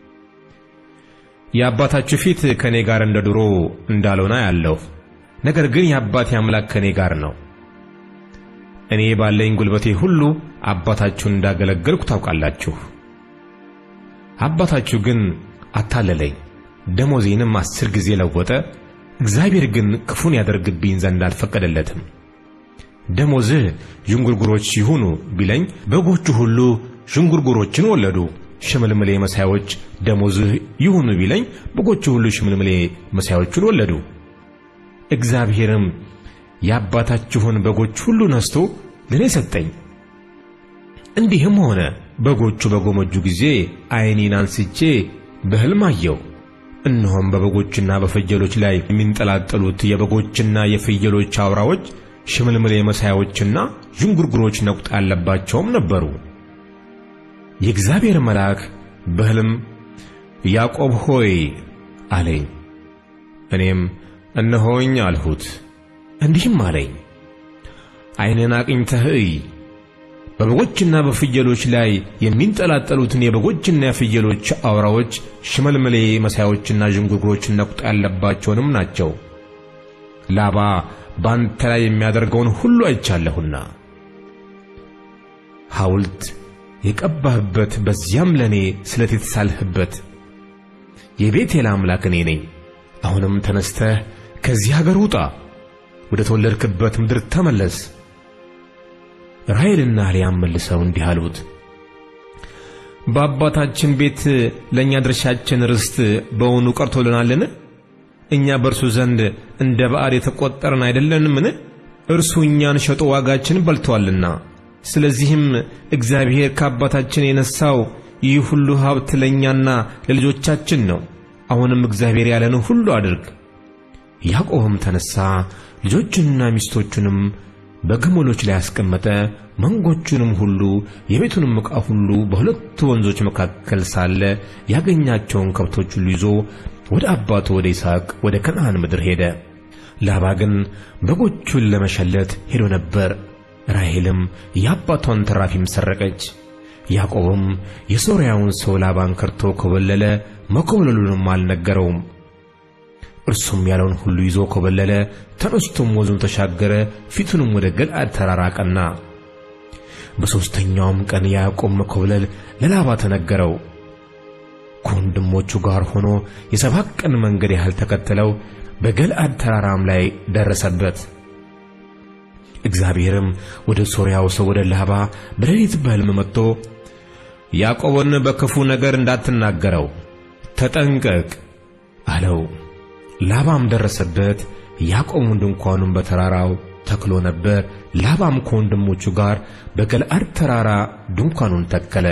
የአባታችሁ ፊት ከኔ ጋር እንደ ድሮ እንዳልሆነ ያለው፣ ነገር ግን የአባቴ አምላክ ከኔ ጋር ነው። እኔ ባለኝ ጉልበቴ ሁሉ አባታችሁን እንዳገለገልኩ ታውቃላችሁ። አባታችሁ ግን አታለለኝ፣ ደሞዜንም 10 ጊዜ ለወጠ። እግዚአብሔር ግን ክፉን ያደርግብኝ ዘንድ አልፈቀደለትም። ደሞዝህ ዥንጉርጉሮች ይሁኑ ቢለኝ በጎቹ ሁሉ ዥንጉርጉሮችን ወለዱ። ሽምልምሌ መሳዮች ደሞዝህ ይሁኑ ቢለኝ በጎቹ ሁሉ ሽምልምሌ መሳዮችን ወለዱ። እግዚአብሔርም የአባታችሁን በጎች ሁሉ ነስቶ ለኔ ሰጠኝ። እንዲህም ሆነ፣ በጎቹ በጎመጁ ጊዜ ዓይኔን አንስቼ በሕልም አየሁ። እነሆም በበጎችና በፍየሎች ላይ የሚንጠላጠሉት የበጎችና የፍየሎች አውራዎች ሽምልምሌ መሳዮችና ዥንጉርጉሮች ነቁጣ ያለባቸውም ነበሩ። የእግዚአብሔር መልአክ በሕልም ያዕቆብ ሆይ አለኝ። እኔም እነሆኝ አልሁት። እንዲህም አለኝ፣ ዓይንን አቅኝተህ እይ፣ በበጎችና በፍየሎች ላይ የሚንጠላጠሉትን የበጎችና የፍየሎች አውራዎች ሽመልመሌ መሳዮችና ዥንጉርጉሮች ነቁጣ ያለባቸውንም ናቸው። ላባ ባንተ ላይ የሚያደርገውን ሁሉ አይቻለሁና ሐውልት የቀባህበት በዚያም ለኔ ስለት የተሳልህበት የቤቴል አምላክ እኔ ነኝ። አሁንም ተነስተህ ከዚህ ሀገር ውጣ፣ ወደ ተወለድክበት ምድር ተመለስ። ራሔልና ልያም መልሰው እንዲህ አሉት፣ በአባታችን ቤት ለእኛ ድርሻችን ርስት በውኑ ቀርቶልናልን? እኛ በእርሱ ዘንድ እንደ ባዕድ የተቆጠርን አይደለንምን? እርሱ እኛን ሸጦ ዋጋችን በልቶአልና። ስለዚህም እግዚአብሔር ከአባታችን የነሳው ይህ ሁሉ ሀብት ለእኛና ለልጆቻችን ነው። አሁንም እግዚአብሔር ያለን ሁሉ አድርግ። ያዕቆብም ተነሣ፣ ልጆቹንና ሚስቶቹንም በግመሎች ላይ አስቀመጠ። መንጎቹንም ሁሉ የቤቱንም ዕቃ ሁሉ በሁለቱ ወንዞች መካከል ሳለ ያገኛቸውን ከብቶች ሁሉ ይዞ ወደ አባቱ ወደ ይስሐቅ ወደ ከነዓን ምድር ሄደ። ላባ ግን በጎቹን ለመሸለት ሄዶ ነበር። ራሔልም የአባቷን ተራፊም ሰረቀች። ያዕቆብም የሶርያውን ሰው ላባን ከርቶ ኮበለለ፣ መኮብለሉንም አልነገረውም። እርሱም ያለውን ሁሉ ይዞ ኮበለለ። ተነስቶም ወንዙን ተሻገረ፣ ፊቱንም ወደ ገለዓድ ተራራ አቀና። በሦስተኛውም ቀን ያዕቆብ መኮብለል ለላባ ተነገረው። ከወንድሞቹ ጋር ሆኖ የ7 ቀን መንገድ ያህል ተከተለው፣ በገለዓድ ተራራም ላይ ደረሰበት። እግዚአብሔርም ወደ ሶርያው ሰው ወደ ላባ በሌሊት በሕልም መጥቶ ያዕቆብን በክፉ ነገር እንዳትናገረው ተጠንቀቅ አለው። ላባም ደረሰበት። ያዕቆብም ድንኳኑን በተራራው ተክሎ ነበር። ላባም ከወንድሞቹ ጋር በገለዓድ ተራራ ድንኳኑን ተከለ።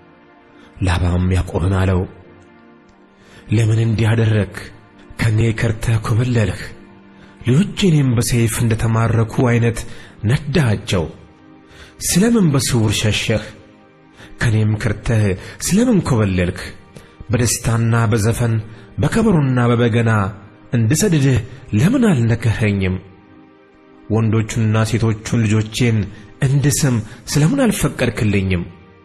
ላባም ያዕቆብን አለው፣ ለምን እንዲህ አደረግህ? ከኔ ከርተህ ኮበለልህ። ልጆቼንም በሰይፍ እንደተማረኩ አይነት ነዳሃቸው። ስለምን በስውር ሸሸህ? ከኔም ከርተህ ስለምን ኮበለልህ? በደስታና በዘፈን በከበሮና በበገና እንድሰድድህ ለምን አልነገረኝም? ወንዶቹንና ሴቶቹን ልጆቼን እንድስም ስለምን አልፈቀድክልኝም?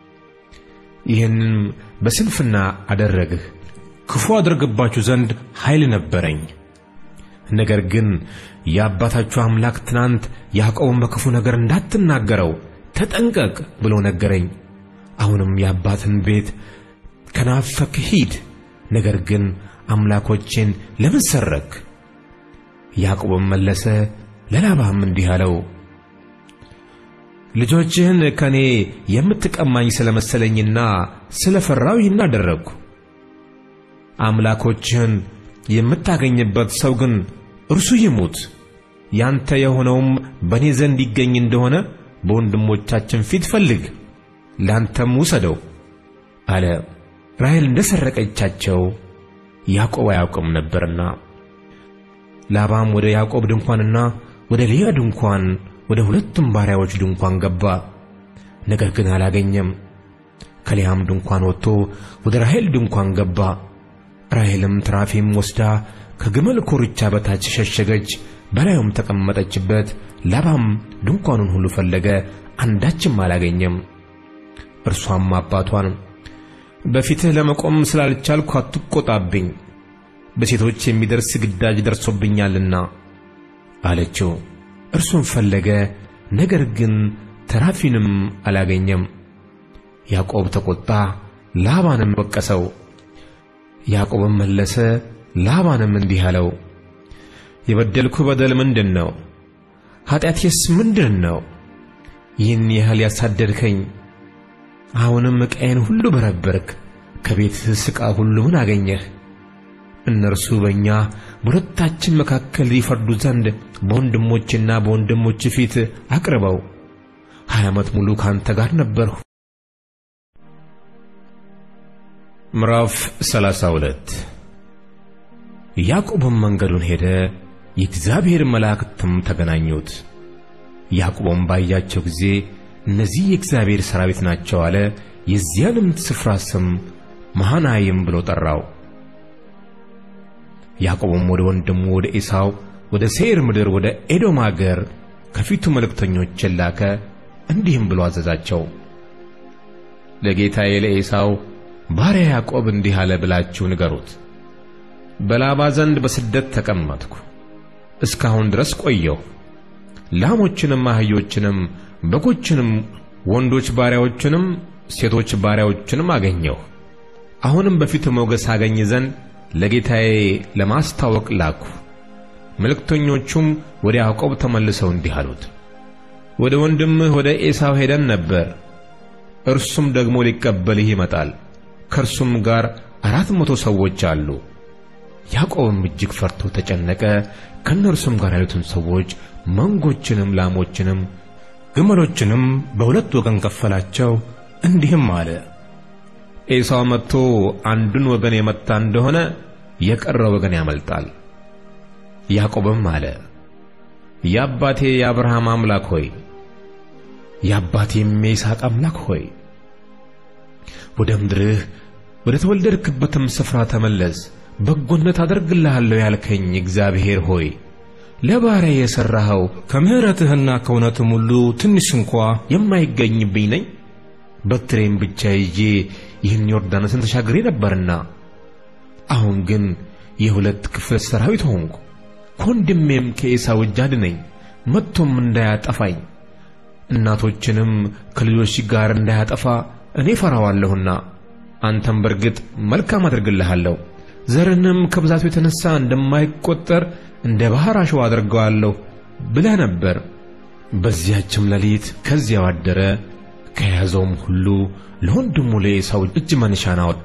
ይህንም በስንፍና አደረግህ። ክፉ አድርግባችሁ ዘንድ ኃይል ነበረኝ። ነገር ግን የአባታችሁ አምላክ ትናንት ያዕቆብን በክፉ ነገር እንዳትናገረው ተጠንቀቅ ብሎ ነገረኝ። አሁንም የአባትን ቤት ከናፈክ ሂድ፣ ነገር ግን አምላኮቼን ለምን ሰረክ? ያዕቆብም መለሰ ለላባም እንዲህ አለው፣ ልጆችህን ከኔ የምትቀማኝ ስለመሰለኝና ስለፈራው ይህን አደረግኩ። አምላኮችህን የምታገኝበት ሰው ግን እርሱ ይሙት፣ ያንተ የሆነውም በእኔ ዘንድ ይገኝ እንደሆነ በወንድሞቻችን ፊት ፈልግ፣ ላንተም ውሰደው አለ። ራሔል እንደሰረቀቻቸው ያዕቆብ አያውቅም ነበርና። ላባም ወደ ያዕቆብ ድንኳንና ወደ ልያ ድንኳን ወደ ሁለቱም ባሪያዎች ድንኳን ገባ፣ ነገር ግን አላገኘም። ከልያም ድንኳን ወጥቶ ወደ ራሔል ድንኳን ገባ። ራሔልም ትራፊም ወስዳ ከግመል ኮርቻ በታች ሸሸገች፣ በላዩም ተቀመጠችበት። ላባም ድንኳኑን ሁሉ ፈለገ፣ አንዳችም አላገኘም። እርሷም አባቷን በፊትህ ለመቆም ስላልቻልኩ አትቆጣብኝ፣ በሴቶች የሚደርስ ግዳጅ ደርሶብኛልና አለችው። እርሱም ፈለገ፣ ነገር ግን ተራፊንም አላገኘም። ያዕቆብ ተቆጣ፣ ላባንም ወቀሰው። ያዕቆብም መለሰ ላባንም እንዲህ አለው፣ የበደልኩ በደል ምንድነው? ኃጢአቴስ ምንድነው? ይህን ያህል ያሳደድከኝ? አሁንም ዕቃዬን ሁሉ በረበርክ፣ ከቤትህ ዕቃ ሁሉ ምን አገኘህ? እነርሱ በእኛ በሁለታችን መካከል ይፈርዱ ዘንድ በወንድሞችና በወንድሞች ፊት አቅርበው። 20 ዓመት ሙሉ ካንተ ጋር ነበርሁ። ምዕራፍ 32 ያዕቆብም መንገዱን ሄደ፣ የእግዚአብሔር መላእክትም ተገናኙት። ያዕቆብም ባያቸው ጊዜ እነዚህ የእግዚአብሔር ሰራዊት ናቸው አለ። የዚያንም ስፍራ ስም መሃናይም ብሎ ጠራው። ያዕቆብም ወደ ወንድሙ ወደ ኤሳው ወደ ሴይር ምድር ወደ ኤዶም አገር ከፊቱ መልእክተኞችን ላከ፣ እንዲህም ብሎ አዘዛቸው፣ ለጌታዬ ለኤሳው ባሪያ ያዕቆብ እንዲህ አለ ብላችሁ ንገሩት፣ በላባ ዘንድ በስደት ተቀመጥኩ፣ እስካሁን ድረስ ቆየሁ። ላሞችንም አህዮችንም በጎችንም ወንዶች ባሪያዎችንም ሴቶች ባሪያዎችንም አገኘሁ። አሁንም በፊቱ ሞገስ አገኝ ዘንድ ለጌታዬ ለማስታወቅ ላኩ። መልእክተኞቹም ወደ ያዕቆብ ተመልሰው እንዲህ አሉት፣ ወደ ወንድምህ ወደ ኤሳው ሄደን ነበር፣ እርሱም ደግሞ ሊቀበልህ ይመጣል፣ ከእርሱም ጋር 400 ሰዎች አሉ። ያዕቆብም እጅግ ፈርቶ ተጨነቀ። ከእነርሱም ጋር ያሉትን ሰዎች መንጎችንም ላሞችንም ግመሎችንም በሁለት ወገን ከፈላቸው። እንዲህም አለ፣ ኤሳው መጥቶ አንዱን ወገን የመታ እንደሆነ የቀረው ወገን ያመልጣል። ያዕቆብም አለ፣ የአባቴ የአብርሃም አምላክ ሆይ፣ የአባቴም የይስሐቅ አምላክ ሆይ፣ ወደ ምድርህ ወደ ተወለድክበትም ስፍራ ተመለስ፣ በጎነት አደርግልሃለሁ ያልከኝ እግዚአብሔር ሆይ፣ ለባሪያዬ የሠራኸው ከምሕረትህና ከእውነትም ሁሉ ትንሽ እንኳ የማይገኝብኝ ነኝ። በትሬም ብቻ ይዤ ይህን ዮርዳኖስን ተሻግሬ ነበርና፣ አሁን ግን የሁለት ክፍል ሰራዊት ሆንኩ። ከወንድሜም ከኤሳው እጅ አድነኝ፣ መጥቶም እንዳያጠፋኝ፣ እናቶችንም ከልጆች ጋር እንዳያጠፋ እኔ ፈራዋለሁና። አንተም በርግጥ መልካም አድርግልሃለሁ፣ ዘርንም ከብዛቱ የተነሳ እንደማይቆጠር እንደ ባህር አሸዋ አድርገዋለሁ ብለህ ነበር። በዚያችም ሌሊት ከዚያው አደረ። ከያዘውም ሁሉ ለወንድሙ ለኤሳው እጅ መንሻን አወጣ።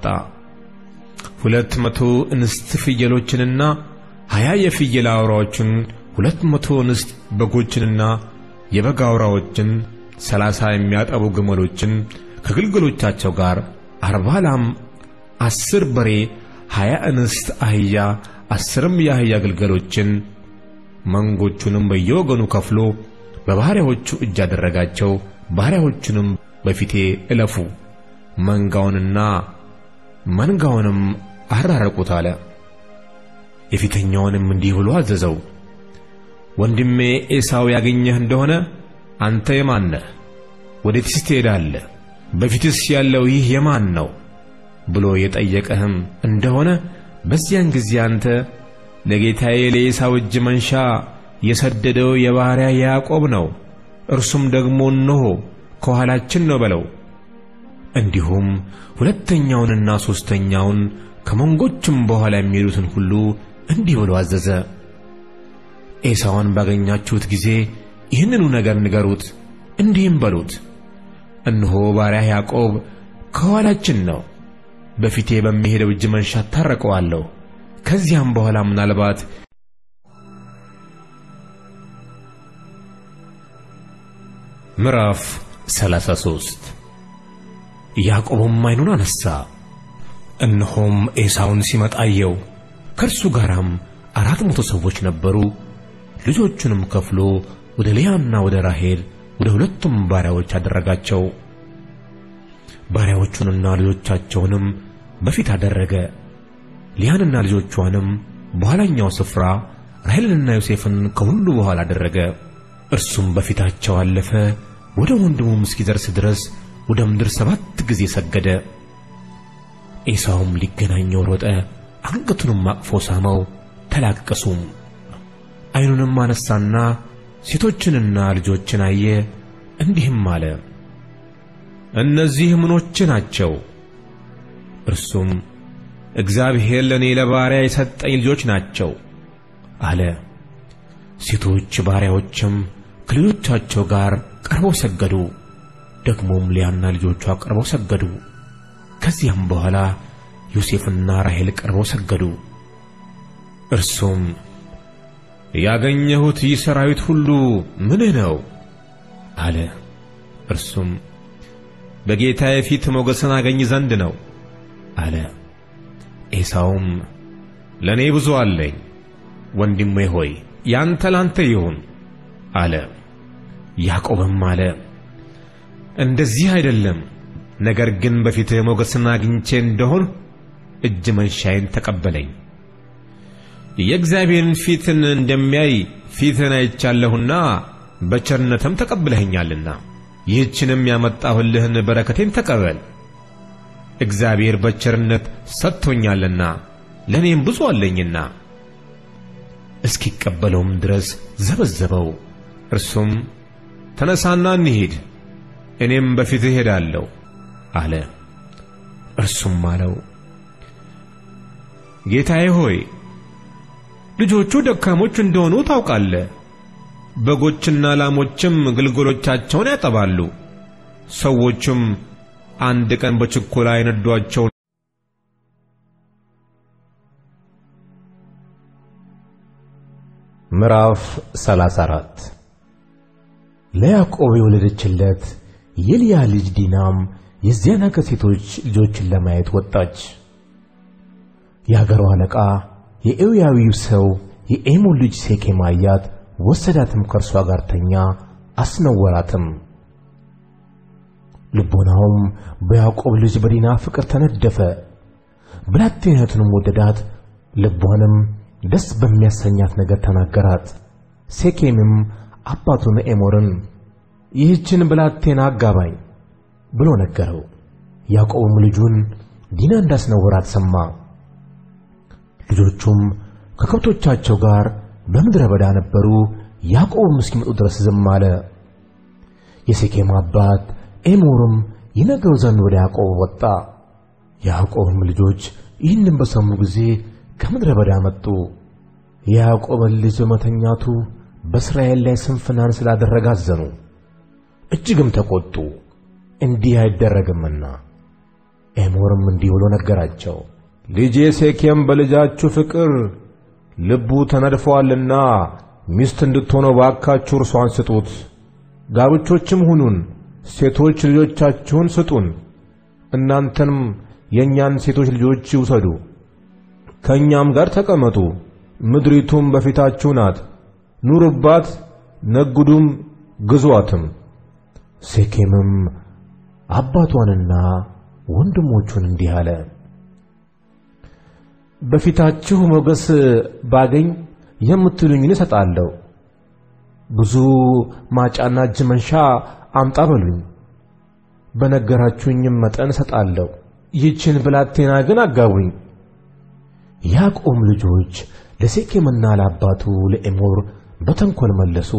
200 እንስት ፍየሎችንና 20 የፍየል አውራዎችን፣ 200 እንስት በጎችንና የበግ አውራዎችን፣ 30 የሚያጠቡ ግመሎችን ከግልገሎቻቸው ጋር፣ 40 ላም፣ 10 በሬ፣ 20 እንስት አህያ፣ 10 የአህያ ግልገሎችን፣ መንጎቹንም በየወገኑ ከፍሎ በባሪያዎቹ እጅ አደረጋቸው። ባሪያዎቹንም በፊቴ እለፉ፣ መንጋውንና መንጋውንም አራረቁት አለ። የፊተኛውንም እንዲህ ብሎ አዘዘው፣ ወንድሜ ኤሳው ያገኘህ እንደሆነ አንተ የማን ነህ? ወዴትስ ትሄዳለህ? በፊትስ ያለው ይህ የማን ነው ብሎ የጠየቀህም እንደሆነ በዚያን ጊዜ አንተ ለጌታዬ ለኤሳው እጅ መንሻ የሰደደው የባሪያ ያዕቆብ ነው፣ እርሱም ደግሞ እነሆ ከኋላችን ነው በለው። እንዲሁም ሁለተኛውንና ሦስተኛውን ከመንጎችም በኋላ የሚሄዱትን ሁሉ እንዲህ ብሎ አዘዘ። ኤሳውን ባገኛችሁት ጊዜ ይህንኑ ነገር ንገሩት፣ እንዲህም በሉት፣ እነሆ ባሪያህ ያዕቆብ ከኋላችን ነው። በፊቴ በሚሄደው እጅ መንሻ ታረቀዋለሁ። ከዚያም በኋላ ምናልባት ምዕራፍ 33 ያዕቆብም ዓይኑን አነሣ፣ እነሆም ኤሳውን ሲመጣ አየው። ከእርሱ ጋራም 400 ሰዎች ነበሩ። ልጆቹንም ከፍሎ ወደ ልያና ወደ ራሔል ወደ ሁለቱም ባሪያዎች አደረጋቸው። ባሪያዎቹንና ልጆቻቸውንም በፊት አደረገ። ልያንና ልጆቿንም በኋላኛው ስፍራ፣ ራሔልንና ዮሴፍን ከሁሉ በኋላ አደረገ። እርሱም በፊታቸው አለፈ። ወደ ወንድሙም እስኪደርስ ድረስ ወደ ምድር 7 ጊዜ ሰገደ። ኤሳውም ሊገናኘው ሮጠ፣ አንገቱንም አቅፎ ሳመው፣ ተላቀሱም። ዓይኑንም አነሳና ሴቶችንና ልጆችን አየ፣ እንዲህም አለ፣ እነዚህ ምኖች ናቸው? እርሱም እግዚአብሔር ለእኔ ለባሪያ የሰጠኝ ልጆች ናቸው አለ። ሴቶች ባሪያዎችም ከልጆቻቸው ጋር ቀርበው ሰገዱ። ደግሞም ልያና ልጆቿ ቀርበው ሰገዱ። ከዚያም በኋላ ዮሴፍና ራሔል ቀርበው ሰገዱ። እርሱም ያገኘሁት ይህ ሠራዊት ሁሉ ምንህ ነው አለ። እርሱም በጌታዬ ፊት ሞገስን አገኝ ዘንድ ነው አለ። ኤሳውም ለእኔ ብዙ አለኝ፣ ወንድሜ ሆይ ያንተ ላንተ ይሁን አለ። ያዕቆብም አለ፣ እንደዚህ አይደለም፣ ነገር ግን በፊትህ ሞገስን አግኝቼ እንደሆን እጅ መንሻዬን ተቀበለኝ። የእግዚአብሔርን ፊትን እንደሚያይ ፊትን አይቻለሁና በቸርነትም ተቀብለኸኛልና ይህችንም ያመጣሁልህን በረከቴን ተቀበል። እግዚአብሔር በቸርነት ሰጥቶኛልና ለእኔም ብዙ አለኝና። እስኪቀበለውም ድረስ ዘበዘበው። እርሱም ተነሳና እንሂድ፣ እኔም በፊትህ እሄዳለሁ አለ። እርሱም አለው፣ ጌታዬ ሆይ ልጆቹ ደካሞች እንደሆኑ ታውቃለህ። በጎችና ላሞችም ግልገሎቻቸውን ያጠባሉ። ሰዎችም አንድ ቀን በችኮላ አይነዷቸው። ምዕራፍ 34 ለያዕቆብ የወለደችለት የልያ ልጅ ዲናም የዚያን አገር ሴቶች ልጆችን ለማየት ወጣች። የአገሩ አለቃ የኤዊያዊው ሰው የኤሞር ልጅ ሴኬም አያት፣ ወሰዳትም፣ ከእርሷ ጋር ተኛ፣ አስነወራትም። ልቦናውም በያዕቆብ ልጅ በዲና ፍቅር ተነደፈ። ብላቴናቱንም ወደዳት፣ ልቧንም ደስ በሚያሰኛት ነገር ተናገራት። ሴኬምም አባቱን ኤሞርን ይህችን ብላቴና አጋባኝ ብሎ ነገረው። ያዕቆብም ልጁን ዲና እንዳስነወራት ሰማ። ልጆቹም ከከብቶቻቸው ጋር በምድረ በዳ ነበሩ። ያዕቆብም እስኪመጡ ድረስ ዝም አለ። የሴኬም አባት ኤሞርም ይነግረው ዘንድ ወደ ያዕቆብ ወጣ። ያዕቆብም ልጆች ይህንን በሰሙ ጊዜ ከምድረ በዳ መጡ። የያዕቆብን ልጅ በመተኛቱ በእስራኤል ላይ ስንፍናን ስላደረገ አዘኑ፣ እጅግም ተቆጡ፣ እንዲህ አይደረግምና። ኤሞርም እንዲህ ብሎ ነገራቸው፣ ልጄ ሴኬም በልጃችሁ ፍቅር ልቡ ተነድፈዋልና ሚስት እንድትሆነው ባካችሁ እርሷን ስጡት። ጋብቾችም ሁኑን፣ ሴቶች ልጆቻችሁን ስጡን። እናንተንም የእኛን ሴቶች ልጆች ይውሰዱ፣ ከእኛም ጋር ተቀመጡ። ምድሪቱም በፊታችሁ ናት፣ ኑሩባት፣ ነግዱም፣ ግዙአትም። ሴኬምም አባቷንና ወንድሞቹን እንዲህ አለ፣ በፊታችሁ ሞገስ ባገኝ የምትሉኝን እሰጣለሁ። ብዙ ማጫና እጅ መንሻ አምጣ በሉኝ፣ በነገራችሁኝም መጠን እሰጣለሁ። ይህችን ብላቴና ግን አጋቡኝ። ያዕቆብ ልጆች ለሴኬምና ለአባቱ ለኤሞር በተንኰል መለሱ፣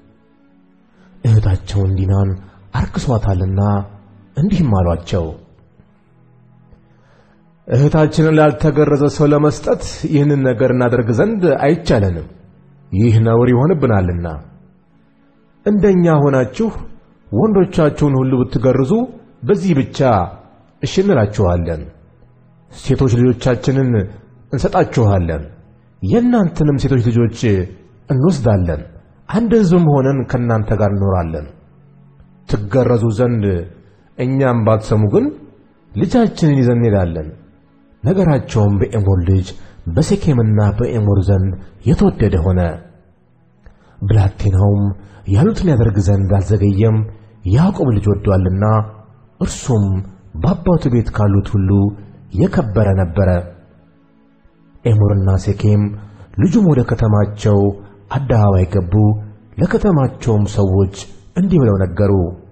እህታቸውን ዲናን አርክሷታልና። እንዲህም አሏቸው፣ እህታችንን ላልተገረዘ ሰው ለመስጠት ይህንን ነገር እናደርግ ዘንድ አይቻለንም፣ ይህ ነውር ይሆንብናልና። እንደኛ ሆናችሁ ወንዶቻችሁን ሁሉ ብትገርዙ በዚህ ብቻ እሺ እንላችኋለን። ሴቶች ልጆቻችንን እንሰጣችኋለን፣ የእናንተንም ሴቶች ልጆች እንወስዳለን፣ አንድ ሕዝብም ሆነን ከእናንተ ጋር እንኖራለን። ትገረዙ ዘንድ እኛም ባትሰሙ ግን ልጃችንን ይዘን እንሄዳለን። ነገራቸውም በኤሞር ልጅ በሴኬምና በኤሞር ዘንድ የተወደደ ሆነ። ብላቴናውም ያሉትን ያደርግ ዘንድ አልዘገየም፣ ያዕቆብ ልጅ ወዷልና፣ እርሱም በአባቱ ቤት ካሉት ሁሉ የከበረ ነበረ። ኤሞርና ሴኬም ልጁም ወደ ከተማቸው አደባባይ ገቡ። ለከተማቸውም ሰዎች እንዲህ ብለው ነገሩ፣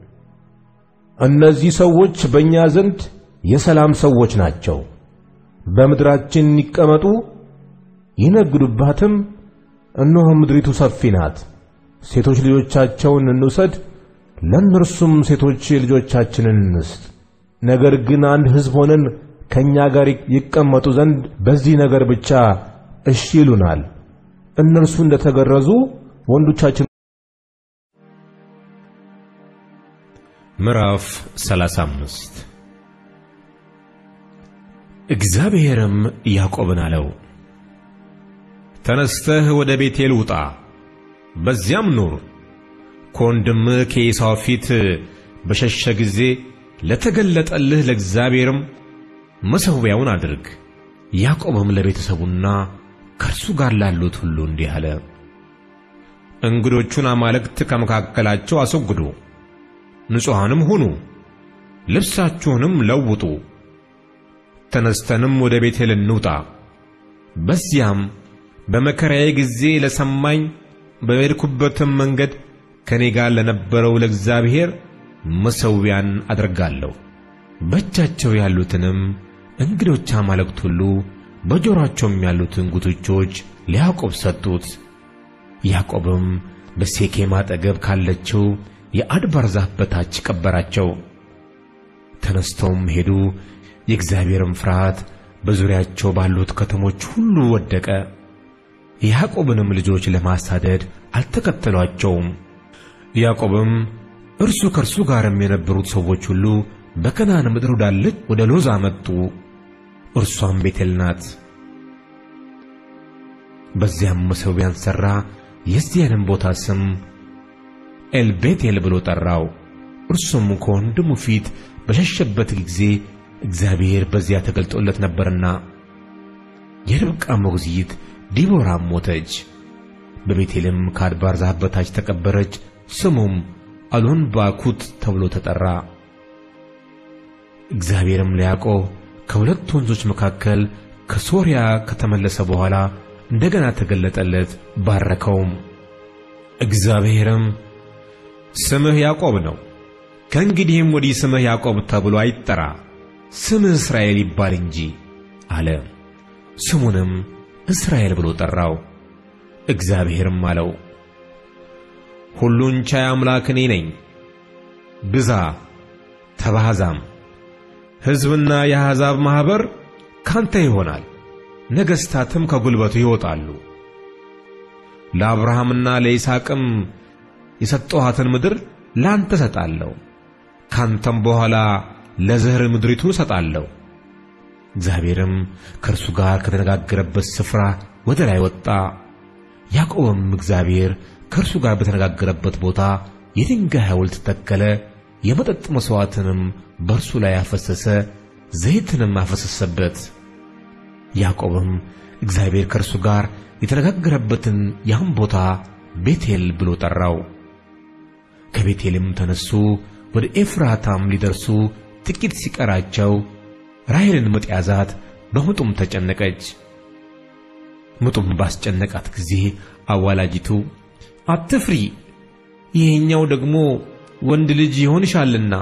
እነዚህ ሰዎች በእኛ ዘንድ የሰላም ሰዎች ናቸው። በምድራችን ይቀመጡ ይነግዱባትም፣ እነሆ ምድሪቱ ሰፊ ናት። ሴቶች ልጆቻቸውን እንውሰድ፣ ለእነርሱም ሴቶች ልጆቻችንን እንስጥ። ነገር ግን አንድ ሕዝብ ሆነን ከእኛ ጋር ይቀመጡ ዘንድ በዚህ ነገር ብቻ እሺ ይሉናል። እነርሱ እንደተገረዙ ወንዶቻችን። ምዕራፍ 35 እግዚአብሔርም ያዕቆብን አለው፣ ተነስተህ ወደ ቤቴል ውጣ፣ በዚያም ኑር። ከወንድምህ ከዔሳው ፊት በሸሸ ጊዜ ለተገለጠልህ ለእግዚአብሔርም መሠዊያውን አድርግ። ያዕቆብም ለቤተሰቡና ከእርሱ ጋር ላሉት ሁሉ እንዲህ አለ፣ እንግዶቹን አማልክት ከመካከላቸው አስወግዱ፣ ንጹሐንም ሁኑ፣ ልብሳችሁንም ለውጡ። ተነስተንም ወደ ቤቴል እንውጣ። በዚያም በመከራዬ ጊዜ ለሰማኝ በሄድኩበትም መንገድ ከኔ ጋር ለነበረው ለእግዚአብሔር መሠዊያን አደርጋለሁ። በእጃቸው ያሉትንም እንግዶች አማልክት ሁሉ በጆሮአቸውም ያሉትን ጉትቾች ለያዕቆብ ሰጡት። ያዕቆብም በሴኬም አጠገብ ካለችው የአድባር ዛፍ በታች ቀበራቸው። ተነስተውም ሄዱ። የእግዚአብሔርም ፍርሃት በዙሪያቸው ባሉት ከተሞች ሁሉ ወደቀ። የያዕቆብንም ልጆች ለማሳደድ አልተከተሏቸውም። ያዕቆብም እርሱ ከእርሱ ጋርም የነበሩት ሰዎች ሁሉ በከናን ምድር ወዳለች ወደ ሎዛ መጡ። እርሷም ቤቴል ናት። በዚያም መሠዊያን ሠራ። የዚያንም ቦታ ስም ኤልቤቴል ብሎ ጠራው። እርሱም ከወንድሙ ፊት በሸሸበት ጊዜ እግዚአብሔር በዚያ ተገልጦለት ነበርና። የርብቃ ሞግዚት ዲቦራም ሞተች፣ በቤቴልም ከአድባር ዛፍ በታች ተቀበረች። ስሙም አሎንባኩት ተብሎ ተጠራ። እግዚአብሔርም ለያዕቆብ ከሁለት ወንዞች መካከል ከሶርያ ከተመለሰ በኋላ እንደገና ተገለጠለት፣ ባረከውም። እግዚአብሔርም ስምህ ያዕቆብ ነው፣ ከእንግዲህም ወዲህ ስምህ ያዕቆብ ተብሎ አይጠራ፣ ስምህ እስራኤል ይባል እንጂ አለ። ስሙንም እስራኤል ብሎ ጠራው። እግዚአብሔርም አለው፣ ሁሉን ቻይ አምላክ እኔ ነኝ፣ ብዛ ተባዛም፣ ሕዝብና የአሕዛብ ማኅበር ካንተ ይሆናል፣ ነገሥታትም ከጉልበቱ ይወጣሉ። ለአብርሃምና ለይስሐቅም የሰጠኋትን ምድር ላንተ ሰጣለሁ፣ ካንተም በኋላ ለዘር ምድሪቱን ሰጣለሁ። እግዚአብሔርም ከእርሱ ጋር ከተነጋገረበት ስፍራ ወደ ላይ ወጣ። ያዕቆብም እግዚአብሔር ከእርሱ ጋር በተነጋገረበት ቦታ የድንጋይ ሐውልት ተከለ። የመጠጥ መሥዋዕትንም በእርሱ ላይ አፈሰሰ፣ ዘይትንም አፈሰሰበት። ያዕቆብም እግዚአብሔር ከእርሱ ጋር የተነጋገረበትን ያን ቦታ ቤቴል ብሎ ጠራው። ከቤቴልም ተነሱ፣ ወደ ኤፍራታም ሊደርሱ ጥቂት ሲቀራቸው ራሔልን ምጥ ያዛት፣ በምጡም ተጨነቀች። ምጡም ባስጨነቃት ጊዜ አዋላጂቱ አትፍሪ፣ ይሄኛው ደግሞ ወንድ ልጅ ይሆንሻልና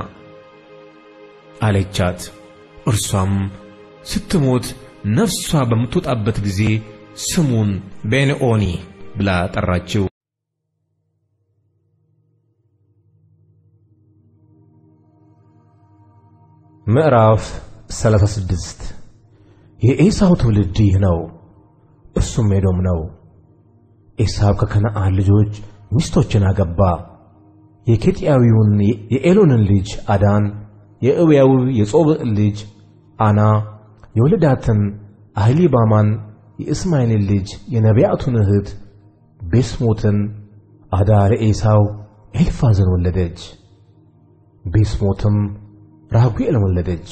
አለቻት። እርሷም ስትሞት ነፍሷ በምትወጣበት ጊዜ ስሙን ቤንኦኒ ብላ ጠራችው። ምዕራፍ 36 የኤሳው ትውልድ ይህ ነው፣ እርሱም ኤዶም ነው። ኤሳው ከከነዓን ልጆች ሚስቶችን አገባ። የኬጢያዊውን የኤሎንን ልጅ አዳን፣ የእውያው የጾብዕ ልጅ አና፣ የወለዳትን አህሊባማን፣ የእስማኤልን ልጅ የነቢያቱን እህት ቤስሞትን። አዳ ለኤሳው ኤልፋዝን ወለደች። ቤስሞትም ራጉኤልን ወለደች።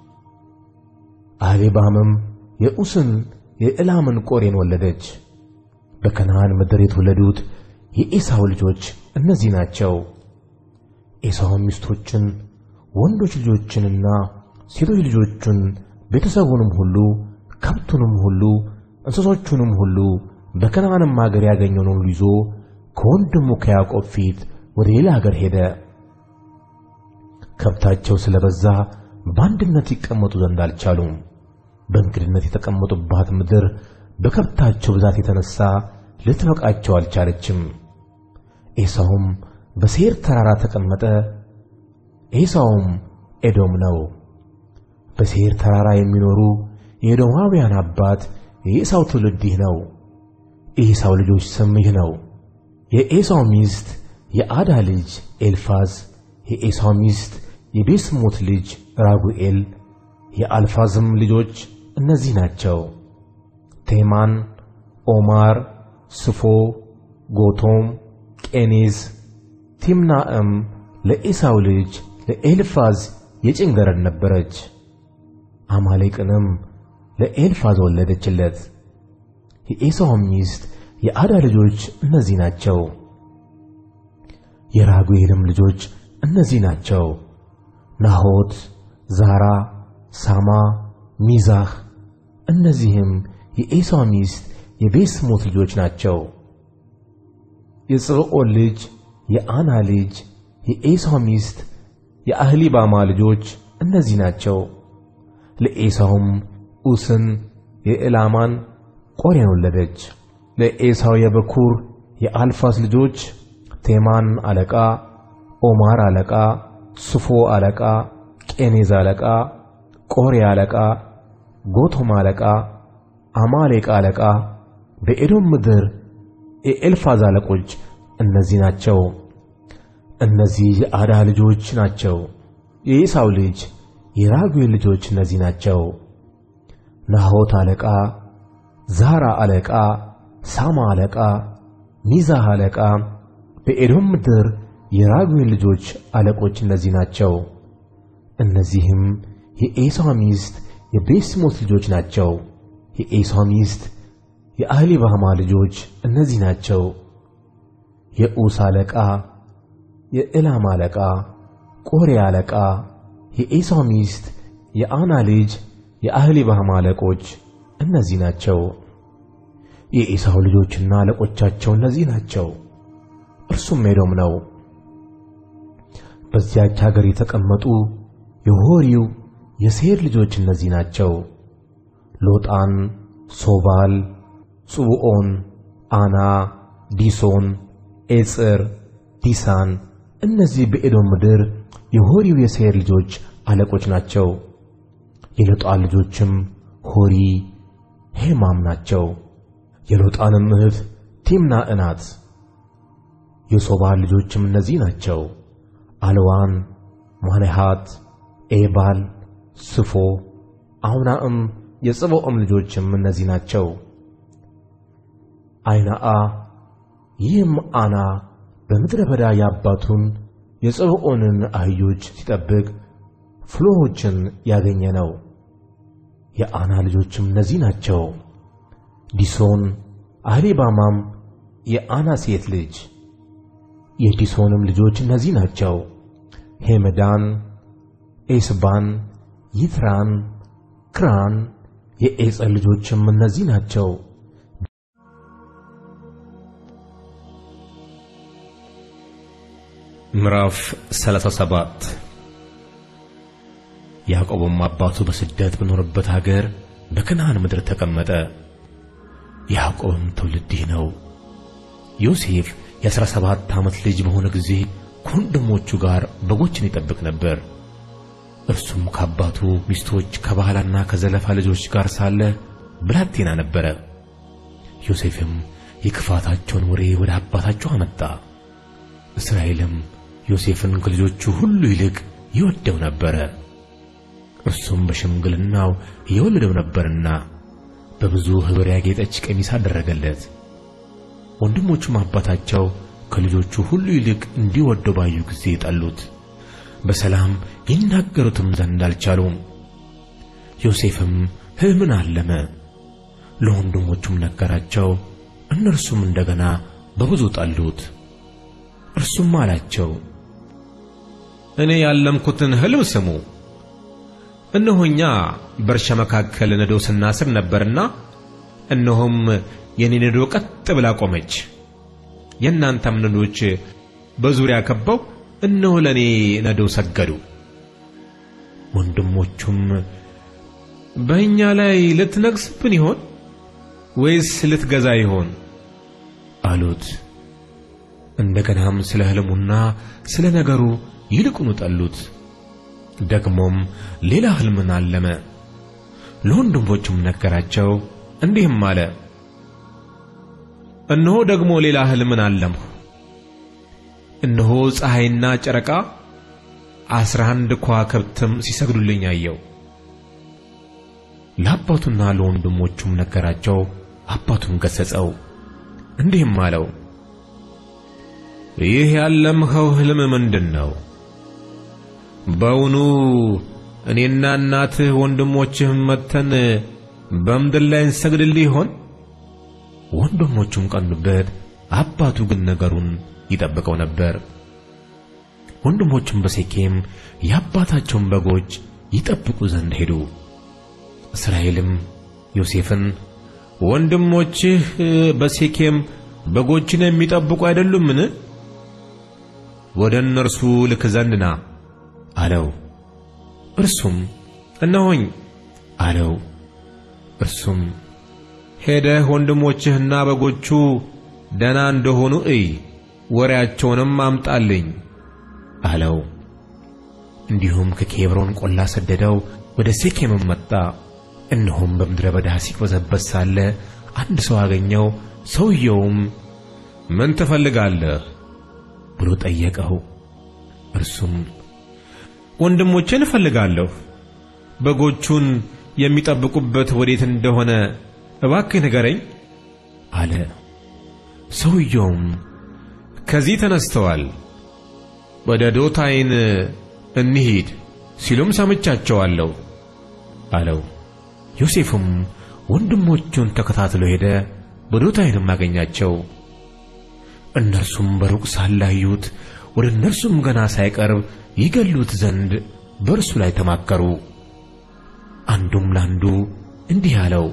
አህሊባምም የኡስን የኤላምን ቆሬን ወለደች። በከነዓን ምድር የተወለዱት የኤሳው ልጆች እነዚህ ናቸው። ኤሳው ሚስቶችን፣ ወንዶች ልጆችንና ሴቶች ልጆችን፣ ቤተሰቡንም ሁሉ፣ ከብቱንም ሁሉ፣ እንስሶቹንም ሁሉ በከነዓንም አገር ያገኘውን ሁሉ ይዞ ከወንድሙ ከያዕቆብ ፊት ወደ ሌላ አገር ሄደ። ከብታቸው ስለበዛ በአንድነት ይቀመጡ ዘንድ አልቻሉም። በእንግድነት የተቀመጡባት ምድር በከብታቸው ብዛት የተነሳ ልትበቃቸው አልቻለችም። ኤሳውም በሴር ተራራ ተቀመጠ። ኤሳውም ኤዶም ነው። በሴር ተራራ የሚኖሩ የኤዶማውያን አባት የኤሳው ትውልድ ይህ ነው። የኤሳው ልጆች ስም ይህ ነው። የኤሳው ሚስት የአዳ ልጅ ኤልፋዝ፣ የኤሳው ሚስት የቤስሞት ልጅ ራጉኤል። የአልፋዝም ልጆች እነዚህ ናቸው፣ ቴማን፣ ኦማር፣ ስፎ፣ ጎቶም፣ ቄኔዝ። ቲምናዕም ለኤሳው ልጅ ለኤልፋዝ የጭንገረድ ነበረች። አማሌቅንም ለኤልፋዝ ወለደችለት። የኤሳው ሚስት የአዳ ልጆች እነዚህ ናቸው። የራጉኤልም ልጆች እነዚህ ናቸው፣ ናሆት፣ ዛራ፣ ሳማ፣ ሚዛህ። እነዚህም የኤሳው ሚስት የቤስሞት ልጆች ናቸው። የጽብዖን ልጅ የአና ልጅ የኤሳው ሚስት የአህሊባማ ልጆች እነዚህ ናቸው። ለኤሳውም ኡስን የኤላማን ቆሬን ወለደች። ለኤሳው የበኩር የአልፋዝ ልጆች ቴማን አለቃ፣ ኦማር አለቃ፣ ስፎ አለቃ፣ ቄኔዝ አለቃ፣ ቆሬ አለቃ፣ ጎቶም አለቃ፣ አማሌቅ አለቃ። በኤዶም ምድር የኤልፋዝ አለቆች እነዚህ ናቸው። እነዚህ የአዳ ልጆች ናቸው። የኤሳው ልጅ የራጉኤል ልጆች እነዚህ ናቸው። ናሆት አለቃ፣ ዛራ አለቃ፣ ሳማ አለቃ፣ ሚዛህ አለቃ። በኤዶም ምድር የራጉኤል ልጆች አለቆች እነዚህ ናቸው። እነዚህም የኤሳው ሚስት የቤስሞት ልጆች ናቸው። የኤሳው ሚስት የአህሊባማ ልጆች እነዚህ ናቸው። የኡስ አለቃ፣ የኤላም አለቃ፣ ቆሬ አለቃ። የኤሳው ሚስት የአና ልጅ የአህሊባማ አለቆች እነዚህ ናቸው። የኤሳው ልጆችና አለቆቻቸው እነዚህ ናቸው። እርሱም ኤዶም ነው። በዚያች አገር የተቀመጡ የሆሪው የሴር ልጆች እነዚህ ናቸው፣ ሎጣን፣ ሶባል፣ ጽብዖን፣ አና፣ ዲሶን፣ ኤጽር፣ ዲሳን። እነዚህ በኤዶም ምድር የሆሪው የሴር ልጆች አለቆች ናቸው። የሎጣን ልጆችም ሆሪ፣ ሄማም ናቸው። የሎጣንም እህት ቲምናዕ ናት። የሶባል ልጆችም እነዚህ ናቸው፣ አልዋን፣ ማኔሃት፣ ኤባል፣ ስፎ፣ አውናዕም። የጽብዖም ልጆችም እነዚህ ናቸው፣ አይናአ። ይህም አና በምድረ በዳ የአባቱን የጽብዖንን አህዮች ሲጠብቅ ፍሎሆችን ያገኘ ነው። የአና ልጆችም እነዚህ ናቸው፣ ዲሶን፣ አህሊባማም የአና ሴት ልጅ። የዲሶንም ልጆች እነዚህ ናቸው፣ ሄመዳን፣ ኤስባን፣ ይትራን፣ ክራን። የኤጸር ልጆችም እነዚህ ናቸው። ምዕራፍ 37 ያዕቆብም አባቱ በስደት በኖረበት አገር በከነዓን ምድር ተቀመጠ። ያዕቆብም ትውልድ ይህ ነው። ዮሴፍ የ17 ዓመት ልጅ በሆነ ጊዜ ከወንድሞቹ ጋር በጎችን ይጠብቅ ነበር። እርሱም ከአባቱ ሚስቶች ከባህላና ከዘለፋ ልጆች ጋር ሳለ ብላቴና ነበረ። ዮሴፍም የክፋታቸውን ወሬ ወደ አባታቸው አመጣ። እስራኤልም ዮሴፍን ከልጆቹ ሁሉ ይልቅ ይወደው ነበር። እርሱም በሽምግልናው የወለደው ነበርና በብዙ ኅብር ያጌጠች ቀሚስ አደረገለት። ወንድሞቹም አባታቸው ከልጆቹ ሁሉ ይልቅ እንዲወደው ባዩ ጊዜ ጠሉት፣ በሰላም ይናገሩትም ዘንድ አልቻሉም። ዮሴፍም ሕልምን አለመ፣ ለወንድሞቹም ነገራቸው። እነርሱም እንደገና በብዙ ጠሉት። እርሱም አላቸው፣ እኔ ያለምኩትን ሕልም ስሙ። እነሆኛ በእርሻ መካከል ነዶ ስናስር ነበርና እነሆም የኔ ነዶ ቀጥ ብላ ቆመች። የእናንተም ነዶች በዙሪያ ከበው እነሆ ለኔ ነዶ ሰገዱ። ወንድሞቹም በእኛ ላይ ልትነግሥብን ይሆን ወይስ ልትገዛ ይሆን አሉት። እንደገናም ስለ ሕልሙና ስለ ነገሩ ይልቁኑ ጠሉት። ደግሞም ሌላ ሕልምን አለመ፣ ለወንድሞቹም ነገራቸው። እንዲህም አለ፣ እነሆ ደግሞ ሌላ ሕልምን አለምሁ። እነሆ ፀሐይና ጨረቃ 11 ከዋክብትም ሲሰግዱልኝ አየሁ። ለአባቱና ለወንድሞቹም ነገራቸው። አባቱም ገሠጸው፣ እንዲህም አለው፣ ይህ ያለምኸው ሕልም ምንድን ነው? በውኑ እኔና እናትህ ወንድሞችህም መጥተን በምድር ላይ እንሰግድልህ ይሆን? ወንድሞቹም ቀኑበት፣ አባቱ ግን ነገሩን ይጠብቀው ነበር። ወንድሞቹም በሴኬም የአባታቸውን በጎች ይጠብቁ ዘንድ ሄዱ። እስራኤልም ዮሴፍን ወንድሞችህ በሴኬም በጎችን የሚጠብቁ አይደሉምን? ወደ እነርሱ ልክ ዘንድ ና አለው። እርሱም እነሆኝ አለው። እርሱም ሄደህ ወንድሞችህና በጎቹ ደህና እንደሆኑ እይ፣ ወሬያቸውንም አምጣልኝ አለው። እንዲሁም ከኬብሮን ቆላ ሰደደው፣ ወደ ሴኬምም መጣ። እነሆም በምድረ በዳ ሲቅበዘበዝ ሳለ አንድ ሰው አገኘው። ሰውየውም ምን ትፈልጋለህ ብሎ ጠየቀው። እርሱም ወንድሞቼን እፈልጋለሁ፣ በጎቹን የሚጠብቁበት ወዴት እንደሆነ እባክህ ንገረኝ አለ። ሰውየውም ከዚህ ተነስተዋል፣ ወደ ዶታይን እንሂድ ሲሉም ሰምቻቸዋለሁ አለው። ዮሴፍም ወንድሞቹን ተከታትሎ ሄደ፣ በዶታይንም አገኛቸው። እነርሱም በሩቅ ሳለ አዩት። ወደ እነርሱም ገና ሳይቀርብ ይገሉት ዘንድ በእርሱ ላይ ተማከሩ። አንዱም ለአንዱ እንዲህ አለው፣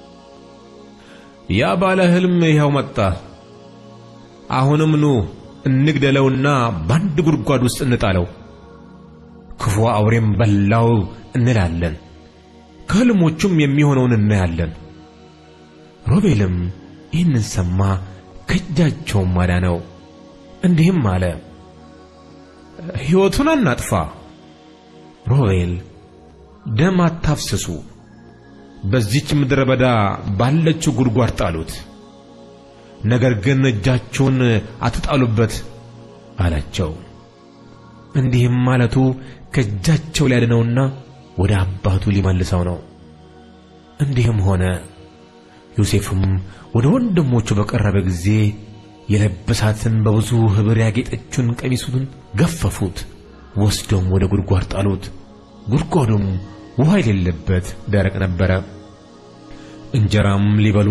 ያ ባለ ሕልም ይኸው መጣ። አሁንም ኑ እንግደለውና በአንድ ጉድጓድ ውስጥ እንጣለው፣ ክፉ አውሬም በላው እንላለን፣ ከሕልሞቹም የሚሆነውን እናያለን። ሮቤልም ይህንን ሰማ፣ ከእጃቸውም አዳነው። እንዲህም አለ፣ ሕይወቱን አናጥፋ። ሮቤል ደም አታፍስሱ፣ በዚች ምድረ በዳ ባለችው ጉድጓድ ጣሉት፣ ነገር ግን እጃችሁን አትጣሉበት አላቸው። እንዲህም ማለቱ ከእጃቸው ሊያድነውና ወደ አባቱ ሊመልሰው ነው። እንዲህም ሆነ፣ ዮሴፍም ወደ ወንድሞቹ በቀረበ ጊዜ የለበሳትን በብዙ ኅብር ያጌጠችውን ቀሚሱን ገፈፉት፣ ወስደውም ወደ ጉድጓድ ጣሉት። ጉድጓዱም ውሃ የሌለበት ደረቅ ነበረ። እንጀራም ሊበሉ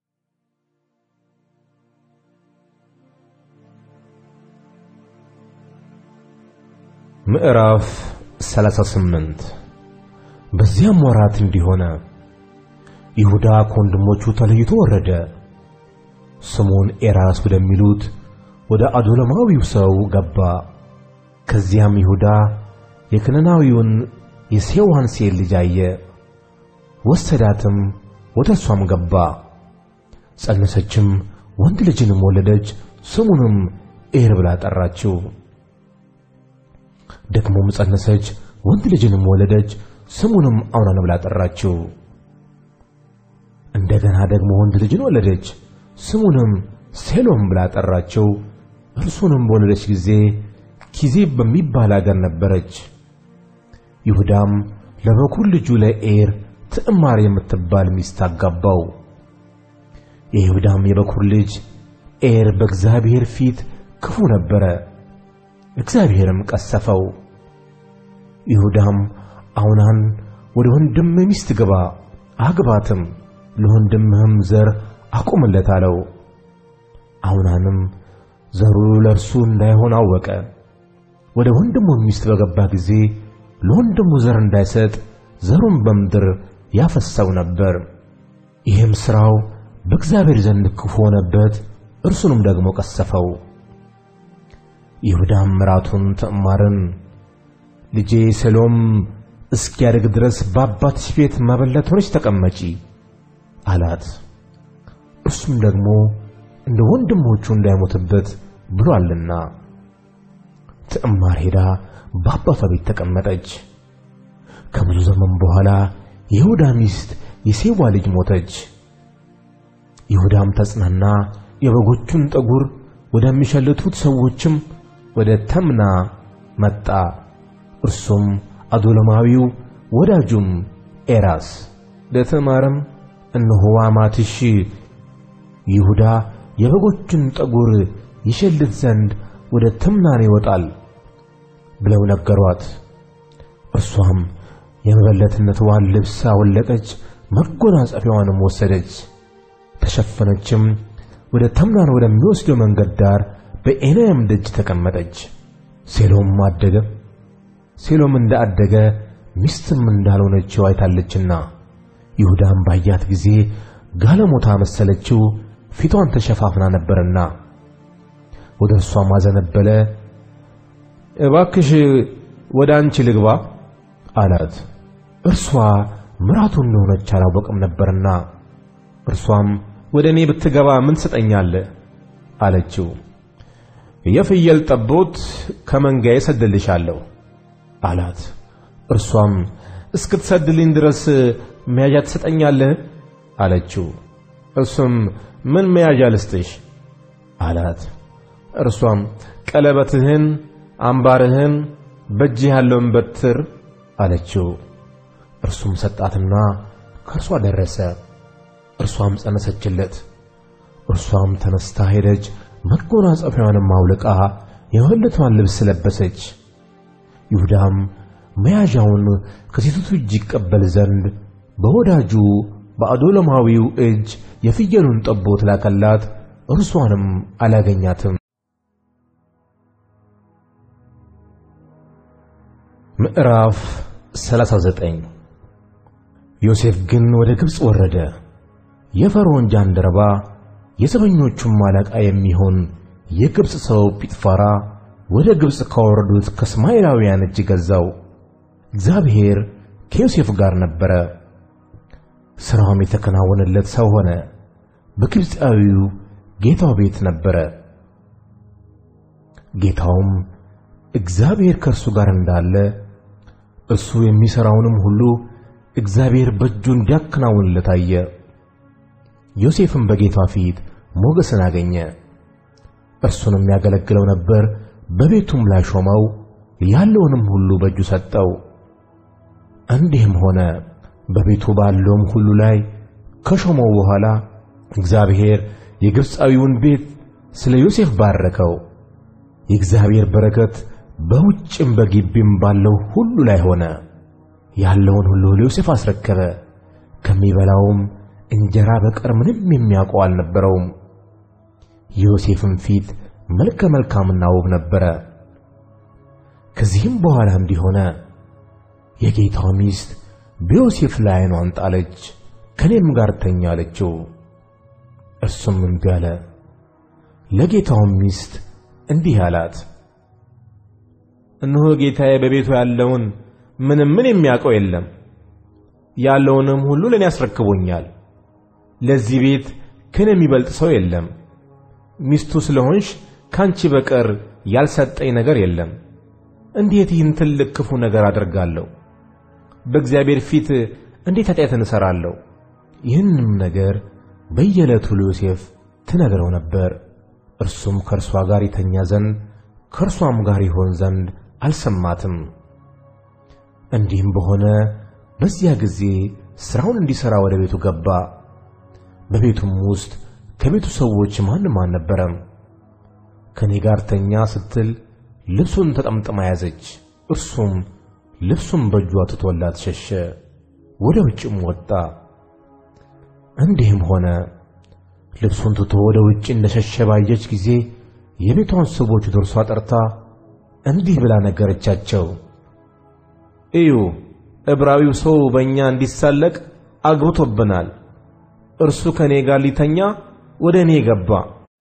ምዕራፍ 38 በዚያም ወራት እንዲሆነ ይሁዳ ከወንድሞቹ ተለይቶ ወረደ። ስሙን ኤራስ ወደሚሉት ወደ አዶለማዊው ሰው ገባ። ከዚያም ይሁዳ የከነናዊውን የሴዋን ሴት ልጅ አየ፣ ወሰዳትም፣ ወደ እርሷም ገባ። ጸነሰችም፣ ወንድ ልጅንም ወለደች። ስሙንም ኤር ብላ ጠራችው። ደግሞም ጸነሰች፣ ወንድ ልጅንም ወለደች፣ ስሙንም አውናን ብላ ጠራችው። እንደገና ደግሞ ወንድ ልጅን ወለደች፣ ስሙንም ሴሎም ብላ ጠራችው። እርሱንም በወለደች ጊዜ ኪዚብ በሚባል አገር ነበረች። ይሁዳም ለበኩር ልጁ ለኤር ትዕማር የምትባል ሚስት አጋባው። የይሁዳም የበኩር ልጅ ኤር በእግዚአብሔር ፊት ክፉ ነበረ፣ እግዚአብሔርም ቀሰፈው። ይሁዳም አውናን ወደ ወንድም ሚስት ግባ፣ አግባትም፣ ለወንድምህም ዘር አቁምለት አለው። አውናንም ዘሩ ለእርሱ እንዳይሆን አወቀ። ወደ ወንድሙ ሚስት በገባ ጊዜ ለወንድሙ ዘር እንዳይሰጥ ዘሩን በምድር ያፈሰው ነበር። ይህም ሥራው በእግዚአብሔር ዘንድ ክፉ ሆነበት፣ እርሱንም ደግሞ ቀሰፈው። ይሁዳም ምራቱን ትዕማርን ልጄ ሴሎም እስኪያድግ ድረስ በአባትሽ ቤት መበለት ሆነች ተቀመጪ አላት። እርሱም ደግሞ እንደ ወንድሞቹ እንዳይሞትበት ብሏልና ትዕማር ሄዳ በአባቷ ቤት ተቀመጠች። ከብዙ ዘመን በኋላ የይሁዳ ሚስት የሴዋ ልጅ ሞተች። ይሁዳም ተጽናና፣ የበጎቹን ጠጉር ወደሚሸልቱት ሰዎችም ወደ ተምና መጣ። እርሱም አዶሎማዊው ወዳጁም ኤራስ ለትዕማርም እነሆ አማትሽ ይሁዳ የበጎቹን ጠጉር ይሸልት ዘንድ ወደ ተምናን ይወጣል ብለው ነገሯት። እርሷም የመበለትነትዋን ልብስ አወለቀች፣ መጎናጸፊያዋንም ወሰደች፣ ተሸፈነችም። ወደ ተምናን ወደሚወስደው መንገድ ዳር በኤናይም ደጅ ተቀመጠች። ሴሎም አደገ። ሴሎም እንዳደገ ሚስትም እንዳልሆነችው አይታለችና ይሁዳም ባያት ጊዜ ጋለሞታ መሰለችው፣ ፊቷን ተሸፋፍና ነበርና ወደ እርሷም አዘነበለ። እባክሽ ወደ አንቺ ልግባ አላት። እርሷ ምራቱ እንደሆነች አላወቅም ነበርና እርሷም ወደ እኔ ብትገባ ምን ትሰጠኛለህ አለችው። የፍየል ጠቦት ከመንጋዬ ሰድልሻለሁ አላት። እርሷም እስክትሰድልኝ ድረስ መያዣ ትሰጠኛለህ አለችው። እርሱም ምን መያዣ ልስጥሽ አላት። እርሷም ቀለበትህን፣ አምባርህን፣ በእጅህ ያለውን በትር አለችው። እርሱም ሰጣትና ከእርሷ ደረሰ። እርሷም ጸነሰችለት። እርሷም ተነስታ ሄደች፣ መጎናጸፊያዋንም አውልቃ የመበለቷን ልብስ ለበሰች። ይሁዳም መያዣውን ከሴቲቱ እጅ ይቀበል ዘንድ በወዳጁ በአዶሎማዊው እጅ የፍየሉን ጠቦት ላከላት፣ እርሷንም አላገኛትም። ምዕራፍ 39 ዮሴፍ ግን ወደ ግብጽ ወረደ። የፈርዖን ጃንደረባ የዘበኞቹም አለቃ የሚሆን የግብጽ ሰው ጲጥፋራ ወደ ግብጽ ካወረዱት ከእስማኤላውያን እጅ ገዛው። እግዚአብሔር ከዮሴፍ ጋር ነበረ። ሥራውም የተከናወነለት ሰው ሆነ። በግብጻዊው ጌታው ቤት ነበረ። ጌታውም እግዚአብሔር ከእርሱ ጋር እንዳለ እሱ የሚሠራውንም ሁሉ እግዚአብሔር በእጁ እንዲያከናውንለት አየ። ዮሴፍም በጌታው ፊት ሞገስን አገኘ። እርሱንም ያገለግለው ነበር። በቤቱም ላይ ሾመው፣ ያለውንም ሁሉ በእጁ ሰጠው። እንዲህም ሆነ በቤቱ ባለውም ሁሉ ላይ ከሾመው በኋላ እግዚአብሔር የግብጻዊውን ቤት ስለ ዮሴፍ ባረከው። የእግዚአብሔር በረከት በውጭም በግቢም ባለው ሁሉ ላይ ሆነ። ያለውን ሁሉ ለዮሴፍ አስረከበ። ከሚበላውም እንጀራ በቀር ምንም የሚያውቀው አልነበረውም። የዮሴፍም ፊት መልከ መልካምና ውብ ነበረ። ከዚህም በኋላ እንዲህ ሆነ፣ የጌታው ሚስት በዮሴፍ ላይ ዓይኗን ጣለች፣ ከኔም ጋር ተኛ አለችው። እርሱም እምቢ አለ። ለጌታውም ሚስት እንዲህ አላት፣ እነሆ ጌታዬ በቤቱ ያለውን ምን የሚያውቀው የለም፣ ያለውንም ሁሉ ለኔ ያስረክቦኛል። ለዚህ ቤት ከኔ የሚበልጥ ሰው የለም። ሚስቱ ስለሆንሽ ካንቺ በቀር ያልሰጠኝ ነገር የለም። እንዴት ይህን ትልቅ ክፉ ነገር አደርጋለሁ? በእግዚአብሔር ፊት እንዴት ኃጢአትን እሠራለሁ? ይህንም ነገር በየዕለቱ ለዮሴፍ ትነግረው ነበር። እርሱም ከእርሷ ጋር ይተኛ ዘንድ ከእርሷም ጋር ይሆን ዘንድ አልሰማትም። እንዲህም በሆነ በዚያ ጊዜ ሥራውን እንዲሠራ ወደ ቤቱ ገባ። በቤቱም ውስጥ ከቤቱ ሰዎች ማንም አልነበረም። ከኔ ጋር ተኛ ስትል ልብሱን ተጠምጥማ ያዘች። እርሱም ልብሱን በእጇ ትቶላት ሸሸ፣ ወደ ውጭም ወጣ። እንዲህም ሆነ ልብሱን ትቶ ወደ ውጭ እንደሸሸ ባየች ጊዜ የቤቷን ሰዎች ወደ እርሷ ጠርታ እንዲህ ብላ ነገረቻቸው። እዩ፣ ዕብራዊው ሰው በእኛ እንዲሳለቅ አግብቶብናል። እርሱ ከኔ ጋር ሊተኛ ወደ እኔ ገባ።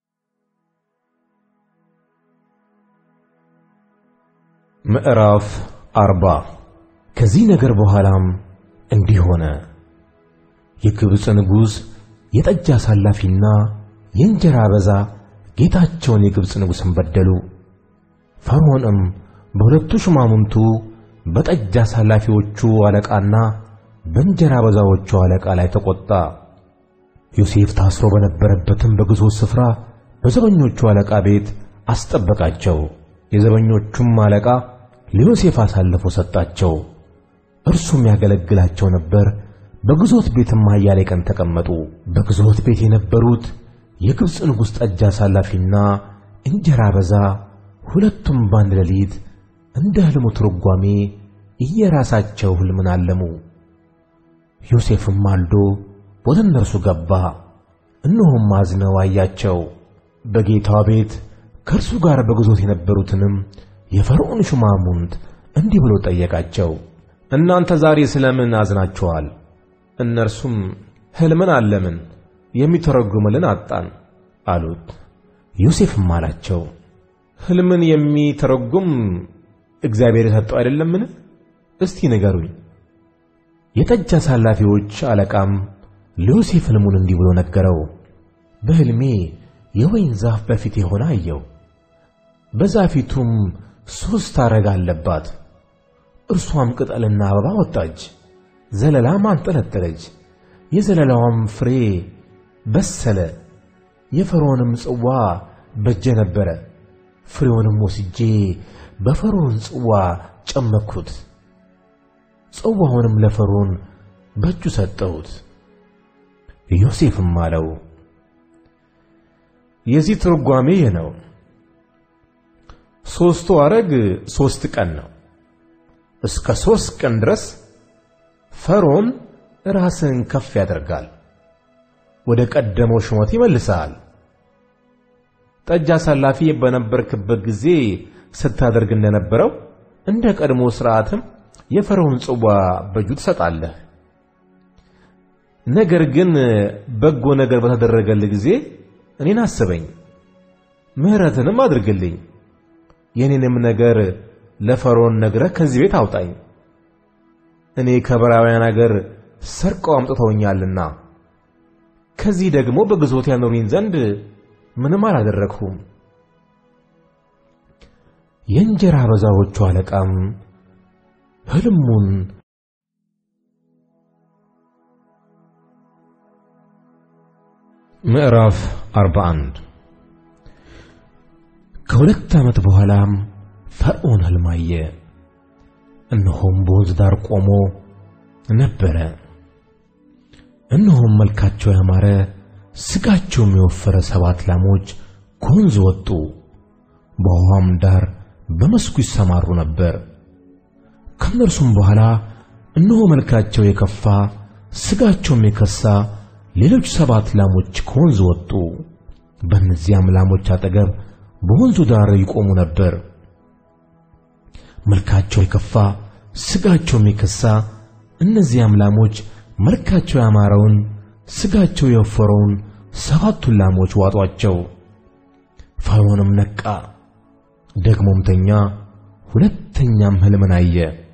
ምዕራፍ 40 ከዚህ ነገር በኋላም እንዲህ ሆነ። የግብፅ ንጉሥ የጠጅ አሳላፊና የእንጀራ አበዛ ጌታቸውን የግብፅ ንጉሥን በደሉ። ፈርዖንም በሁለቱ ሹማምንቱ በጠጅ አሳላፊዎቹ አለቃና በእንጀራ አበዛዎቹ አለቃ ላይ ተቆጣ። ዮሴፍ ታስሮ በነበረበትም በግዞት ስፍራ በዘበኞቹ አለቃ ቤት አስጠበቃቸው። የዘበኞቹም አለቃ ለዮሴፍ አሳልፎ ሰጣቸው። እርሱም ያገለግላቸው ነበር። በግዞት ቤትም ኃያሌ ቀን ተቀመጡ። በግዞት ቤት የነበሩት የግብፅ ንጉሥ ጠጅ አሳላፊና እንጀራ አበዛ ሁለቱም በአንድ ሌሊት እንደ ሕልሙ ትርጓሜ እየራሳቸው ሕልምን አለሙ። ዮሴፍም ማልዶ ወደ እነርሱ ገባ። እነሆም አዝነው አያቸው። በጌታው ቤት ከእርሱ ጋር በግዞት የነበሩትንም የፈርዖን ሹማምንት እንዲህ ብሎ ጠየቃቸው፣ እናንተ ዛሬ ስለምን አዝናችኋል? እነርሱም ሕልምን አለምን፣ የሚተረጉምልን አጣን አሉት። ዮሴፍም አላቸው፣ ሕልምን የሚተረጉም እግዚአብሔር የሰጠው አይደለምን? እስቲ ንገሩኝ። የጠጅ አሳላፊዎች አለቃም ለዮሴፍ ሕልሙን እንዲህ ብሎ ነገረው። በሕልሜ የወይን ዛፍ በፊቴ ሆና አየሁ። በዛፊቱም 3 አረግ አለባት። እርሷም ቅጠልና አበባ ወጣች፣ ዘለላም አንጠለጠለች። የዘለላዋም ፍሬ በሰለ። የፈርዖንም ጽዋ በእጄ ነበረ። ፍሬውንም ወስጄ በፈርዖን ጽዋ ጨመቅሁት። ጽዋውንም ለፈርዖን በእጁ ሰጠሁት። ዮሴፍም አለው፣ የዚህ ትርጓሜ ይህ ነው። 3ቱ አረግ 3 ቀን ነው። እስከ 3 ቀን ድረስ ፈርዖን ራስን ከፍ ያደርጋል፣ ወደ ቀደመው ሹመት ይመልሳል። ጠጅ አሳላፊ በነበርክበት ጊዜ ስታደርግ እንደነበረው እንደ ቀድሞ ሥርዓትም የፈርዖን ጽዋ በእጁ ትሰጣለህ። ነገር ግን በጎ ነገር በተደረገልህ ጊዜ እኔን አስበኝ፣ ምሕረትንም አድርግልኝ። የኔንም ነገር ለፈርዖን ነግረህ ከዚህ ቤት አውጣኝ። እኔ ከዕብራውያን አገር ሰርቀው አምጥተውኛልና ከዚህ ደግሞ በግዞት ያኖሩኝ ዘንድ ምንም አላደረግሁም። የእንጀራ አበዛዎቹ አለቃም ሕልሙን ምዕራፍ 41 ከሁለት ዓመት በኋላም ፈርዖን ሕልም አየ። እነሆም በወንዝ ዳር ቆሞ ነበረ። እነሆም መልካቸው ያማረ ሥጋቸውም የወፈረ 7 ላሞች ከወንዝ ወጡ፣ በውኃም ዳር በመስኩ ይሰማሩ ነበር። ከእነርሱም በኋላ እነሆ መልካቸው የከፋ ሥጋቸውም የከሳ ሌሎች 7 ላሞች ከወንዝ ወጡ። በእነዚያም ላሞች አጠገብ በወንዙ ዳር ይቆሙ ነበር። መልካቸው የከፋ ሥጋቸውም የከሳ እነዚያም ላሞች መልካቸው ያማረውን ሥጋቸው የወፈረውን 7ቱን ላሞች ዋጧቸው። ፈርዖንም ነቃ፣ ደግሞም ተኛ፣ ሁለተኛም ሕልምን አየ።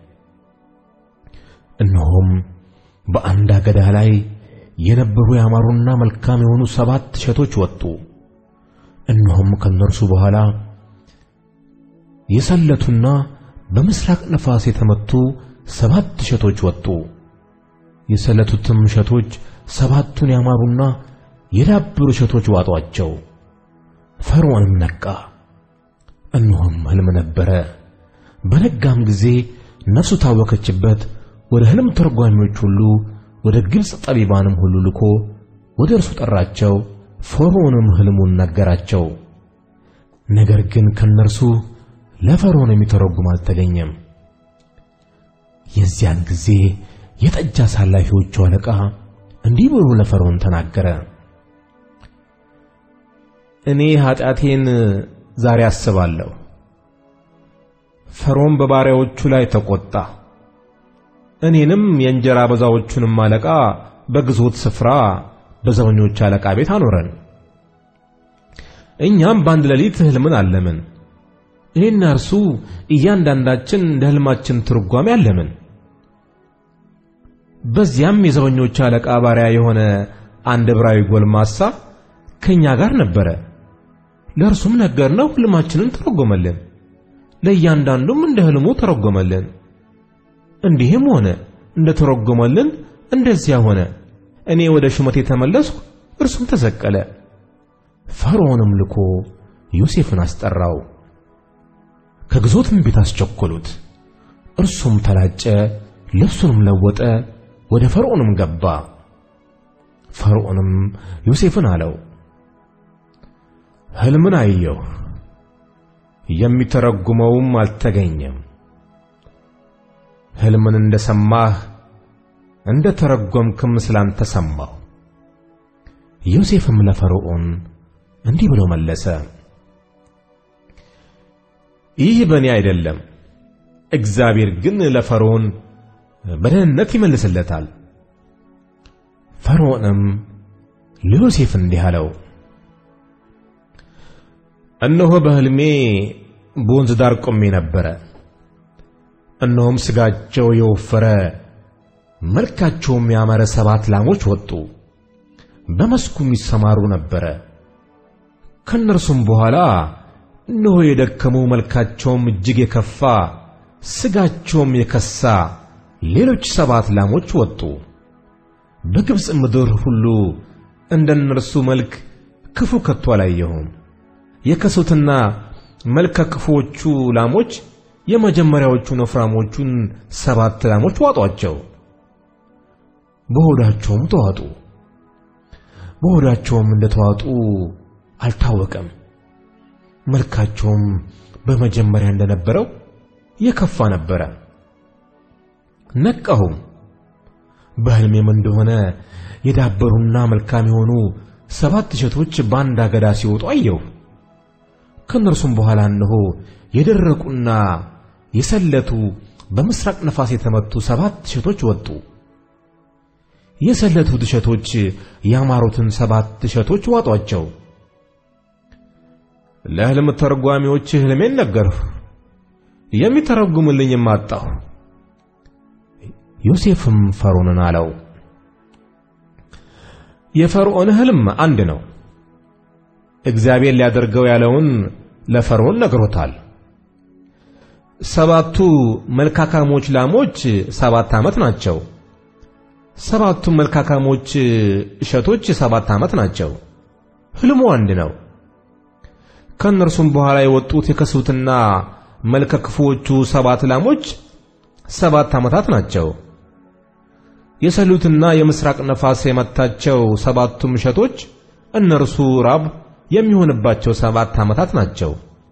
እነሆም በአንድ አገዳ ላይ የነበሩ ያማሩና መልካም የሆኑ 7 እሸቶች ወጡ። እነሆም ከእነርሱ በኋላ የሰለቱና በምስራቅ ነፋስ የተመቱ 7 እሸቶች ወጡ። የሰለቱትም እሸቶች 7ቱን ያማሩና የዳበሩ እሸቶች ዋጧቸው። ፈርዖንም ነቃ፣ እነሆም ሕልም ነበረ። በነጋም ጊዜ ነፍሱ ታወከችበት። ወደ ሕልም ተርጓሚዎች ሁሉ ወደ ግብጽ ጠቢባንም ሁሉ ልኮ ወደ እርሱ ጠራቸው። ፈርዖንም ሕልሙን ነገራቸው። ነገር ግን ከነርሱ ለፈርዖን የሚተረጉም አልተገኘም። የዚያን ጊዜ የጠጅ አሳላፊዎቹ አለቃ እንዲህ ብሎ ለፈርዖን ተናገረ። እኔ ኃጢአቴን ዛሬ አስባለሁ። ፈርዖን በባሪያዎቹ ላይ ተቆጣ። እኔንም የእንጀራ አበዛዎቹንም አለቃ በግዞት ስፍራ በዘበኞች አለቃ ቤት አኖረን። እኛም በአንድ ሌሊት ሕልምን አለምን። እኔና እርሱ እያንዳንዳችን እንደ ሕልማችን ትርጓሜ አለምን። በዚያም የዘበኞች አለቃ ባሪያ የሆነ አንድ ዕብራዊ ጎልማሳ ከኛ ጋር ነበረ። ለእርሱም ነገርነው፣ ሕልማችንን ተረጎመልን። ለእያንዳንዱም እንደ ሕልሙ ተረጎመልን። እንዲህም ሆነ፣ እንደ ተረጎመልን እንደዚያ ሆነ። እኔ ወደ ሹመቴ ተመለስኩ፣ እርሱም ተሰቀለ። ፈርዖንም ልኮ ዮሴፍን አስጠራው፣ ከግዞትም ቤት አስቸኰሉት። እርሱም ተላጨ፣ ልብሱንም ለወጠ፣ ወደ ፈርዖንም ገባ። ፈርዖንም ዮሴፍን አለው፣ ሕልምን አየሁ፣ የሚተረጉመውም አልተገኘም። ሕልምን እንደሰማህ እንደ ተረጎምክም ስላንተ ሰማሁ። ዮሴፍም ለፈርዖን እንዲህ ብሎ መለሰ፣ ይህ በእኔ አይደለም፣ እግዚአብሔር ግን ለፈርዖን በደህንነት ይመልስለታል። ፈርዖንም ለዮሴፍ እንዲህ አለው፣ እነሆ በሕልሜ በወንዝ ዳር ቆሜ ነበረ። እነሆም ሥጋቸው የወፈረ መልካቸውም ያማረ 7 ላሞች ወጡ፣ በመስኩም ይሰማሩ ነበረ። ከነርሱም በኋላ እነሆ የደከሙ መልካቸውም እጅግ የከፋ ሥጋቸውም የከሳ ሌሎች 7 ላሞች ወጡ። በግብጽ ምድር ሁሉ እንደነርሱ መልክ ክፉ ከቶ አላየሁም። የከሱትና መልከ ክፉዎቹ ላሞች የመጀመሪያዎቹን ወፍራሞቹን 7 ላሞች ዋጧቸው፣ በሆዳቸውም ተዋጡ። በሆዳቸውም እንደተዋጡ አልታወቀም። መልካቸውም በመጀመሪያ እንደነበረው የከፋ ነበረ። ነቃሁም፣ በሕልሜም እንደሆነ የዳበሩና መልካም የሆኑ 7 እሸቶች በአንድ አገዳ ሲወጡ አየሁ። ከነርሱም በኋላ እነሆ የደረቁና የሰለቱ በምስራቅ ነፋስ የተመቱ 7 እሸቶች ወጡ። የሰለቱት እሸቶች ያማሩትን 7 እሸቶች ዋጧቸው። ለሕልም ተርጓሚዎች ሕልሜን ነገርሁ፣ የሚተረጉምልኝም አጣሁ። ዮሴፍም ፈርዖንን አለው፣ የፈርዖን ሕልም አንድ ነው። እግዚአብሔር ሊያደርገው ያለውን ለፈርዖን ነግሮታል። 7ቱ መልካካሞች ላሞች 7 ዓመት ናቸው። 7ቱ መልካካሞች እሸቶች 7 ዓመት ናቸው። ሕልሙ አንድ ነው። ከነርሱም በኋላ የወጡት የከሱትና መልከ ክፉዎቹ 7 ላሞች 7 ዓመታት ናቸው። የሰሉትና የምስራቅ ነፋስ የመታቸው 7ቱም እሸቶች እነርሱ ራብ የሚሆንባቸው 7 ዓመታት ናቸው።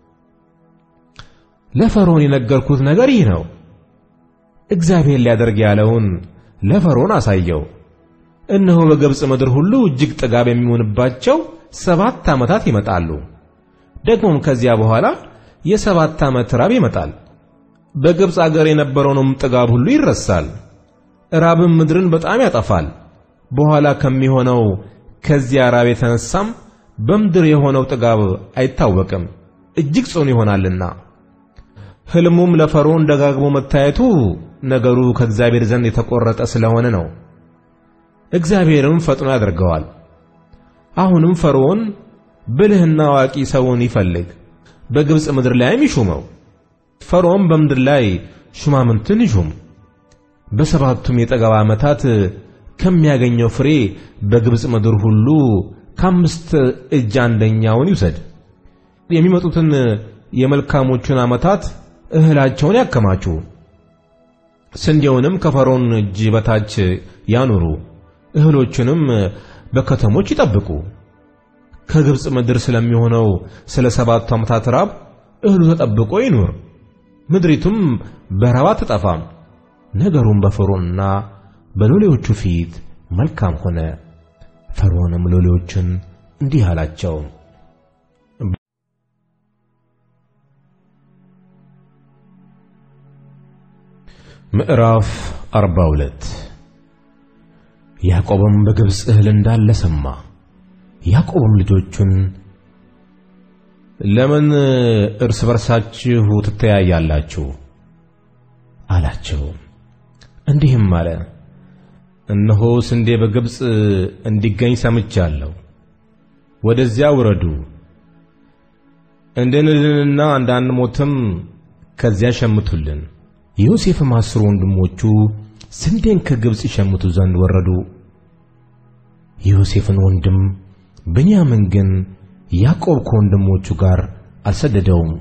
ለፈርዖን የነገርኩት ነገር ይህ ነው። እግዚአብሔር ሊያደርግ ያለውን ለፈርዖን አሳየው። እነሆ በግብጽ ምድር ሁሉ እጅግ ጥጋብ የሚሆንባቸው 7 ዓመታት ይመጣሉ። ደግሞም ከዚያ በኋላ የ7 ዓመት ራብ ይመጣል። በግብጽ አገር የነበረውንም ጥጋብ ሁሉ ይረሳል። ራብም ምድርን በጣም ያጠፋል። በኋላ ከሚሆነው ከዚያ ራብ የተነሳም በምድር የሆነው ጥጋብ አይታወቅም፣ እጅግ ጽኑ ይሆናልና። ሕልሙም ለፈርዖን ደጋግሞ መታየቱ ነገሩ ከእግዚአብሔር ዘንድ የተቆረጠ ስለሆነ ነው። እግዚአብሔርም ፈጥኖ ያደርገዋል። አሁንም ፈርዖን ብልህና አዋቂ ሰውን ይፈልግ፣ በግብጽ ምድር ላይም ይሹመው። ፈርዖን በምድር ላይ ሹማምንትን ይሹም፣ በሰባቱም የጠገባ ዓመታት ከሚያገኘው ፍሬ በግብጽ ምድር ሁሉ ከአምስት እጅ አንደኛውን ይውሰድ። የሚመጡትን የመልካሞቹን ዓመታት እህላቸውን ያከማቹ፣ ስንዴውንም ከፈርዖን እጅ በታች ያኑሩ፣ እህሎቹንም በከተሞች ይጠብቁ። ከግብጽ ምድር ስለሚሆነው ስለ 7 ዓመታት ራብ እህሉ ተጠብቆ ይኑር፣ ምድሪቱም በራብ አትጠፋም። ነገሩም በፈርዖንና በሎሌዎቹ ፊት መልካም ሆነ። ፈርዖንም ሎሌዎቹን እንዲህ አላቸው፣ ምዕራፍ 42 ያዕቆብም በግብጽ እህል እንዳለ ሰማ። ያዕቆብም ልጆቹን ለምን እርስ በርሳችሁ ትተያያላችሁ አላቸው። እንዲህም አለ፣ እነሆ ስንዴ በግብጽ እንዲገኝ ሰምቻለሁ። ወደዚያ ውረዱ፣ እንድንድንና እንዳንሞትም ከዚያ ሸምቱልን። ዮሴፍም 10 ወንድሞቹ ስንዴን ከግብጽ ይሸምቱ ዘንድ ወረዱ። የዮሴፍን ወንድም ብንያምን ግን ያዕቆብ ከወንድሞቹ ጋር አልሰደደውም፣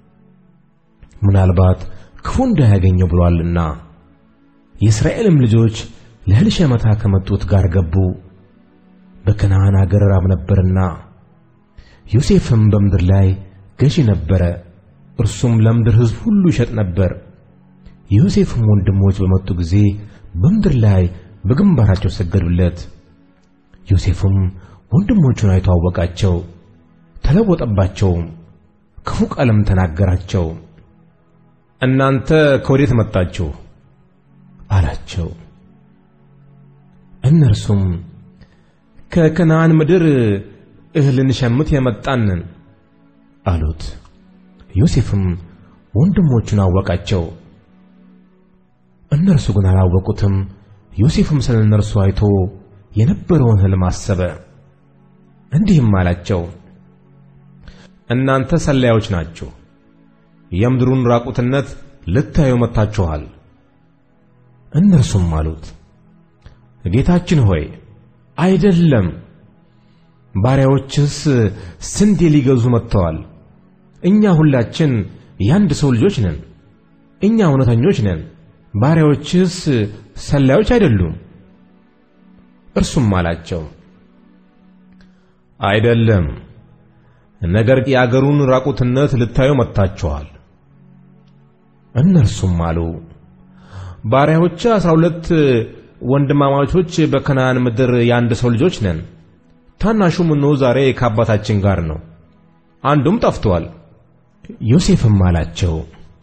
ምናልባት ክፉ እንዳያገኘው ብሏልና። የእስራኤልም ልጆች ለእህል ሸመታ ከመጡት ጋር ገቡ። በከነዓን አገር ራብ ነበርና። ዮሴፍም በምድር ላይ ገዢ ነበረ፣ እርሱም ለምድር ሕዝብ ሁሉ ይሸጥ ነበር። የዮሴፍም ወንድሞች በመጡ ጊዜ በምድር ላይ በግንባራቸው ሰገዱለት። ዮሴፍም ወንድሞቹን አይቶ አወቃቸው፣ ተለወጠባቸውም፣ ክፉ ቃልም ተናገራቸው። እናንተ ከወዴት መጣችሁ አላቸው። እነርሱም ከከነዓን ምድር እህልን ሸምት የመጣንን አሉት። ዮሴፍም ወንድሞቹን አወቃቸው፣ እነርሱ ግን አላወቁትም። ዮሴፍም ስለ እነርሱ አይቶ የነበረውን ሕልም አሰበ፣ እንዲህም አላቸው፣ እናንተ ሰላዮች ናችሁ፣ የምድሩን ራቁትነት ልታዩ መጥታችኋል። እነርሱም አሉት፣ ጌታችን ሆይ አይደለም፣ ባሪያዎችስ ስንዴ ሊገዙ መጥተዋል። እኛ ሁላችን የአንድ ሰው ልጆች ነን፣ እኛ እውነተኞች ነን፣ ባሪያዎችስ ሰላዮች አይደሉም። እርሱም አላቸው፣ አይደለም፣ ነገር ግን የአገሩን ራቁትነት ልታዩ መጥታችኋል። እነርሱም አሉ፣ ባሪያዎች 12 ወንድማማቾች በከነዓን ምድር የአንድ ሰው ልጆች ነን። ታናሹም እነሆ ዛሬ ከአባታችን ጋር ነው፣ አንዱም ጠፍቷል። ዮሴፍም አላቸው፣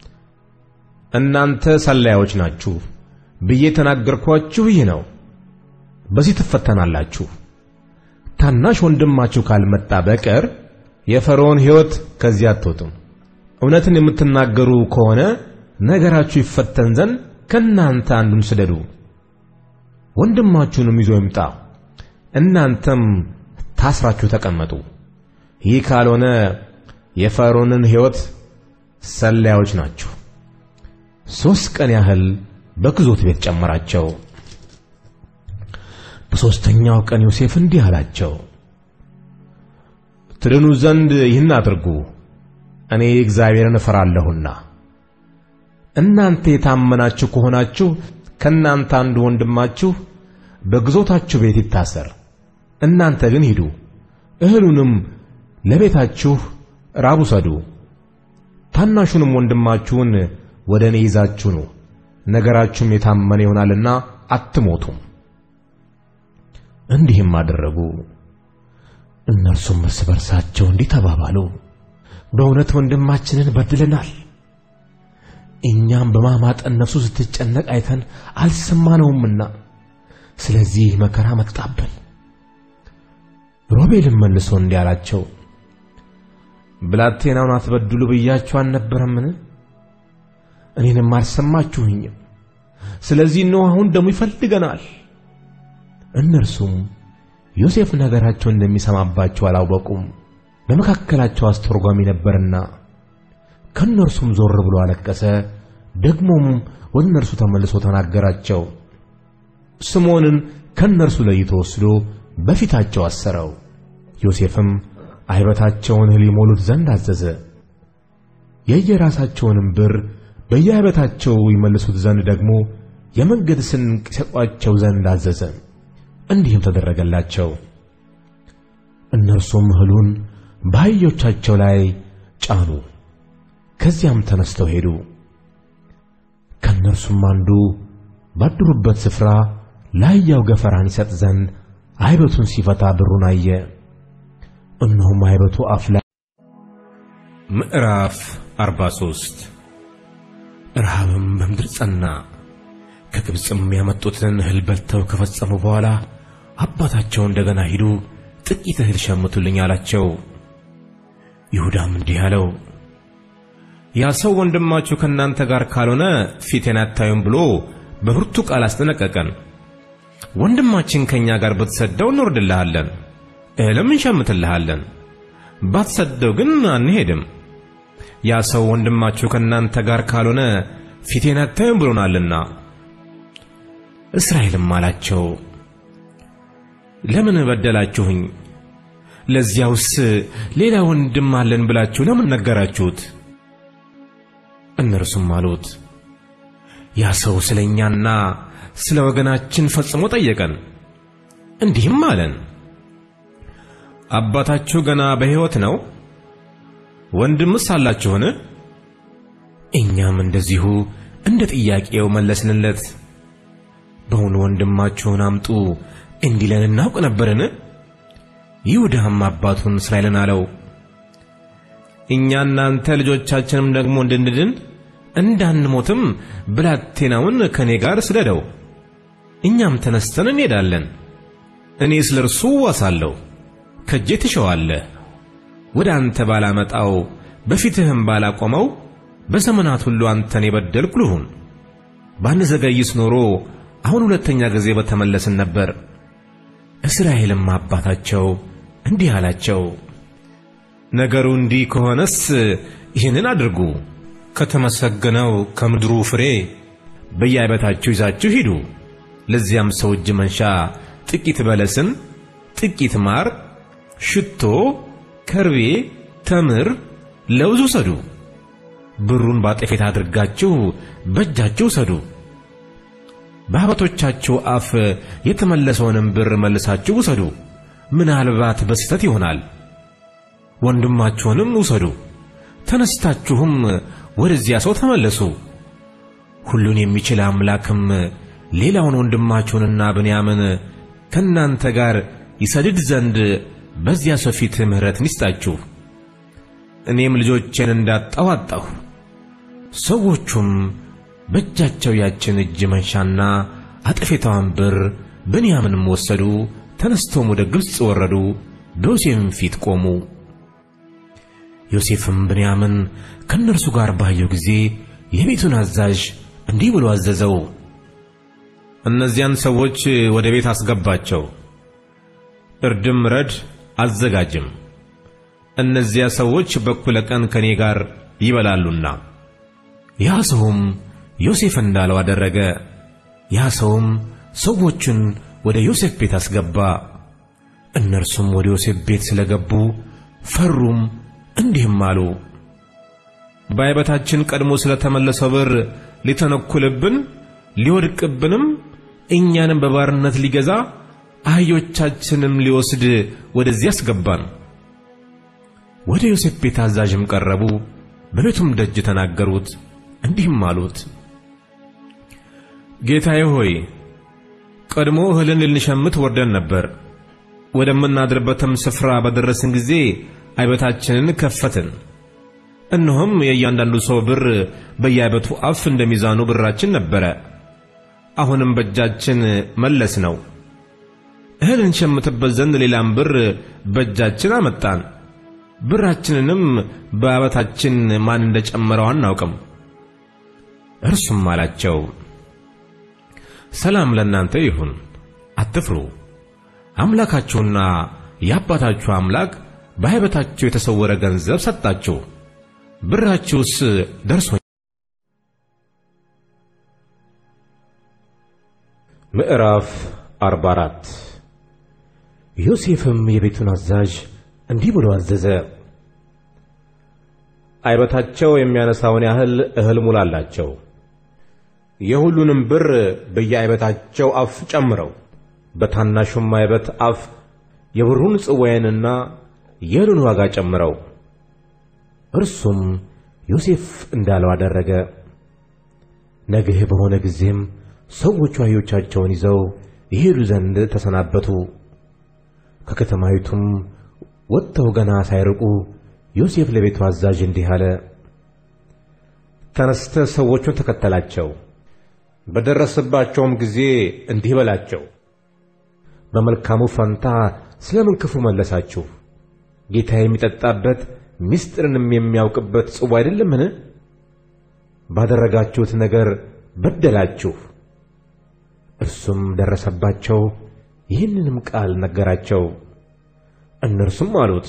እናንተ ሰላዮች ናችሁ ብዬ ተናገርኳችሁ ይህ ነው፣ በዚህ ትፈተናላችሁ። ታናሽ ወንድማችሁ ካልመጣ በቀር የፈርዖን ሕይወት ከዚህ አትወጡም። እውነትን የምትናገሩ ከሆነ ነገራችሁ ይፈተን ዘንድ ከእናንተ አንዱን ስደዱ፣ ወንድማችሁንም ይዞ ይምጣ፣ እናንተም ታስራችሁ ተቀመጡ። ይህ ካልሆነ የፈርዖንን ሕይወት ሰላዮች ናችሁ። 3 ቀን ያህል በግዞት ቤት ጨመራቸው። በሦስተኛው ቀን ዮሴፍ እንዲህ አላቸው፣ ትድኑ ዘንድ ይህን አድርጉ፣ እኔ እግዚአብሔርን እፈራለሁና። እናንተ የታመናችሁ ከሆናችሁ ከእናንተ አንዱ ወንድማችሁ በግዞታችሁ ቤት ይታሰር፣ እናንተ ግን ሂዱ፣ እህሉንም ለቤታችሁ ራብ ውሰዱ፣ ታናሹንም ወንድማችሁን ወደ እኔ ይዛችሁ ኑ፣ ነገራችሁም የታመነ ይሆናልና አትሞቱም። እንዲህም አደረጉ። እነርሱም እርስ በርሳቸው እንዲህ ተባባሉ፣ በእውነት ወንድማችንን በድለናል። እኛም በማማጠን ነፍሱ ስትጨነቅ አይተን አልሰማነውምና ስለዚህ መከራ መጣብን። ሮቤልም መልሶ እንዲህ አላቸው፣ ብላቴናውን አትበድሉ ብያችሁ አልነበረምን? እኔንም አልሰማችሁኝም። ስለዚህ እነሆ አሁን ደሙ ይፈልገናል። እነርሱም ዮሴፍ ነገራቸው እንደሚሰማባቸው አላወቁም፣ በመካከላቸው አስተርጓሚ ነበርና። ከነርሱም ዞር ብሎ አለቀሰ። ደግሞም ወደ እነርሱ ተመልሶ ተናገራቸው። ስምዖንን ከነርሱ ለይቶ ወስዶ በፊታቸው አሰረው። ዮሴፍም አይበታቸውን እህል ይሞሉት ዘንድ አዘዘ። የየራሳቸውንም ብር በየአይበታቸው ይመልሱት ዘንድ ደግሞ የመንገድ ስንቅ ይሰጧቸው ዘንድ አዘዘ። እንዲህም ተደረገላቸው። እነርሱም እህሉን በአህዮቻቸው ላይ ጫኑ። ከዚያም ተነስተው ሄዱ። ከእነርሱም አንዱ ባደሩበት ስፍራ ለአህያው ገፈራን ይሰጥ ዘንድ አይበቱን ሲፈታ ብሩን አየ። እነሆም አይበቱ አፍ ላይ ምዕራፍ 43 ረሃብም በምድር ጸና። ከግብፅም ያመጡትን እህል በልተው ከፈጸሙ በኋላ አባታቸው እንደገና ሂዱ ጥቂት እህል ሸምቱልኝ አላቸው። ይሁዳም እንዲህ አለው፣ ያ ሰው ወንድማችሁ ከእናንተ ጋር ካልሆነ ፊቴን አታዩም ብሎ በብርቱ ቃል አስጠነቀቀን። ወንድማችን ከእኛ ጋር ብትሰደው እንወርድልሃለን፣ እህልም እንሸምትልሃለን። ባትሰደው ግን አንሄድም። ያ ሰው ወንድማችሁ ከእናንተ ጋር ካልሆነ ፊቴን አታዩም ብሎናልና። እስራኤልም አላቸው፣ ለምን በደላችሁኝ? ለዚያውስ ሌላ ወንድም አለን ብላችሁ ለምን ነገራችሁት? እነርሱም አሉት፣ ያ ሰው ስለኛና ስለ ወገናችን ፈጽሞ ጠየቀን። እንዲህም አለን፣ አባታችሁ ገና በሕይወት ነው? ወንድምስ አላችሁን? እኛም እንደዚሁ እንደ ጥያቄው መለስንለት። በውኑ ወንድማችሁን አምጡ እንዲለን እናውቅ ነበርን? ይሁዳም አባቱን እስራኤልን አለው፣ እኛና አንተ ልጆቻችንም ደግሞ እንድንድን እንዳንሞትም ብላቴናውን ከኔ ጋር ስደደው፣ እኛም ተነስተን እንሄዳለን። እኔ ስለ እርሱ ዋሳለሁ፣ ከእጄ ትሸዋለህ። ወደ አንተ ባላመጣው በፊትህም ባላቆመው በዘመናት ሁሉ አንተን የበደልኩ ልሁን። ባንዘገይስ ኖሮ አሁን ሁለተኛ ጊዜ በተመለስን ነበር። እስራኤልም አባታቸው እንዲህ አላቸው፣ ነገሩ እንዲህ ከሆነስ ይህንን አድርጉ፣ ከተመሰገነው ከምድሩ ፍሬ በየአይበታችሁ ይዛችሁ ሂዱ። ለዚያም ሰው እጅ መንሻ ጥቂት በለስን፣ ጥቂት ማር፣ ሽቶ፣ ከርቤ፣ ተምር፣ ለውዝ ውሰዱ። ብሩን ባጠፌት አድርጋችሁ በእጃችሁ ውሰዱ። በአባቶቻችሁ አፍ የተመለሰውንም ብር መልሳችሁ ውሰዱ። ምናልባት በስተት ይሆናል። ወንድማችሁንም ውሰዱ። ተነስታችሁም ወደዚያ ሰው ተመለሱ። ሁሉን የሚችል አምላክም ሌላውን ወንድማችሁንና ብንያምን ከእናንተ ጋር ይሰድድ ዘንድ በዚያ ሰው ፊት ምሕረትን ይስጣችሁ። እኔም ልጆቼን እንዳጣሁ አጣሁ። ሰዎቹም በእጃቸው ያችን እጅ መንሻና አጠፌታዋን ብር ብንያምንም ወሰዱ። ተነስተውም ወደ ግብፅ ወረዱ፣ በዮሴፍም ፊት ቆሙ። ዮሴፍም ብንያምን ከእነርሱ ጋር ባየው ጊዜ የቤቱን አዛዥ እንዲህ ብሎ አዘዘው፣ እነዚያን ሰዎች ወደ ቤት አስገባቸው፣ እርድም ረድ አዘጋጅም። እነዚያ ሰዎች በኩለ ቀን ከኔ ጋር ይበላሉና። ያ ሰውም ዮሴፍ እንዳለው አደረገ። ያ ሰውም ሰዎቹን ወደ ዮሴፍ ቤት አስገባ። እነርሱም ወደ ዮሴፍ ቤት ስለገቡ ፈሩም፣ እንዲህም አሉ፣ በአይበታችን ቀድሞ ስለተመለሰው ብር ሊተነኩልብን ሊወድቅብንም እኛንም በባርነት ሊገዛ አህዮቻችንም ሊወስድ ወደዚህ አስገባን። ወደ ዮሴፍ ቤት አዛዥም ቀረቡ፣ በቤቱም ደጅ ተናገሩት፣ እንዲህም አሉት፣ ጌታዬ ሆይ ቀድሞ እህልን ልንሸምት ወርደን ነበር። ወደምናድርበትም ስፍራ በደረስን ጊዜ አይበታችንን ከፈትን። እነሆም የእያንዳንዱ ሰው ብር በየአይበቱ አፍ እንደሚዛኑ ብራችን ነበረ። አሁንም በእጃችን መለስ ነው። እህል እንሸምትበት ዘንድ ሌላም ብር በእጃችን አመጣን። ብራችንንም በአይበታችን ማን እንደጨመረው አናውቅም። እርሱም አላቸው፣ ሰላም ለእናንተ ይሁን፣ አትፍሩ። አምላካችሁና የአባታችሁ አምላክ በአይበታችሁ የተሰወረ ገንዘብ ሰጣችሁ። ብራችሁስ ደርሶ ምዕራፍ 44 ዮሴፍም የቤቱን አዛዥ እንዲህ ብሎ አዘዘ። አይበታቸው የሚያነሳውን ያህል እህል ሙላላቸው። የሁሉንም ብር በየአይበታቸው አፍ ጨምረው፣ በታናሹም አይበት አፍ የብሩን ጽዋዬንና የእህሉን ዋጋ ጨምረው። እርሱም ዮሴፍ እንዳለው አደረገ። ነገ በሆነ ጊዜም ሰዎቹ አህዮቻቸውን ይዘው ይሄዱ ዘንድ ተሰናበቱ። ከከተማይቱም ወጥተው ገና ሳይርቁ ዮሴፍ ለቤቱ አዛዥ እንዲህ አለ። ተነስተህ ሰዎቹን ተከተላቸው። በደረሰባቸውም ጊዜ እንዲህ በላቸው፣ በመልካሙ ፈንታ ስለምን ክፉ መለሳችሁ? ጌታ የሚጠጣበት ምስጢርንም የሚያውቅበት ጽዋ አይደለምን? ባደረጋችሁት ነገር በደላችሁ። እርሱም ደረሰባቸው፣ ይህንንም ቃል ነገራቸው። እነርሱም አሉት፣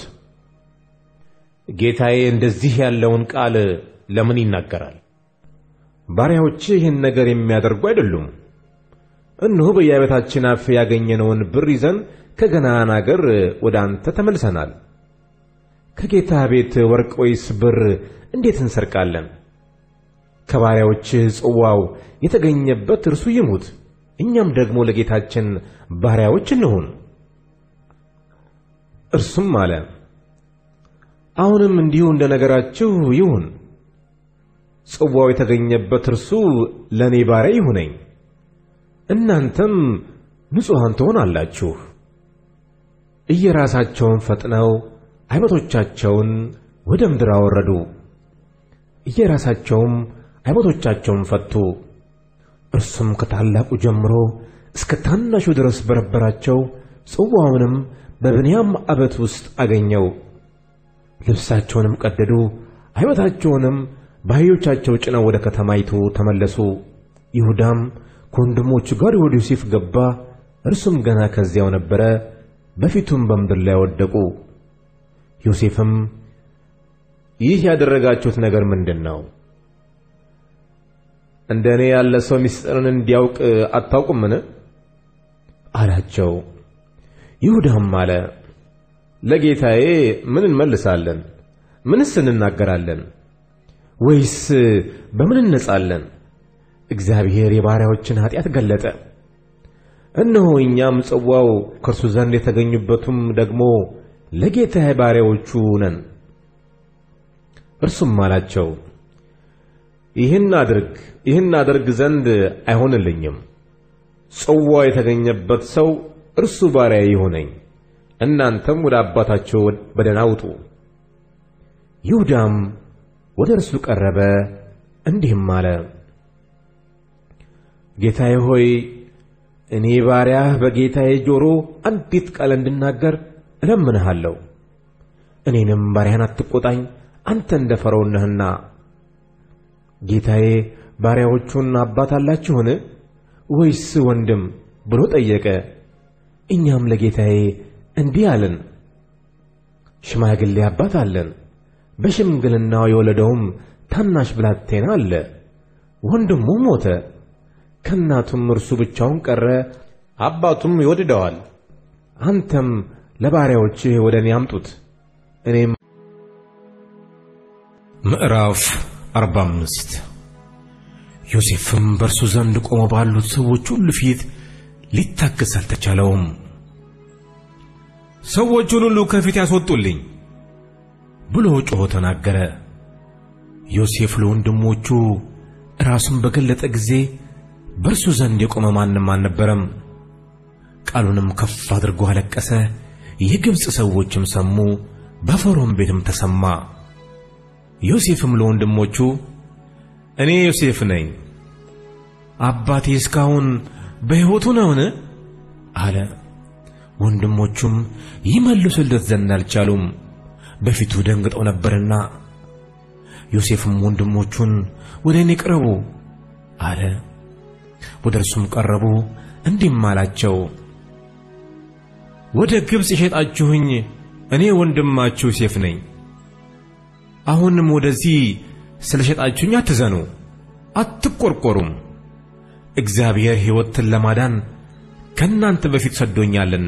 ጌታዬ እንደዚህ ያለውን ቃል ለምን ይናገራል? ባሪያዎችህ ይህን ነገር የሚያደርጉ አይደሉም። እነሆ በየቤታችን አፍ ያገኘነውን ብር ይዘን ከገናን አገር ወደ አንተ ተመልሰናል። ከጌታ ቤት ወርቅ ወይስ ብር እንዴት እንሰርቃለን? ከባሪያዎችህ ጽዋው የተገኘበት እርሱ ይሙት፣ እኛም ደግሞ ለጌታችን ባሪያዎች እንሁን። እርሱም አለ፣ አሁንም እንዲሁ እንደ ነገራችሁ ይሁን። ጽዋው የተገኘበት እርሱ ለእኔ ባሪያ ይሁነኝ፣ እናንተም ንጹሐን ትሆናላችሁ። እየራሳቸውን ፈጥነው አይበቶቻቸውን ወደ ምድር አወረዱ። እየራሳቸውም አይበቶቻቸውን ፈቱ። እርሱም ከታላቁ ጀምሮ እስከ ታናሹ ድረስ በረበራቸው። ጽዋውንም በብንያም አበት ውስጥ አገኘው። ልብሳቸውንም ቀደዱ፣ አይበታቸውንም በአህዮቻቸው ጭነው ወደ ከተማይቱ ተመለሱ። ይሁዳም ከወንድሞቹ ጋር ወደ ዮሴፍ ገባ። እርሱም ገና ከዚያው ነበረ። በፊቱም በምድር ላይ ወደቁ። ዮሴፍም ይህ ያደረጋችሁት ነገር ምንድን ነው? እንደ እኔ ያለ ሰው ምስጢርን እንዲያውቅ አታውቁምን? አላቸው። ይሁዳም አለ፣ ለጌታዬ ምን እንመልሳለን? ምንስ እንናገራለን? ወይስ በምን እንነጻለን? እግዚአብሔር የባሪያዎችን ኃጢአት ገለጠ። እነሆ እኛም ጽዋው ከእርሱ ዘንድ የተገኙበቱም ደግሞ ለጌታዬ ባሪያዎቹ ነን። እርሱም አላቸው፣ ይህን አድርግ ዘንድ አይሆንልኝም። ጽዋው የተገኘበት ሰው እርሱ ባሪያ ይሁነኝ፣ እናንተም ወደ አባታችሁ በደኅና ውጡ። ይሁዳም ወደ እርሱ ቀረበ፣ እንዲህም አለ፣ ጌታዬ ሆይ፣ እኔ ባሪያህ በጌታዬ ጆሮ አንዲት ቃል እንድናገር እለምንሃለሁ። እኔንም ባሪያህን አትቆጣኝ፣ አንተ እንደ ፈርዖን ነህና። ጌታዬ ባሪያዎቹን አባት አላችሁን ወይስ ወንድም ብሎ ጠየቀ። እኛም ለጌታዬ እንዲህ አለን፣ ሽማግሌ አባት አለን፣ በሽምግልናው የወለደውም ታናሽ ብላቴና አለ። ወንድሙ ሞተ፣ ከእናቱም እርሱ ብቻውን ቀረ፣ አባቱም ይወድደዋል። አንተም ለባሪያዎችህ ወደ እኔ አምጡት፣ እኔም። ምዕራፍ 45 ዮሴፍም በእርሱ ዘንድ ቆመው ባሉት ሰዎች ሁሉ ፊት ሊታገስ አልተቻለውም። ሰዎቹን ሁሉ ከፊት ያስወጡልኝ ብሎ ጮኾ ተናገረ። ዮሴፍ ለወንድሞቹ ራሱን በገለጠ ጊዜ በእርሱ ዘንድ የቆመ ማንም አልነበረም። ቃሉንም ከፍ አድርጎ አለቀሰ። የግብፅ ሰዎችም ሰሙ፣ በፈርዖን ቤትም ተሰማ። ዮሴፍም ለወንድሞቹ እኔ ዮሴፍ ነኝ፣ አባቴ እስካሁን በሕይወቱ ነውን? አለ። ወንድሞቹም ይመልሱለት ዘንድ አልቻሉም፣ በፊቱ ደንግጠው ነበርና። ዮሴፍም ወንድሞቹን ወደ እኔ ቅረቡ አለ። ወደ እርሱም ቀረቡ፣ እንዲህም አላቸው፣ ወደ ግብፅ የሸጣችሁኝ እኔ ወንድማችሁ ዮሴፍ ነኝ። አሁንም ወደዚህ ስለሸጣችሁኝ አትዘኑ፣ አትቆርቆሩም። እግዚአብሔር ሕይወትን ለማዳን ከናንተ በፊት ሰዶኛልና።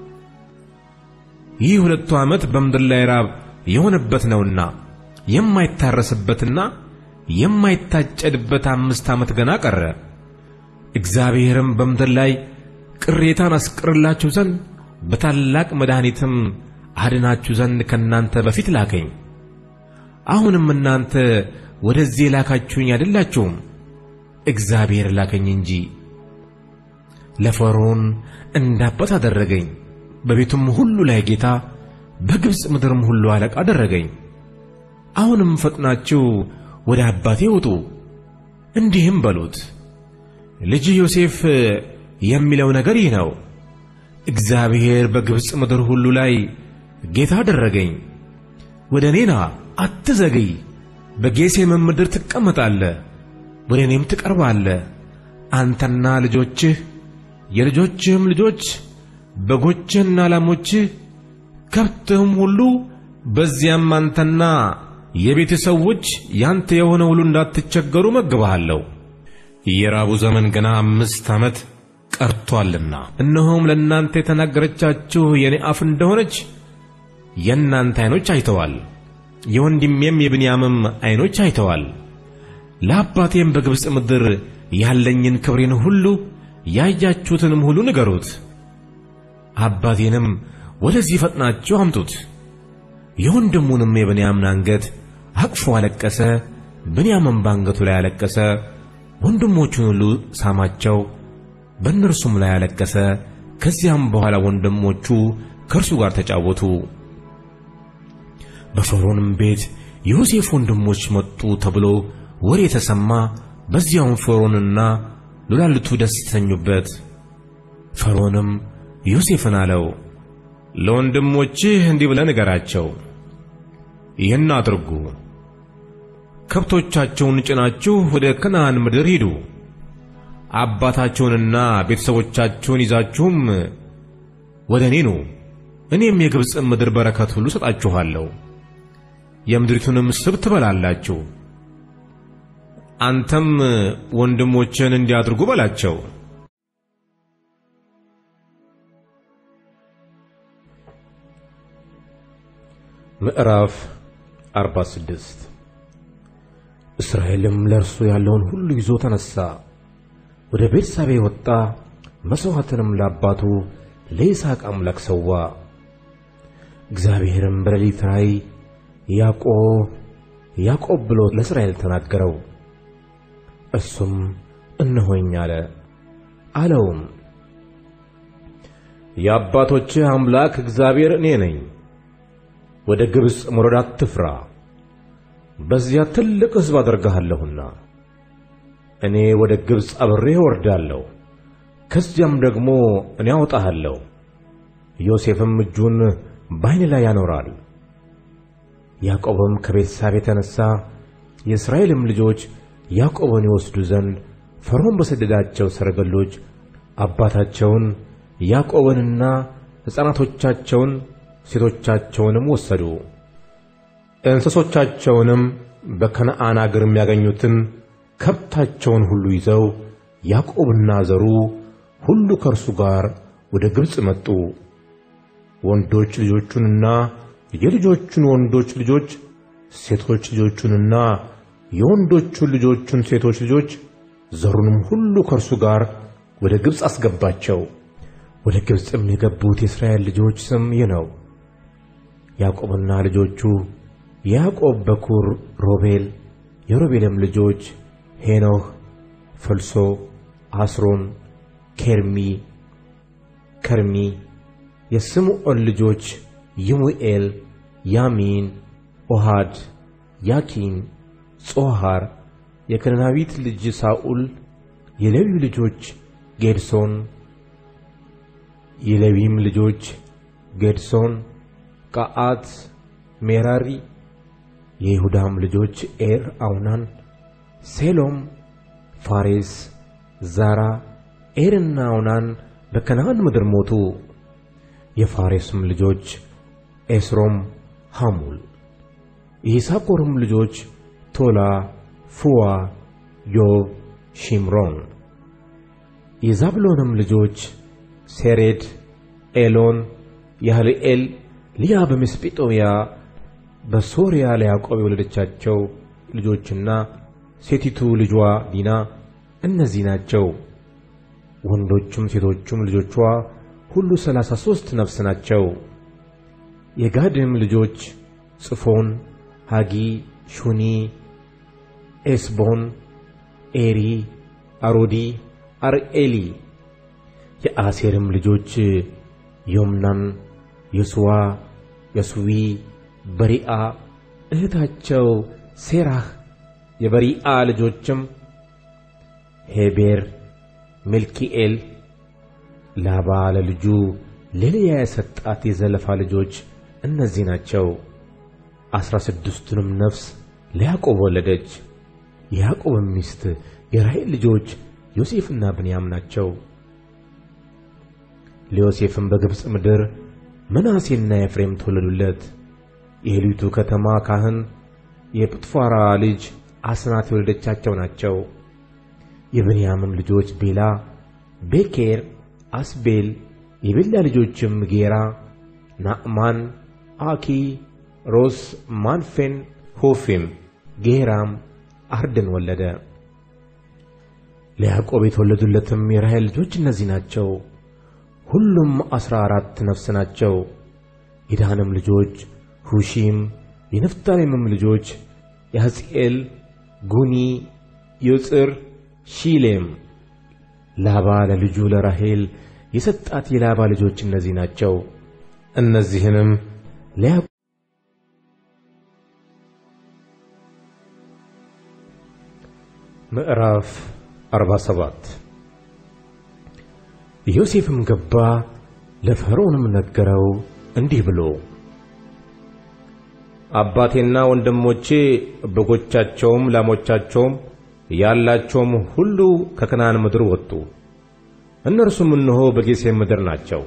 ይህ 2 ዓመት በምድር ላይ ራብ የሆነበት ነውና የማይታረስበትና የማይታጨድበት 5 ዓመት ገና ቀረ። እግዚአብሔርም በምድር ላይ ቅሬታን አስቀርላችሁ ዘንድ በታላቅ መድኃኒትም አድናችሁ ዘንድ ከናንተ በፊት ላከኝ። አሁንም እናንተ ወደዚህ ላካችሁኝ አይደላችሁም፣ እግዚአብሔር ላከኝ እንጂ። ለፈርዖን እንዳባት አደረገኝ፣ በቤቱም ሁሉ ላይ ጌታ፣ በግብጽ ምድርም ሁሉ አለቃ አደረገኝ። አሁንም ፈጥናችሁ ወደ አባቴ ውጡ፣ እንዲህም በሉት፣ ልጅ ዮሴፍ የሚለው ነገር ይህ ነው። እግዚአብሔር በግብጽ ምድር ሁሉ ላይ ጌታ አደረገኝ። ወደ እኔ ና፣ አትዘግይ። በጌሤም ምድር ትቀመጣለህ፣ ወደ እኔም ትቀርባለህ። አንተና ልጆችህ፣ የልጆችህም ልጆች፣ በጎችህና ላሞችህ፣ ከብትህም ሁሉ፣ በዚያም አንተና የቤት ሰዎች ያንተ የሆነ ሁሉ እንዳትቸገሩ መግባለሁ። የራቡ ዘመን ገና 5 ዓመት ቀርቷልና። እነሆም ለእናንተ የተናገረቻችሁ የኔ አፍ እንደሆነች የእናንተ ዓይኖች አይተዋል፣ የወንድሜም የብንያምም ዓይኖች አይተዋል። ለአባቴም በግብጽ ምድር ያለኝን ክብሬን ሁሉ ያያችሁትንም ሁሉ ንገሩት። አባቴንም ወደዚህ ፈጥናችሁ አምጡት። የወንድሙንም የብንያምን አንገት አቅፎ አለቀሰ፣ ብንያምም በአንገቱ ላይ አለቀሰ። ወንድሞቹን ሁሉ ሳማቸው፣ በእነርሱም ላይ አለቀሰ። ከዚያም በኋላ ወንድሞቹ ከእርሱ ጋር ተጫወቱ። በፈርዖንም ቤት የዮሴፍ ወንድሞች መጡ ተብሎ ወሬ ተሰማ። በዚያውም ፈርዖንና ሉላልቱ ደስ ተሰኙበት። ፈርዖንም ዮሴፍን አለው፣ ለወንድሞችህ እንዲህ ብለህ ንገራቸው፣ ይህን አድርጉ፣ ከብቶቻቸውን ጭናችሁ ወደ ከነዓን ምድር ሂዱ። አባታቸውንና ቤተሰቦቻቸውን ይዛችሁም ወደ እኔ ኑ። እኔም የግብጽ ምድር በረከት ሁሉ ሰጣችኋለሁ፣ የምድሪቱንም ስብ ትበላላችሁ። አንተም ወንድሞችን እንዲያድርጉ በላቸው። ምዕራፍ 46 እስራኤልም ለእርሱ ያለውን ሁሉ ይዞ ተነሣ፣ ወደ ቤርሳቤ ወጣ። መሥዋዕትንም ለአባቱ ለይስሐቅ አምላክ ሰዋ። እግዚአብሔርም በሌሊት ራእይ ያዕቆብ ያዕቆብ ብሎ ለእስራኤል ተናገረው። እርሱም እነሆኝ አለ። አለውም የአባቶችህ አምላክ እግዚአብሔር እኔ ነኝ። ወደ ግብጽ መውረድ አትፍራ፣ በዚያ ትልቅ ሕዝብ አደርግሃለሁና። እኔ ወደ ግብጽ አብሬህ እወርዳለሁ፣ ከዚያም ደግሞ እኔ አወጣሃለሁ። ዮሴፍም እጁን በዓይንህ ላይ ያኖራል። ያዕቆብም ከቤርሳቤ ተነሣ። የእስራኤልም ልጆች ያዕቆብን ይወስዱ ዘንድ ፈርዖን በሰደዳቸው ሰረገሎች አባታቸውን ያዕቆብንና ሕፃናቶቻቸውን ሴቶቻቸውንም ወሰዱ። እንስሶቻቸውንም በከነዓን አገር የሚያገኙትን ከብታቸውን ሁሉ ይዘው ያዕቆብና ዘሩ ሁሉ ከእርሱ ጋር ወደ ግብጽ መጡ። ወንዶች ልጆቹንና የልጆቹን ወንዶች ልጆች፣ ሴቶች ልጆቹንና የወንዶቹን ልጆቹን ሴቶች ልጆች፣ ዘሩንም ሁሉ ከእርሱ ጋር ወደ ግብጽ አስገባቸው። ወደ ግብጽም የገቡት የእስራኤል ልጆች ስም ይህ ነው። ያዕቆብና ልጆቹ የያዕቆብ በኩር ሮቤል፣ የሮቤልም ልጆች ሄኖህ፣ ፈልሶ፣ አስሮን፣ ከርሚ። የስምዖን ልጆች ይሙኤል፣ ያሚን፣ ኦሃድ፣ ያኪን፣ ጾሐር፣ የከነናዊት ልጅ ሳኡል። የሌዊ ልጆች ጌድሶን፣ የሌዊም ልጆች ጌድሶን፣ ቀዓት፣ ሜራሪ። የይሁዳም ልጆች ኤር፣ አውናን፣ ሴሎም፣ ፋሬስ፣ ዛራ። ኤርና አውናን በከነዓን ምድር ሞቱ። የፋሬስም ልጆች ኤስሮም፣ ሐሙል። የይሳኮርም ልጆች ቶላ፣ ፉዋ፣ ዮብ፣ ሺምሮን። የዛብሎንም ልጆች ሴሬድ፣ ኤሎን፣ ያህልኤል። ልያ በመስጴጦምያ በሶርያ ለያዕቆብ የወለደቻቸው ልጆችና ሴቲቱ ልጇ ዲና እነዚህ ናቸው። ወንዶቹም ሴቶቹም ልጆቿ ሁሉ 33 ነፍስ ናቸው። የጋድም ልጆች ጽፎን፣ ሃጊ፣ ሹኒ፣ ኤስቦን፣ ኤሪ፣ አሮዲ፣ አርኤሊ። የአሴርም ልጆች ዮምናን፣ የሱዋ፣ የሱዊ፣ በሪአ እህታቸው ሴራህ። የበሪአ ልጆችም ሄቤር፣ መልኪኤል። ላባ ለልጁ ለልያ የሰጣት የዘለፋ ልጆች እነዚህ ናቸው። 16ቱንም ነፍስ ለያዕቆብ ወለደች። የያዕቆብም ሚስት የራሔል ልጆች ዮሴፍና ብንያም ናቸው። ለዮሴፍም በግብፅ ምድር ምናሴና ኤፍሬም ተወለዱለት። የሄሊቱ ከተማ ካህን የጶጥፋራ ልጅ አስናት የወለደቻቸው ናቸው። የብንያምም ልጆች ቤላ፣ ቤኬር፣ አስቤል። የቤላ ልጆችም ጌራ፣ ናዕማን፣ አኪ፣ ሮስ፣ ማንፌን፣ ሆፊም። ጌራም አርድን ወለደ። ለያዕቆብ የተወለዱለትም የራሔል ልጆች እነዚህ ናቸው። ሁሉም 14 ነፍስ ናቸው። የዳንም ልጆች ሁሺም። የንፍታሌምም ልጆች ያሕጽኤል፣ ጉኒ፣ ዮጽር፣ ሺሌም። ላባ ለልጁ ለራሔል የሰጣት የላባ ልጆች እነዚህ ናቸው። እነዚህንም ለያዕቆብ ምዕራፍ 47 ዮሴፍም ገባ፣ ለፈርዖንም ነገረው እንዲህ ብሎ፣ አባቴና ወንድሞቼ በጎቻቸውም ላሞቻቸውም ያላቸውም ሁሉ ከከነዓን ምድር ወጡ። እነርሱም እነሆ በጌሤም ምድር ናቸው።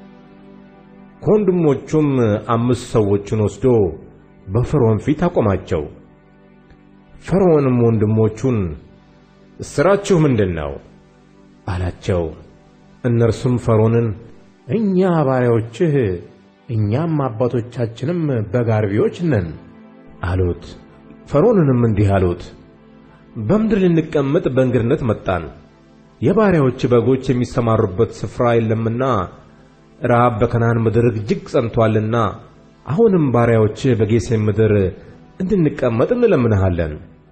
ከወንድሞቹም 5 ሰዎችን ወስዶ በፈርዖን ፊት አቆማቸው። ፈርዖንም ወንድሞቹን እስራችሁ ምንድነው አላቸው። እነርሱም ፈርዖንን እኛ ባሪያዎችህ እኛም አባቶቻችንም በግ አርቢዎች ነን አሉት። ፈርዖንንም እንዲህ አሉት፣ በምድር ልንቀመጥ በእንግድነት መጣን። የባሪያዎች በጎች የሚሰማሩበት ስፍራ የለምና ረሃብ በከነዓን ምድር እጅግ ጸንቶአልና አሁንም ባሪያዎችህ በጌሤም ምድር እንድንቀመጥ እንለምንሃለን።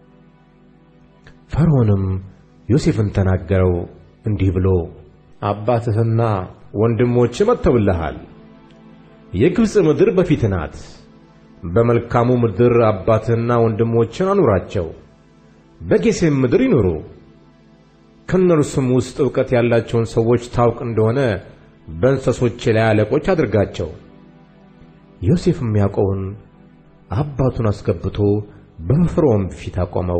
ፈርዖንም ዮሴፍን ተናገረው እንዲህ ብሎ፣ አባትህና ወንድሞችህ መጥተውልሃል። የግብፅ ምድር በፊትህ ናት። በመልካሙ ምድር አባትህና ወንድሞችህን አኑራቸው፣ በጌሤም ምድር ይኑሩ። ከእነርሱም ውስጥ ዕውቀት ያላቸውን ሰዎች ታውቅ እንደሆነ በእንስሶቼ ላይ አለቆች አድርጋቸው። ዮሴፍም ያዕቆብን አባቱን አስገብቶ በፈርዖን ፊት አቆመው።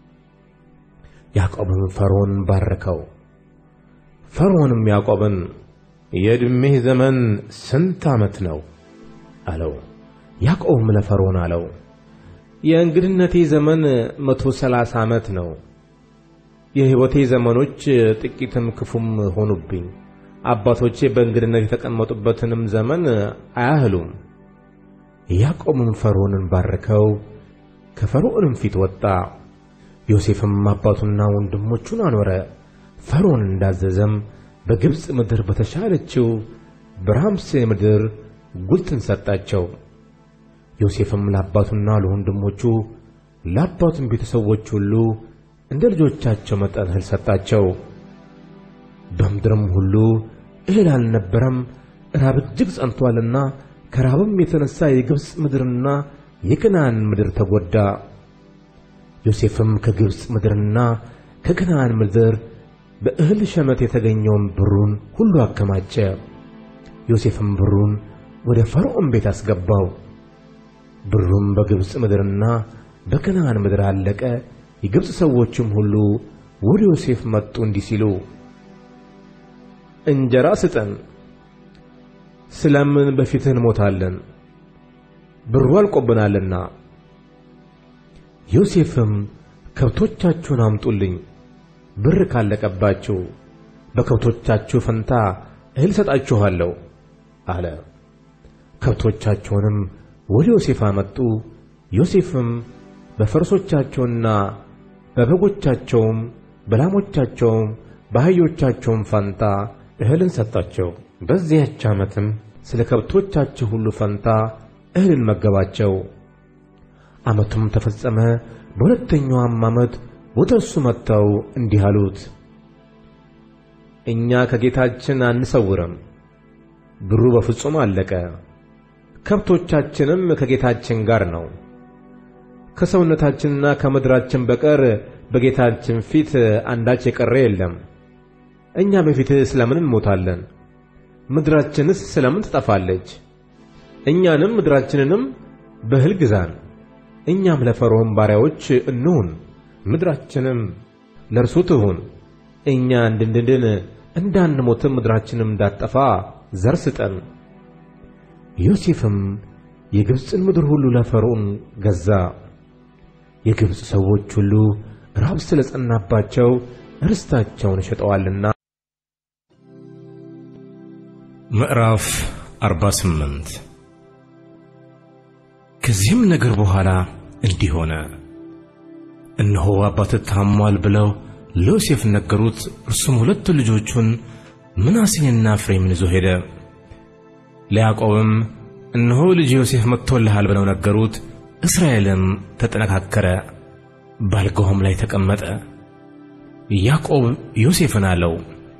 ያዕቆብም ፈርዖንን ባረከው። ፈርዖንም ያዕቆብን የዕድሜህ ዘመን ስንት ዓመት ነው አለው። ያዕቆብም ለፈርዖን አለው፣ የእንግድነቴ ዘመን 130 ዓመት ነው። የሕይወቴ ዘመኖች ጥቂትም ክፉም ሆኑብኝ። አባቶቼ በእንግድነት የተቀመጡበትንም ዘመን አያህሉም። ያዕቆብም ፈርዖንን ባረከው፣ ከፈርዖንም ፊት ወጣ። ዮሴፍም አባቱና ወንድሞቹን አኖረ። ፈርዖን እንዳዘዘም በግብፅ ምድር በተሻለችው በራምሴ ምድር ጉልትን ሰጣቸው። ዮሴፍም ለአባቱና ለወንድሞቹ ለአባቱም ቤተሰቦች ሁሉ እንደ ልጆቻቸው መጠን እህል ሰጣቸው። በምድርም ሁሉ እህል አልነበረም፣ ራብ እጅግ ጸንቶአልና ከራብም የተነሣ የግብፅ ምድርና የከነዓን ምድር ተጎዳ። ዮሴፍም ከግብፅ ምድርና ከከነዓን ምድር በእህል ሸመት የተገኘውን ብሩን ሁሉ አከማቸ። ዮሴፍም ብሩን ወደ ፈርዖን ቤት አስገባው። ብሩም በግብፅ ምድርና በከነዓን ምድር አለቀ። የግብፅ ሰዎችም ሁሉ ወደ ዮሴፍ መጡ እንዲህ ሲሉ፣ እንጀራ ስጠን፣ ስለምን በፊትህ እንሞታለን? ብሩ አልቆብናልና ዮሴፍም ከብቶቻችሁን አምጡልኝ፣ ብር ካለቀባችሁ በከብቶቻችሁ ፈንታ እህል ሰጣችኋለሁ አለ። ከብቶቻቸውንም ወደ ዮሴፍ አመጡ። ዮሴፍም በፈረሶቻቸውና በበጎቻቸውም በላሞቻቸውም በአህዮቻቸውም ፈንታ እህልን ሰጣቸው። በዚያች ዓመትም ስለ ከብቶቻቸው ሁሉ ፈንታ እህልን መገባቸው። ዓመቱም ተፈጸመ። በሁለተኛውም ዓመት ወደ እርሱ መጥተው እንዲህ አሉት፣ እኛ ከጌታችን አንሰውርም፣ ብሩ በፍጹም አለቀ፣ ከብቶቻችንም ከጌታችን ጋር ነው። ከሰውነታችንና ከምድራችን በቀር በጌታችን ፊት አንዳች የቀረ የለም። እኛ በፊትህ ስለምን እንሞታለን? ምድራችንስ ስለምን ትጠፋለች? እኛንም ምድራችንንም በእህል ግዛን፣ እኛም ለፈርዖን ባሪያዎች እንሁን፣ ምድራችንም ለእርሱ ትሁን። እኛ እንድንድን እንዳንሞትም ምድራችንም እንዳትጠፋ ዘር ስጠን። ዮሴፍም የግብፅን ምድር ሁሉ ለፈርዖን ገዛ። የግብፅ ሰዎች ሁሉ ራብ ስለጸናባቸው ርስታቸውን ሸጠዋልና። ምዕራፍ 48 ከዚህም ነገር በኋላ እንዲህ ሆነ። እነሆ አባትህ ታሟል ብለው ለዮሴፍ ነገሩት። እርሱም ሁለት ልጆቹን ምናሴንና ኤፍሬምን ይዞ ሄደ። ለያዕቆብም እነሆ ልጅ ዮሴፍ መጥቶልሃል ብለው ነገሩት። እስራኤልም ተጠነካከረ፣ ባልጋውም ላይ ተቀመጠ። ያዕቆብ ዮሴፍን አለው፣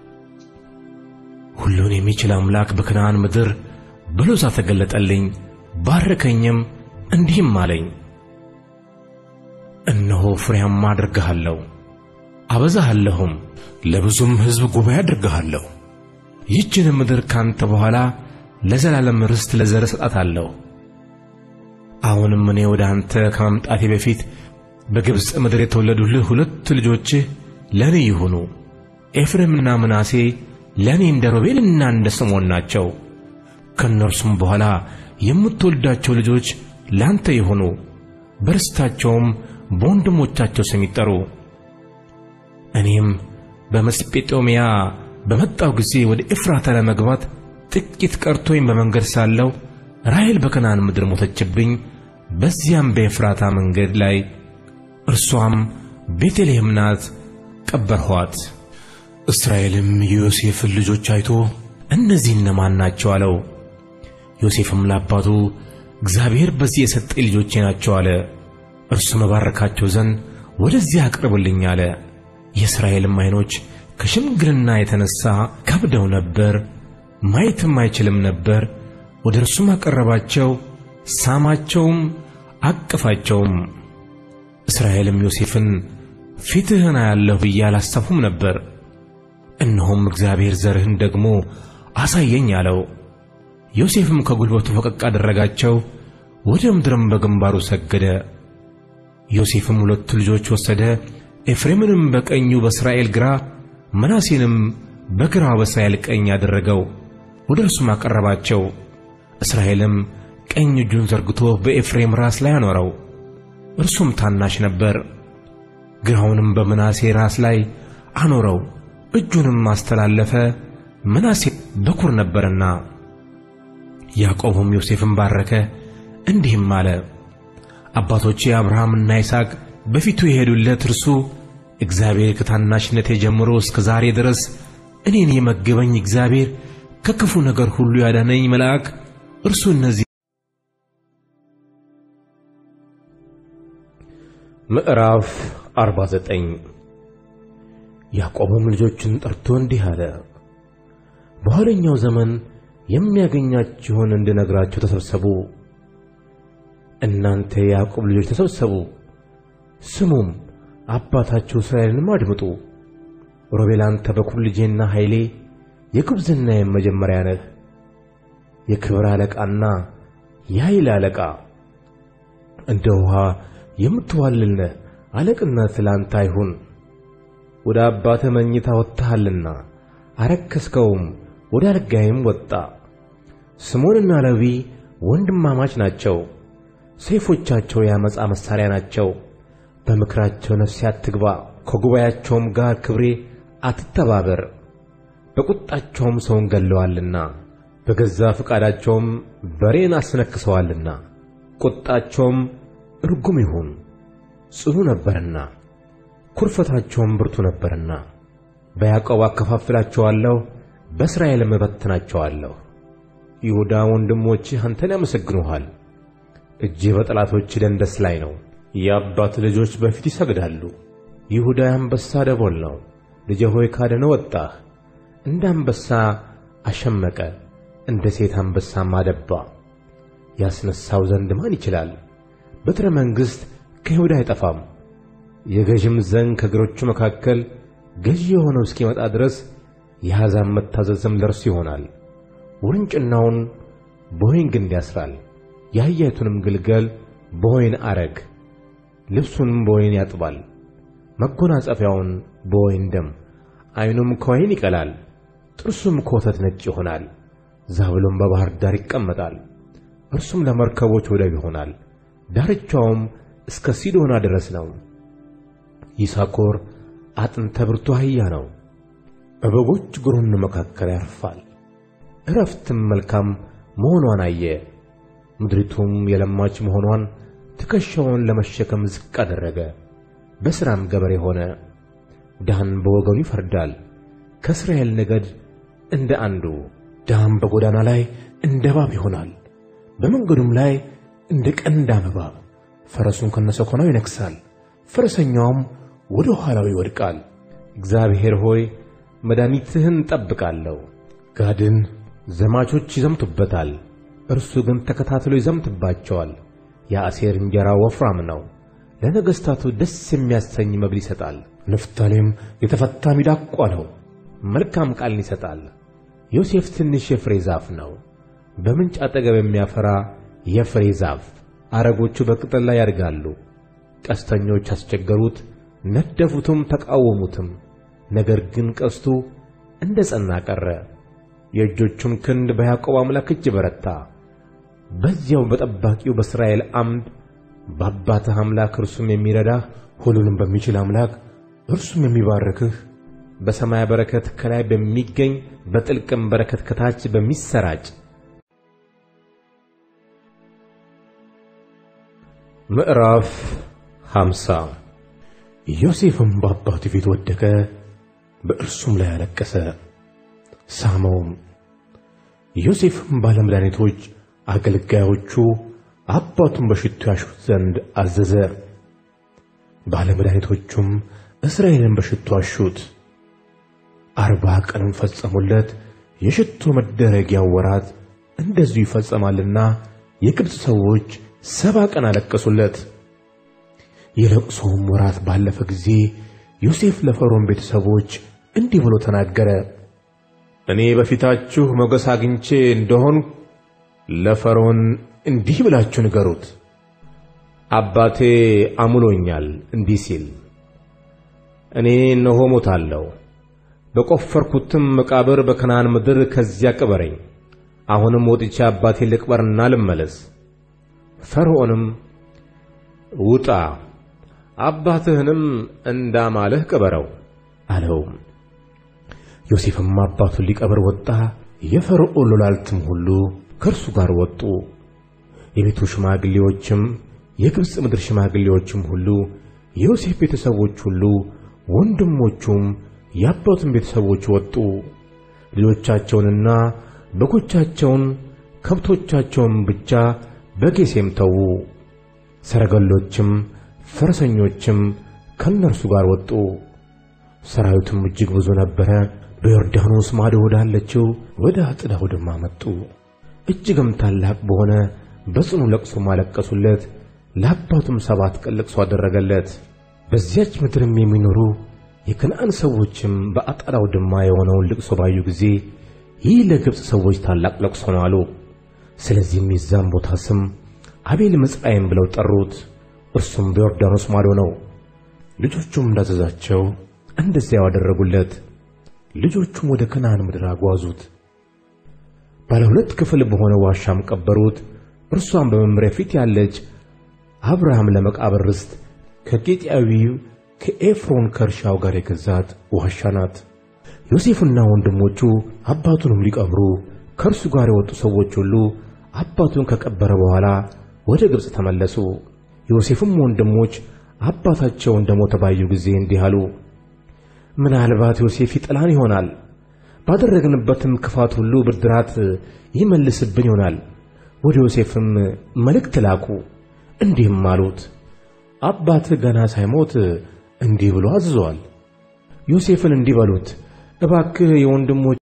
ሁሉን የሚችል አምላክ በከነዓን ምድር በሎዛ ተገለጠልኝ፣ ባረከኝም፣ እንዲህም አለኝ፣ እነሆ ፍሬያማ አድርግሃለሁ፣ አበዛሃለሁም፣ ለብዙም ሕዝብ ጉባኤ አድርግሃለሁ። ይህችን ምድር ካንተ በኋላ ለዘላለም ርስት ለዘር እሰጣታለሁ። አሁንም እኔ ወደ አንተ ከመምጣቴ በፊት በግብፅ ምድር የተወለዱልህ ሁለት ልጆችህ ለእኔ ይሁኑ። ኤፍሬምና ምናሴ ለእኔ እንደ ሮቤልና እንደ ስምዖን ናቸው። ከእነርሱም በኋላ የምትወልዳቸው ልጆች ለአንተ ይሁኑ፣ በርስታቸውም በወንድሞቻቸው ስም ይጠሩ። እኔም በመስጴጦምያ በመጣው ጊዜ ወደ ኤፍራታ ለመግባት ጥቂት ቀርቶኝ በመንገድ ሳለሁ ራሔል በከነዓን ምድር ሞተችብኝ። በዚያም በኤፍራታ መንገድ ላይ እርሷም ቤተልሔም ናት፣ ቀበርኋት። እስራኤልም የዮሴፍን ልጆች አይቶ እነዚህ እነማን ናቸው አለው። ዮሴፍም ለአባቱ እግዚአብሔር በዚህ የሰጠኝ ልጆቼ ናቸው አለ። እርሱም ባረካቸው ዘንድ ወደዚህ አቅርብልኝ አለ። የእስራኤልም ዓይኖች ከሽምግልና የተነሳ ከብደው ነበር፣ ማየትም አይችልም ነበር። ወደ እርሱም አቀረባቸው፣ ሳማቸውም፣ አቀፋቸውም። እስራኤልም ዮሴፍን ፊትህን አያለሁ ብዬ አላሰብሁም ነበር፣ እነሆም እግዚአብሔር ዘርህን ደግሞ አሳየኝ አለው። ዮሴፍም ከጉልበቱ ፈቀቅ አደረጋቸው፣ ወደ ምድርም በግንባሩ ሰገደ። ዮሴፍም ሁለት ልጆች ወሰደ፣ ኤፍሬምንም በቀኙ በእስራኤል ግራ፣ ምናሴንም በግራው በእስራኤል ቀኝ አደረገው፣ ወደ እርሱም አቀረባቸው። እስራኤልም ቀኝ እጁን ዘርግቶ በኤፍሬም ራስ ላይ አኖረው፣ እርሱም ታናሽ ነበር። ግራውንም በምናሴ ራስ ላይ አኖረው፣ እጁንም አስተላለፈ፣ ምናሴ በኩር ነበርና። ያዕቆብም ዮሴፍን ባረከ፣ እንዲህም አለ፣ አባቶቼ አብርሃምና ይስሐቅ በፊቱ የሄዱለት እርሱ እግዚአብሔር ከታናሽነቴ ጀምሮ እስከ ዛሬ ድረስ እኔን የመገበኝ እግዚአብሔር ከክፉ ነገር ሁሉ ያዳነኝ መልአክ እርሱ እነዚህ። ምዕራፍ 49 ያዕቆብም ልጆቹን ጠርቶ እንዲህ አለ፣ በኋለኛው ዘመን የሚያገኛችሁን እንድነግራችሁ ተሰብሰቡ። እናንተ የያዕቆብ ልጆች ተሰብሰቡ፣ ስሙም፣ አባታችሁ እስራኤልንም አድምጡ። ሮቤል አንተ በኩር ልጄና ኃይሌ የጉብዝናዬም መጀመሪያ ነህ። የክብር አለቃና የኃይል አለቃ እንደ ውሃ የምትዋልል ነህ። አለቅነት ላንተ አይሁን። ወደ አባትህ መኝታ ወጥተሃልና አረከስከውም፣ ወደ አልጋዬም ወጣ። ስምዖንና ሌዊ ወንድማማች ናቸው፣ ሰይፎቻቸው የዓመፃ መሣሪያ ናቸው። በምክራቸው ነፍሴ አትግባ፣ ከጉባኤያቸውም ጋር ክብሬ አትተባበር። በቁጣቸውም ሰውን ገለዋልና በገዛ ፈቃዳቸውም በሬን አስነክሰዋልና። ቁጣቸውም እርጉም ይሁን ጽኑ ነበርና ኩርፈታቸውም ብርቱ ነበርና። በያዕቆብ አከፋፍላቸዋለሁ፣ በእስራኤልም እበትናቸዋለሁ። ይሁዳ ወንድሞችህ አንተን ያመሰግኑሃል። እጅህ በጠላቶች ደንደስ ላይ ነው። የአባት ልጆች በፊት ይሰግዳሉ። ይሁዳ የአንበሳ ደቦል ነው። ልጄ ሆይ ካደነ ወጣህ። እንደ አንበሳ አሸመቀ፣ እንደ ሴት አንበሳም አደባ። ያስነሳው ዘንድ ማን ይችላል? በትረ መንግሥት ከይሁዳ አይጠፋም። የገዥም ዘንግ ከእግሮቹ መካከል ገዥ የሆነው እስኪመጣ ድረስ የአሕዛብ መታዘዝም ለእርሱ ይሆናል። ውርንጭናውን በወይን ግንድ ያስራል፣ የአህያይቱንም ግልገል በወይን አረግ። ልብሱንም በወይን ያጥባል፣ መጎናጸፊያውን በወይን ደም። ዓይኑም ከወይን ይቀላል፣ ጥርሱም ከወተት ነጭ ይሆናል። ዛብሎም በባሕር ዳር ይቀመጣል፣ እርሱም ለመርከቦች ወደብ ይሆናል። ዳርቻውም እስከ ሲዶና ድረስ ነው። ይሳኮር አጥንተ ብርቱ አህያ ነው፣ በበጎች ግሩን መካከል ያርፋል። ዕረፍትም መልካም መሆኗን አየ። ምድሪቱም የለማች መሆኗን ትከሻውን ለመሸከም ዝቅ አደረገ። በሥራም ገበሬ ሆነ። ዳን በወገኑ ይፈርዳል፣ ከእስራኤል ነገድ እንደ አንዱ። ዳን በጎዳና ላይ እንደ እባብ ይሆናል፣ በመንገዱም ላይ እንደ ቀንዳም እባብ። ፈረሱን ከነሰኮናው ይነክሳል፣ ፈረሰኛውም ወደ ኋላው ይወድቃል። እግዚአብሔር ሆይ መድኃኒትህን እጠብቃለሁ። ጋድን ዘማቾች ይዘምቱበታል፣ እርሱ ግን ተከታትሎ ይዘምትባቸዋል። የአሴር እንጀራ ወፍራም ነው፣ ለነገሥታቱ ደስ የሚያሰኝ መብል ይሰጣል። ንፍታሌም የተፈታ ሚዳቋ ነው፣ መልካም ቃልን ይሰጣል። ዮሴፍ ትንሽ የፍሬ ዛፍ ነው፣ በምንጭ አጠገብ የሚያፈራ የፍሬ ዛፍ። አረጎቹ በቅጠል ላይ ያድጋሉ። ቀስተኞች አስቸገሩት፣ ነደፉትም፣ ተቃወሙትም። ነገር ግን ቀስቱ እንደ ጸና ቀረ። የእጆቹም ክንድ በያዕቆብ አምላክ እጅ በረታ። በዚያው በጠባቂው በእስራኤል ዓምድ በአባትህ አምላክ እርሱም የሚረዳህ ሁሉንም በሚችል አምላክ እርሱም የሚባርክህ በሰማይ በረከት ከላይ በሚገኝ በጥልቅም በረከት ከታች በሚሰራጭ። ምዕራፍ 50 ዮሴፍም በአባቱ ፊት ወደቀ፣ በእርሱም ላይ አለቀሰ፣ ሳመውም። ዮሴፍም ባለመድኃኒቶች አገልጋዮቹ አባቱን በሽቱ ያሹት ዘንድ አዘዘ። ባለመድኃኒቶቹም እስራኤልን በሽቱ አሹት። 40 ቀንም ፈጸሙለት። የሽቱ መደረጊያው ወራት እንደዚሁ ይፈጸማልና የግብፅ ሰዎች 70 ቀን አለቀሱለት። የለቅሶውም ወራት ባለፈ ጊዜ ዮሴፍ ለፈርዖን ቤተሰቦች እንዲህ ብሎ ተናገረ። እኔ በፊታችሁ ሞገስ አግኝቼ እንደሆንሁ ለፈርዖን እንዲህ ብላችሁ ንገሩት፣ አባቴ አምሎኛል እንዲህ ሲል፣ እኔ እነሆ ሞታለሁ፣ በቆፈርኩትም መቃብር በከነዓን ምድር ከዚያ ቅበረኝ። አሁንም ወጥቼ አባቴን ልቅበርና ልመለስ። ፈርዖንም ውጣ፣ አባትህንም እንዳማለህ ቅበረው አለው። ዮሴፍም አባቱን ሊቀብር ወጣ። የፈርዖን ሎላልትም ሁሉ ከእርሱ ጋር ወጡ። የቤቱ ሽማግሌዎችም የግብፅ ምድር ሽማግሌዎችም ሁሉ የዮሴፍ ቤተሰቦች ሁሉ ወንድሞቹም የአባቱም ቤተሰቦች ወጡ። ልጆቻቸውንና በጎቻቸውን ከብቶቻቸውን ብቻ በጌሤም ተዉ። ሰረገሎችም ፈረሰኞችም ከእነርሱ ጋር ወጡ። ሰራዊቱም እጅግ ብዙ ነበረ። በዮርዳኖስ ማዶ ወዳለችው ወደ አጥዳ አውድማ መጡ። እጅግም ታላቅ በሆነ በጽኑ ለቅሶ አለቀሱለት። ለአባቱም 7 ቀን ለቅሶ አደረገለት። በዚያች ምድርም የሚኖሩ የከነዓን ሰዎችም በአጥዳ አውድማ የሆነውን ልቅሶ ባዩ ጊዜ ይህ ለግብፅ ሰዎች ታላቅ ለቅሶ ነው አሉ። ስለዚህም የዛም ቦታ ስም አቤል ምጽራይም ብለው ጠሩት። እርሱም በዮርዳኖስ ማዶ ነው። ልጆቹም እንዳዘዛቸው እንደዚያው አደረጉለት። ልጆቹም ወደ ከነዓን ምድር አጓዙት። ባለ 2 ክፍል በሆነ ዋሻም ቀበሩት። እርሷም በመምሪያ ፊት ያለች አብርሃም ለመቃብር ርስት ከኬጢያዊው ከኤፍሮን ከእርሻው ጋር የገዛት ዋሻ ናት። ዮሴፍና ወንድሞቹ አባቱንም ሊቀብሩ ከእርሱ ጋር የወጡ ሰዎች ሁሉ አባቱን ከቀበረ በኋላ ወደ ግብፅ ተመለሱ። ዮሴፍም ወንድሞች አባታቸው እንደሞተ ባዩ ጊዜ እንዲህ አሉ፣ ምናልባት ዮሴፍ ይጥላን ይሆናል፣ ባደረግንበትም ክፋት ሁሉ ብድራት ይመልስብን ይሆናል። ወደ ዮሴፍም መልእክት ላኩ፣ እንዲህም አሉት፣ አባትህ ገና ሳይሞት እንዲህ ብሎ አዝዟል። ዮሴፍን እንዲህ በሉት፣ እባክህ የወንድሞች